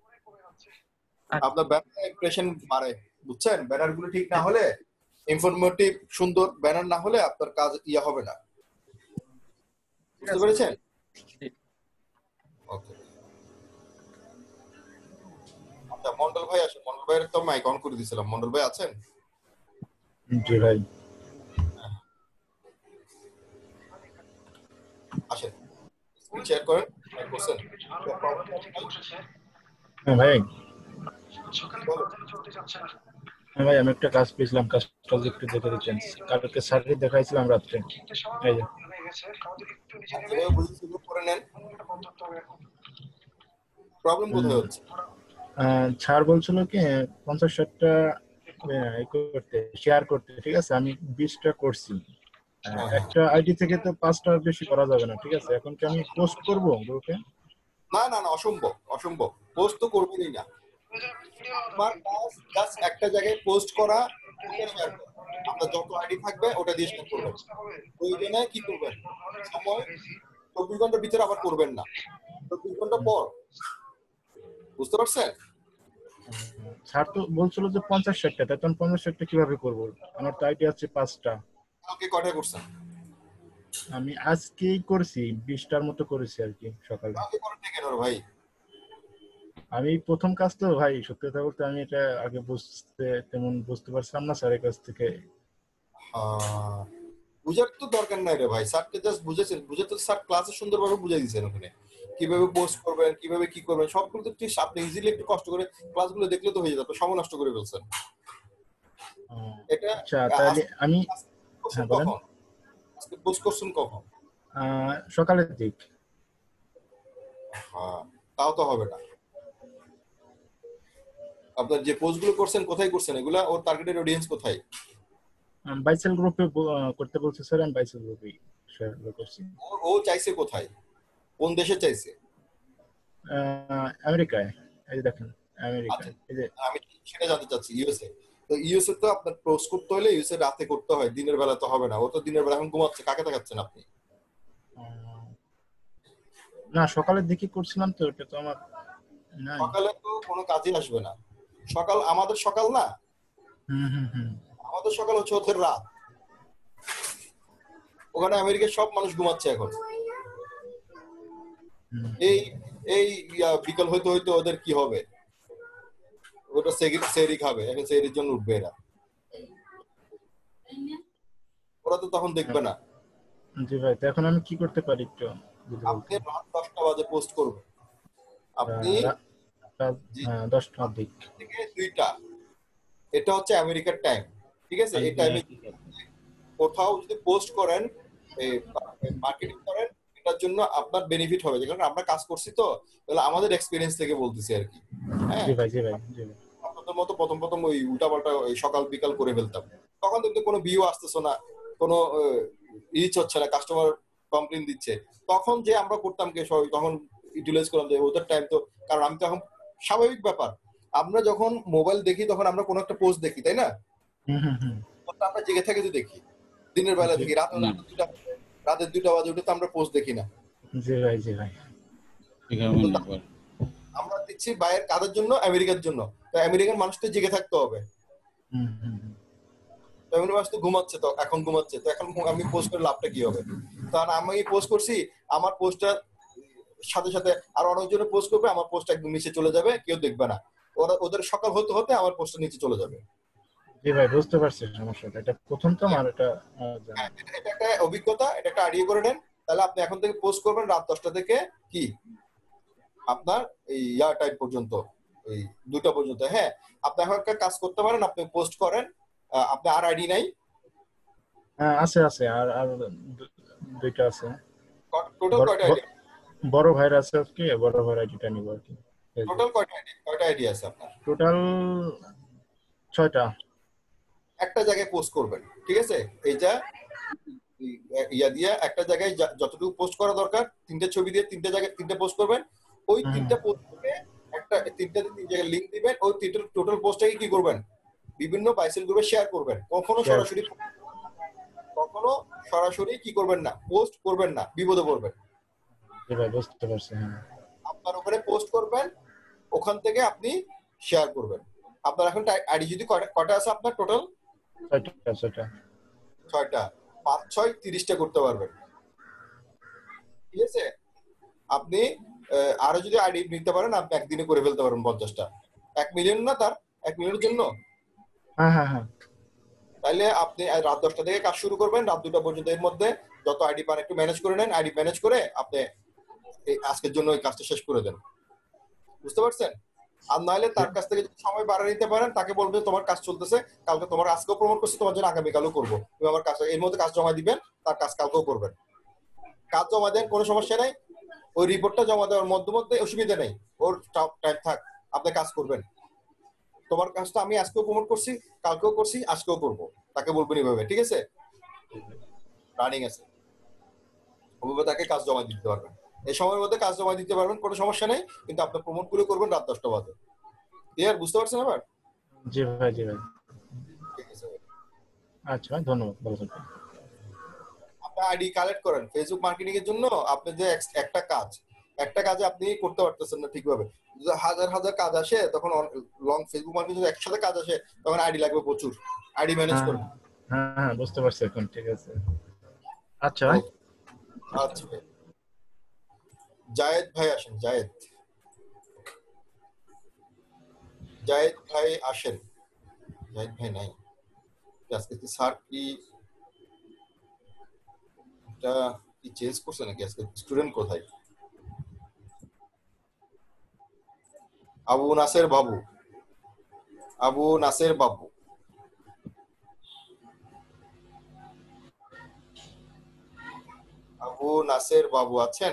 আপনার ব্যানার ইমপ্রেশন বাড়ে, বুঝছেন? ব্যানার গুলো ঠিক না হলে, ইনফরমেটিভ সুন্দর ব্যানার না হলে আপনার কাজ ইয়া হবে না, বুঝতে পেরেছেন? ওকে, আচ্ছা মন্ডল ভাই আসেন, মন্ডল ভাইয়ের তো মাইক অন করে দিয়েছিলাম, মন্ডল ভাই আছেন? জি ভাই। আসেন, স্ক্রিন শেয়ার করেন, বসেন। হ্যাঁ ভাই, হ্যাঁ ভাই আমি একটা কাজ পেয়েছিলাম, কাজটা যদি একটু দেখে দিচ্ছেন। কালকে স্যারকে দেখাইছিলাম রাত্রে, এই যে এভাবে বুঝে শুরু করে নেন। প্রবলেম কোথায় হচ্ছে? আহ, ছাড় বলছিল কি পঞ্চাশ ষাটটা করতে, শেয়ার করতে, ঠিক আছে? আমি বিশটা করছি। আহ, একটা আইডি থেকে তো পাঁচটা বেশি করা যাবে না, ঠিক আছে? এখন কি আমি পোস্ট করবো গ্রুপে? না না না, অসম্ভব অসম্ভব, পোস্ট তো করবেনই না। আমার কাজ জাস্ট একটা জায়গায় পোস্ট করা, শেয়ার করা। আপনার যত আইডি থাকবে ওটা দিয়ে শেয়ার করবেন। প্রয়োজনে কি করবেন, সময় চব্বিশ ঘন্টার ভিতরে আবার করবেন না, চব্বিশ ঘন্টা পর, বুঝতে পারছেন? স্যার তো বলছিল যে পঞ্চাশ ষাটটা, তখন পঞ্চাশ ষাটটা কিভাবে করবো? আমার তো আইডি আছে পাঁচটা। কালকে কয়টা করছেন? আমি আজকেই করছি, বিশটার মতো করেছি আর কি সকালে। কালকে করেন না কেন রে ভাই? আমি প্রথম কাজ তো ভাই, সত্যি কথা বলতে আমি এটা আগে বুঝতে তেমন বুঝতে পারছিলাম না স্যারের কাছ থেকে। আহ, বুঝার তো দরকার নাই রে ভাই, স্যারকে জাস্ট বুঝেছেন, বুঝে তো স্যার ক্লাসে সুন্দরভাবে বুঝাই দিয়েছেন ওখানে কিভাবে পোস্ট করবেন, কিভাবে কি করবেন, সবগুলো তো ঠিক আপনি ইজিলি একটু কষ্ট করে ক্লাসগুলো দেখলে তো হয়ে যেত, আপনি সময় নষ্ট করে ফেলছেন। এটা আচ্ছা তাহলে আমি, হ্যাঁ বলেন। কখন আজকে পোস্ট করছেন কখন? আহ, সকালের দিক। হ্যাঁ, তাও তো হবে না। আপনার যে পোস্টগুলো করছেন কোথায় করছেন এগুলা, ওর টার্গেটেড অডিয়েন্স কোথায়? বাইসেল গ্রুপে করতে বলছে স্যার, আমি বাইসেল গ্রুপে শেয়ার করছি। ও- ও চাইছে কোথায়, কোন দেশে চাইছে? আহ, আমেরিকায়, এই যে দেখেন আমেরিকায়, এই যে আমি সেটা জানতে চাচ্ছি। ইউএসএ তো ইউএসএ তো আপনার পোস্ট করতে হলে ইউএসএ রাতে করতে হয়, দিনের বেলা তো হবে না। ও তো দিনের বেলা এখন ঘুমাচ্ছে, কাকে দেখাচ্ছেন আপনি? না সকালের দিকে করছিলাম তো, এটা তো আমার নাই। সকালে তো কোনো কাজই আসবে না, সকাল আমাদের সকাল না, হুম হুম হুম আমাদের সকাল হচ্ছে ওদের রাত। ওখানে আমেরিকার সব মানুষ ঘুমাচ্ছে এখন। এই এই ইয়া, বিকাল হইতে হইতে ওদের কি হবে, ওটা সেরি- সেরি খাবে, এখন সেরির জন্য উঠবে এরা, ওরা তো তখন দেখবে না। জি ভাই, তো এখন আমি কি করতে পারি একটু যদি আপনি বলতেন? রাত দশটা বাজে পোস্ট করবেন, আপনি রা- রাত, হ্যাঁ, দশটার দিক। থেকে দুইটা, এটা হচ্ছে আমেরিকার টাইম, ঠিক আছে? এই টাইমে কোথাও যদি পোস্ট করেন, মার্কেটিং করেন, এটার জন্য আপনার বেনিফিট হবে, কারণ আমরা কাজ করছি তো, তাহলে আমাদের এক্সপিরিয়েন্স থেকে বলতেছি আর কি। হ্যাঁ, জি ভাই জি ভাই জি ভাই। আপনাদের মতো প্রথম প্রথম ওই উল্টাপাল্টা ওই সকাল বিকাল করে ফেলতাম, তখন কিন্তু কোনো ভিউ আসতেছে না, কোনো রিচ হচ্ছে না, কাস্টমার কমপ্লেন দিচ্ছে, তখন যে আমরা করতাম কি সবাই তখন ইউটিলাইজ করলাম যে ওদের টাইম তো, কারণ আমি তো এখন স্বাভাবিক ব্যাপার, আমরা যখন মোবাইল দেখি তখন আমরা কোনো একটা পোস্ট দেখি, তাই না? হুম হুম হুম ওটা আমরা জেগে থেকে তো দেখি, দিনের বেলা দেখি, রাত দুটা রাতের দুটা বাজে উঠে তো আমরা পোস্ট দেখি না। জি ভাই জি ভাই। আমরা দেখছি বাইরের কাদের জন্য, আমেরিকার জন্য, তো আমেরিকার মানুষ তো জেগে থাকতে হবে, হুম হুম হুম। আমেরিকার মানুষ তো ঘুমাচ্ছে, তো এখন ঘুমাচ্ছে, তো এখন আমি পোস্ট করে লাভটা কি হবে? কারণ আমি পোস্ট করছি, আমার পোস্টটা সাথে সাথে আর অনেকজনে পোস্ট করবে, আমার পোস্ট একদম নিচে চলে যাবে, কেউ দেখবে না, ওরা ওদের সকাল হতে হতে আমার পোস্টটা নিচে চলে যাবে। জি ভাই বুঝতে পারছি সমস্যাটা, এটা প্রথম তো আমার এটা আহ, জানা। হ্যাঁ, এটা এটা একটা অভিজ্ঞতা, এটা একটা আইডিয়া করে নেন। তাহলে আপনি এখন থেকে পোস্ট করবেন রাত দশটা থেকে কি আপনার এই ইয়ার টাইম পর্যন্ত, এই দুটা পর্যন্ত। হ্যাঁ, আপনি এখন একটা কাজ করতে পারেন, আপনি পোস্ট করেন, আহ, আপনার আর আইডি নাই? হ্যাঁ আছে আছে, আর আর দু- দুইটা আছে। টোটাল বড়- কয়টা আইডি? বড় ভাইয়ের আছে আর কি, বড় ভাইয়ের আইডিটা নিব আর কি। টোটাল কয়টা আইডি, কয়টা আইডি আছে আপনার? টোটাল ছয়টা। একটা জায়গায় পোস্ট করবেন, ঠিক আছে? এইটা ইয়া দিয়ে একটা জায়গায় যা- যতটুকু পোস্ট করা দরকার, তিনটে ছবি দিয়ে তিনটে জায়গায় তিনটে পোস্ট করবেন, ওই তিনটা পোস্ট থেকে একটা তিনটা তিন জায়গায় লিংক দিবেন, ওই তিনটে টোটাল পোস্টটাকে কি করবেন, বিভিন্ন বাইসেল গ্রুপে শেয়ার করবেন। কখনো Share. সরাসরি কখনো কখনো সরাসরি কি করবেন না, পোস্ট করবেন না, বিপদে পড়বেন। জি ভাই বুঝতে পারছি। হ্যাঁ আপনার ওখানে পোস্ট করবেন, ওখান থেকে আপনি শেয়ার করবেন। আপনার এখন আইডি যদি কয়টা আছে আপনার টোটাল? ছয়টা ছয়টা ছয়টা, পাঁচ ছয় তিরিশটা করতে পারবেন, ঠিক আছে? আপনি আরো যদি আইডি নিতে পারেন আপনি একদিনে করে ফেলতে পারবেন পঞ্চাশটা। এক মিলিয়ন না তার, এক মিলিয়নের জন্য। হ্যাঁ হ্যাঁ হ্যাঁ তাহলে আপনি রাত দশটা থেকে কাজ শুরু করবেন, রাত দুটা পর্যন্ত এর মধ্যে যত আইডি পান একটু ম্যানেজ করে নেন, আইডি ম্যানেজ করে আপনি আজকের জন্য ওই কাজটা শেষ করে দেন। বুঝতে পারছেন? আর নাহলে তার কাছ থেকে যদি সময় বাড়া নিতে পারেন, তাকে বলবেন তোমার কাজ চলতেছে, কালকে তোমার আজকেও প্রমোট করছি, তোমার জন্য আগামীকালও করবো, তুমি আমার কাজ এর মধ্যে কাজ জমা দিবেন, তার কাজ কালকেও করবেন। কাজ জমা দেন, কোনো সমস্যা নাই। ওই রিপোর্টটা জমা দেওয়ার মধ্যে মধ্যে অসুবিধা নেই, ওর টাইম থাক, আপনি কাজ করবেন। তোমার কাজটা আমি আজকেও প্রমোট করছি, কালকেও করছি, আজকেও করবো, তাকে বলবেন এইভাবে, ঠিক আছে? রানিং আছে, ওভাবে তাকে কাজ জমা দিতে পারবেন। এই সময়ের মধ্যে কাজ জমা দিতে পারবেন, কোনো সমস্যা নেই, কিন্তু আপনি প্রমোট গুলো করবেন রাত দশটা বাজে। ক্লিয়ার? বুঝতে পারছেন এবার? জি ভাই জি ভাই। ঠিক আছে, আচ্ছা ধন্যবাদ, ভালো থাকবেন। আপনি আইডি কালেক্ট করেন ফেসবুক মার্কেটিং এর জন্য। আপনি যে একটা কাজ একটা কাজে আপনি করতে পারতেছেন না ঠিকভাবে, হাজার হাজার কাজ আসে, তখন লং ফেসবুক মার্কেটিং যদি একসাথে কাজ আসে তখন আইডি লাগবে প্রচুর, আইডি ম্যানেজ করুন। হ্যাঁ হ্যাঁ বুঝতে পারছি এখন, ঠিক আছে। আচ্ছা ভাই, আচ্ছা জায়েদ ভাই আসেন, জায়েদ জায়েদ ভাই আসেন। জায়েদ ভাই নাই আজকে, কি স্যার কি এটা কি চেঞ্জ করছে নাকি আজকে? স্টুডেন্ট কোথায়? আবু নাসের বাবু, আবু নাসের বাবু আবু নাসের বাবু আছেন?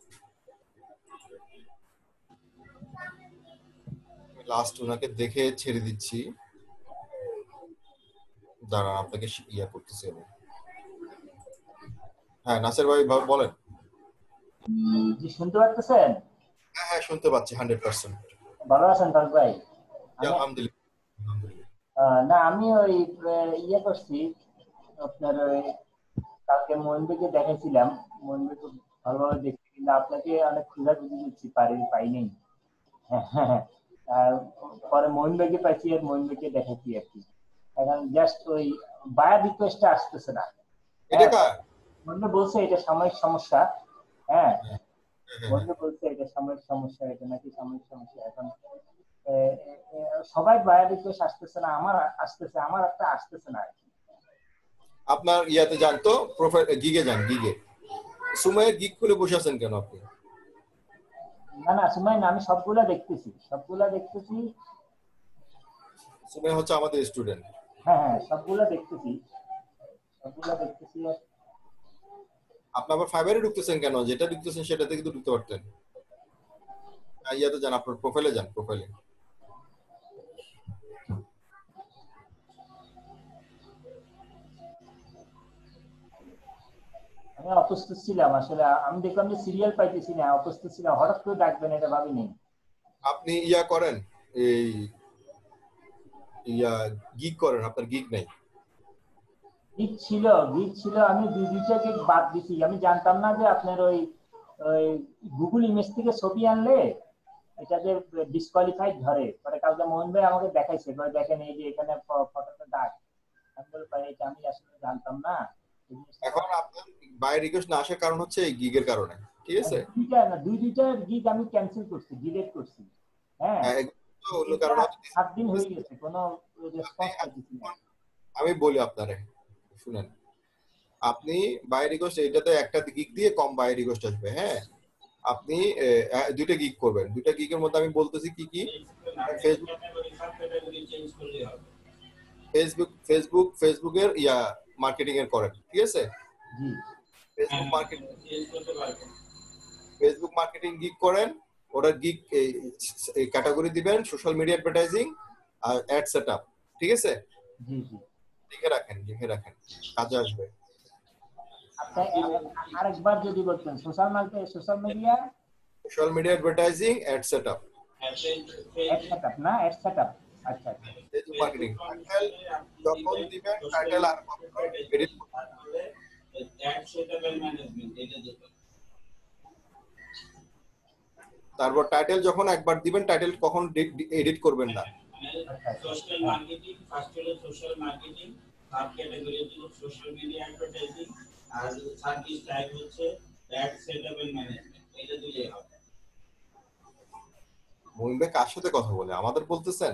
লাস্ট ওনাকে দেখে ছেড়ে দিচ্ছি, দাঁড়ান আপনাকে ইয়া করতেছি আমি। হ্যাঁ নাসের ভাই বলেন। জি শুনতে পাচ্ছেন? হ্যাঁ হ্যাঁ শুনতে পাচ্ছি হান্ড্রেড পার্সেন্ট। ভালো আছেন তার ভাই? আলহামদুলিল্লাহ। না আমি ওই ইয়ে করছি আপনার ওই কালকে মহিনকে দেখাইছিলাম, মহিন খুব ভালোভাবে দেখছি, কিন্তু আপনাকে অনেক খোঁজা খুঁজি দিচ্ছি, পারি পাই নাই। পরে মহিন ভাইকে পাইছি আর মহিন ভাইকে দেখাচ্ছি আর কি। এখন জাস্ট ওই বায়ার রিকোয়েস্টটা আসতেছে না। মহিন বলছে এটা সাময়িক সমস্যা, হ্যাঁ মহিন বলছে এটা সাময়িক সমস্যা, এটা নাকি সাময়িক সমস্যা। এখন সবাই বায়ার রিকোয়েস্ট আসতেছে না, আমার আসতেছে, আমার একটা আসতেছে না। আপনার ইয়াতে যান তো, প্রোফাইল গিগে যান, গিগে। সুমাইয়ের গিগ খুলে বসে আছেন কেন আপনি? না না সুমাই না, আমি সবগুলা দেখতেছি, সবগুলা দেখতেছি। সুমাই হচ্ছে আমাদের স্টুডেন্ট। হ্যাঁ হ্যাঁ সবগুলা দেখতেছি, সবগুলা দেখতেছি। আপনি আবার ফাইবারে ঢুকতেছেন কেন? যেটা ঢুকতেছেন সেটা থেকে তো ঢুকতে পারতেন। ইয়াতে যান, আপনার প্রোফাইলে যান, প্রোফাইলে। আমি অপ্রস্তুত ছিলাম আসলে, আমি দেখলাম যে সিরিয়াল পাইতেছি না, অপ্রস্তুত ছিলাম, হঠাৎ করে ডাকবেন এটা ভাবিনি। আপনি ইয়া করেন, এই ইয়া গিগ করেন, আপনার গিগ নাই? গিগ ছিল, গিগ ছিল, আমি দুই দুইটা গিগ বাদ দিছি। আমি জানতাম না যে আপনার ওই ওই গুগল ইমেজ থেকে ছবি আনলে এটা যে ডিসকোয়ালিফাইড ধরে। পরে কালকে মোহন ভাই আমাকে দেখাইছে, পরে দেখেন এই যে এখানে ফটোটা দাগ, আমি বলি ভাই এটা আমি আসলে জানতাম না। এখন আপনার বাই রিকোয়েস্ট না আসার কারণ হচ্ছে এই গিগের কারণে, ঠিক আছে? দুইটা না, দুই দুইটা গিগ আমি ক্যান্সেল করছি, ডিলিট করছি। হ্যাঁ অন্য কারণে সাত দিন হয়ে গেছে, কোনো রেসপন্স পাইছি না। আমি বলি আপনারে, শুনেন, আপনি বাই রিকোয়েস্ট এটাতে একটা গিগ দিয়ে কম বাই রিকোয়েস্ট আসবে। হ্যাঁ আপনি দুইটা গিগ করবেন, দুইটা গিগের মধ্যে আমি বলতেছি কি কি। ফেসবুক ফেসবুক ফেসবুক ফেসবুকের ইয়া মার্কেটিং এর করেন, ঠিক আছে? Facebook marketing Facebook marketing gig করেন, ওটা গিগ ক্যাটাগরি দিবেন সোশ্যাল মিডিয়া অ্যাডভার্টাইজিং আর অ্যাড সেটআপ, ঠিক আছে? জি জি লিখে রাখেন, লিখে রাখেন, কাজে আসবে। আপনি আরেকবার যদি বলতেন, social media social media social media advertising ad setup, ad setup না অ্যাড সেটআপ আচ্ছা আচ্ছা ফেসবুক মার্কেটিং টাইটেল যখন দিবেন টাইটেল আর এডিট অ্যাড সেটআপ ম্যানেজমেন্ট এটা দিতে তারপর টাইটেল যখন একবার দিবেন টাইটেল কখন এডিট করবেন না সোশ্যাল মার্কেটিং ফার্স্ট হলো সোশ্যাল মার্কেটিং সাব ক্যাটাগরি হলো সোশ্যাল মিডিয়া অ্যাডভার্টাইজিং আর সার্ভিস টাইপ হচ্ছে অ্যাড সেটআপ এন্ড ম্যানেজমেন্ট এটা দিলেই হবে মুহিম ভাই কার সাথে কথা বলে আমাদের বলতেছেন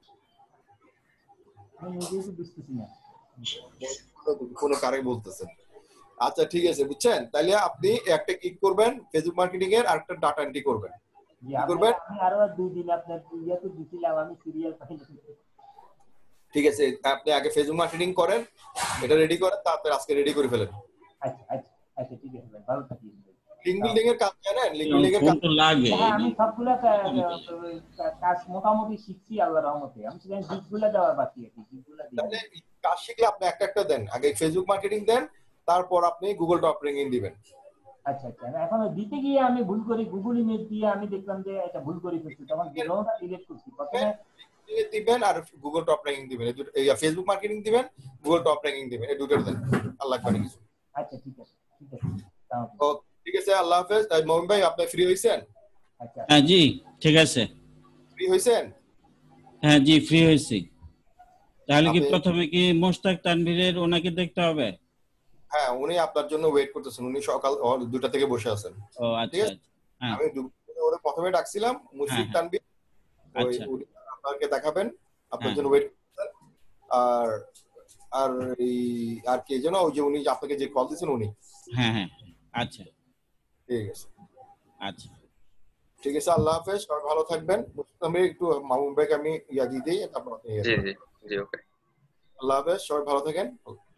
আমি নিজেই তো বুঝতেছি না কোন কারে বলতেছেন আচ্ছা ঠিক আছে বুঝছেন তাহলে আপনি একটা ক্লিক করবেন ফেসবুক মার্কেটিং এর আর একটা ডাটা এন্ট্রি করবেন জি আমি আরো দুই দিন আপনার ইয়াতে দিছিলাম আমি সিরিয়াল পাইনি ঠিক আছে আপনি আগে ফেসবুক মার্কেটিং করেন এটা রেডি করেন তারপর আজকে রেডি করে ফেলেন আচ্ছা আচ্ছা আচ্ছা ঠিক আছে ভাই ভালো থাকিস লিংক বিল্ডিং এর কাজ জানেন লিংক বিল্ডিং এর কাজ তো লাগে হ্যাঁ আমি সবগুলা কাজ মোটামুটি শিখছি আল্লাহর রহমতে আমি শুধু দিকগুলো দেওয়ার বাকি আছে দিকগুলো দিই তাহলে কাজ শিখলে আপনি একটা একটা দেন আগে ফেসবুক মার্কেটিং দেন তারপর আপনি গুগল টপ র্যাঙ্কিং দিবেন আচ্ছা আচ্ছা এখন দিতে গিয়ে আমি ভুল করি গুগল ইমেজ দিয়ে আমি দেখলাম যে এটা ভুল করে ফেলছি তখন গেলটা ডিলিট করছি প্রথমে দিবেন আর গুগল টপ র্যাঙ্কিং দিবেন এই ফেসবুক মার্কেটিং দিবেন গুগল টপ র্যাঙ্কিং দিবেন এই দুটো দেন আল্লাহ করে কিছু আচ্ছা ঠিক আছে ঠিক আছে তো ঠিক আছে আল্লাহ হাফেজ মোমিন ভাই আপনি ফ্রি হইছেন আচ্ছা হ্যাঁ জি ঠিক আছে ফ্রি হইছেন হ্যাঁ জি ফ্রি হইছি তাহলে কি প্রথমে কি মোশতাক তানভীরের ওনাকে দেখতে হবে হ্যাঁ উনি আপনার জন্য ওয়েট করতেছেন উনি সকাল দুটা থেকে বসে আছেন ও আচ্ছা হ্যাঁ আমি ওরে প্রথমে ডাকছিলাম মুশফিক তানভীর ওই উনি আপনাকে দেখাবেন আপনার জন্য ওয়েট করতেছেন আর আর এই আর কে যেন ওই যে উনি আপনাকে যে কল দিয়েছেন উনি হ্যাঁ হ্যাঁ আচ্ছা ঠিক আছে আচ্ছা ঠিক আছে আল্লাহ হাফেজ সবাই ভালো থাকবেন আমি একটু মামুন ভাইকে আমি ইয়া দিয়ে দিই তারপর জি জি জি ওকে আল্লাহ হাফেজ সবাই ভালো থাকেন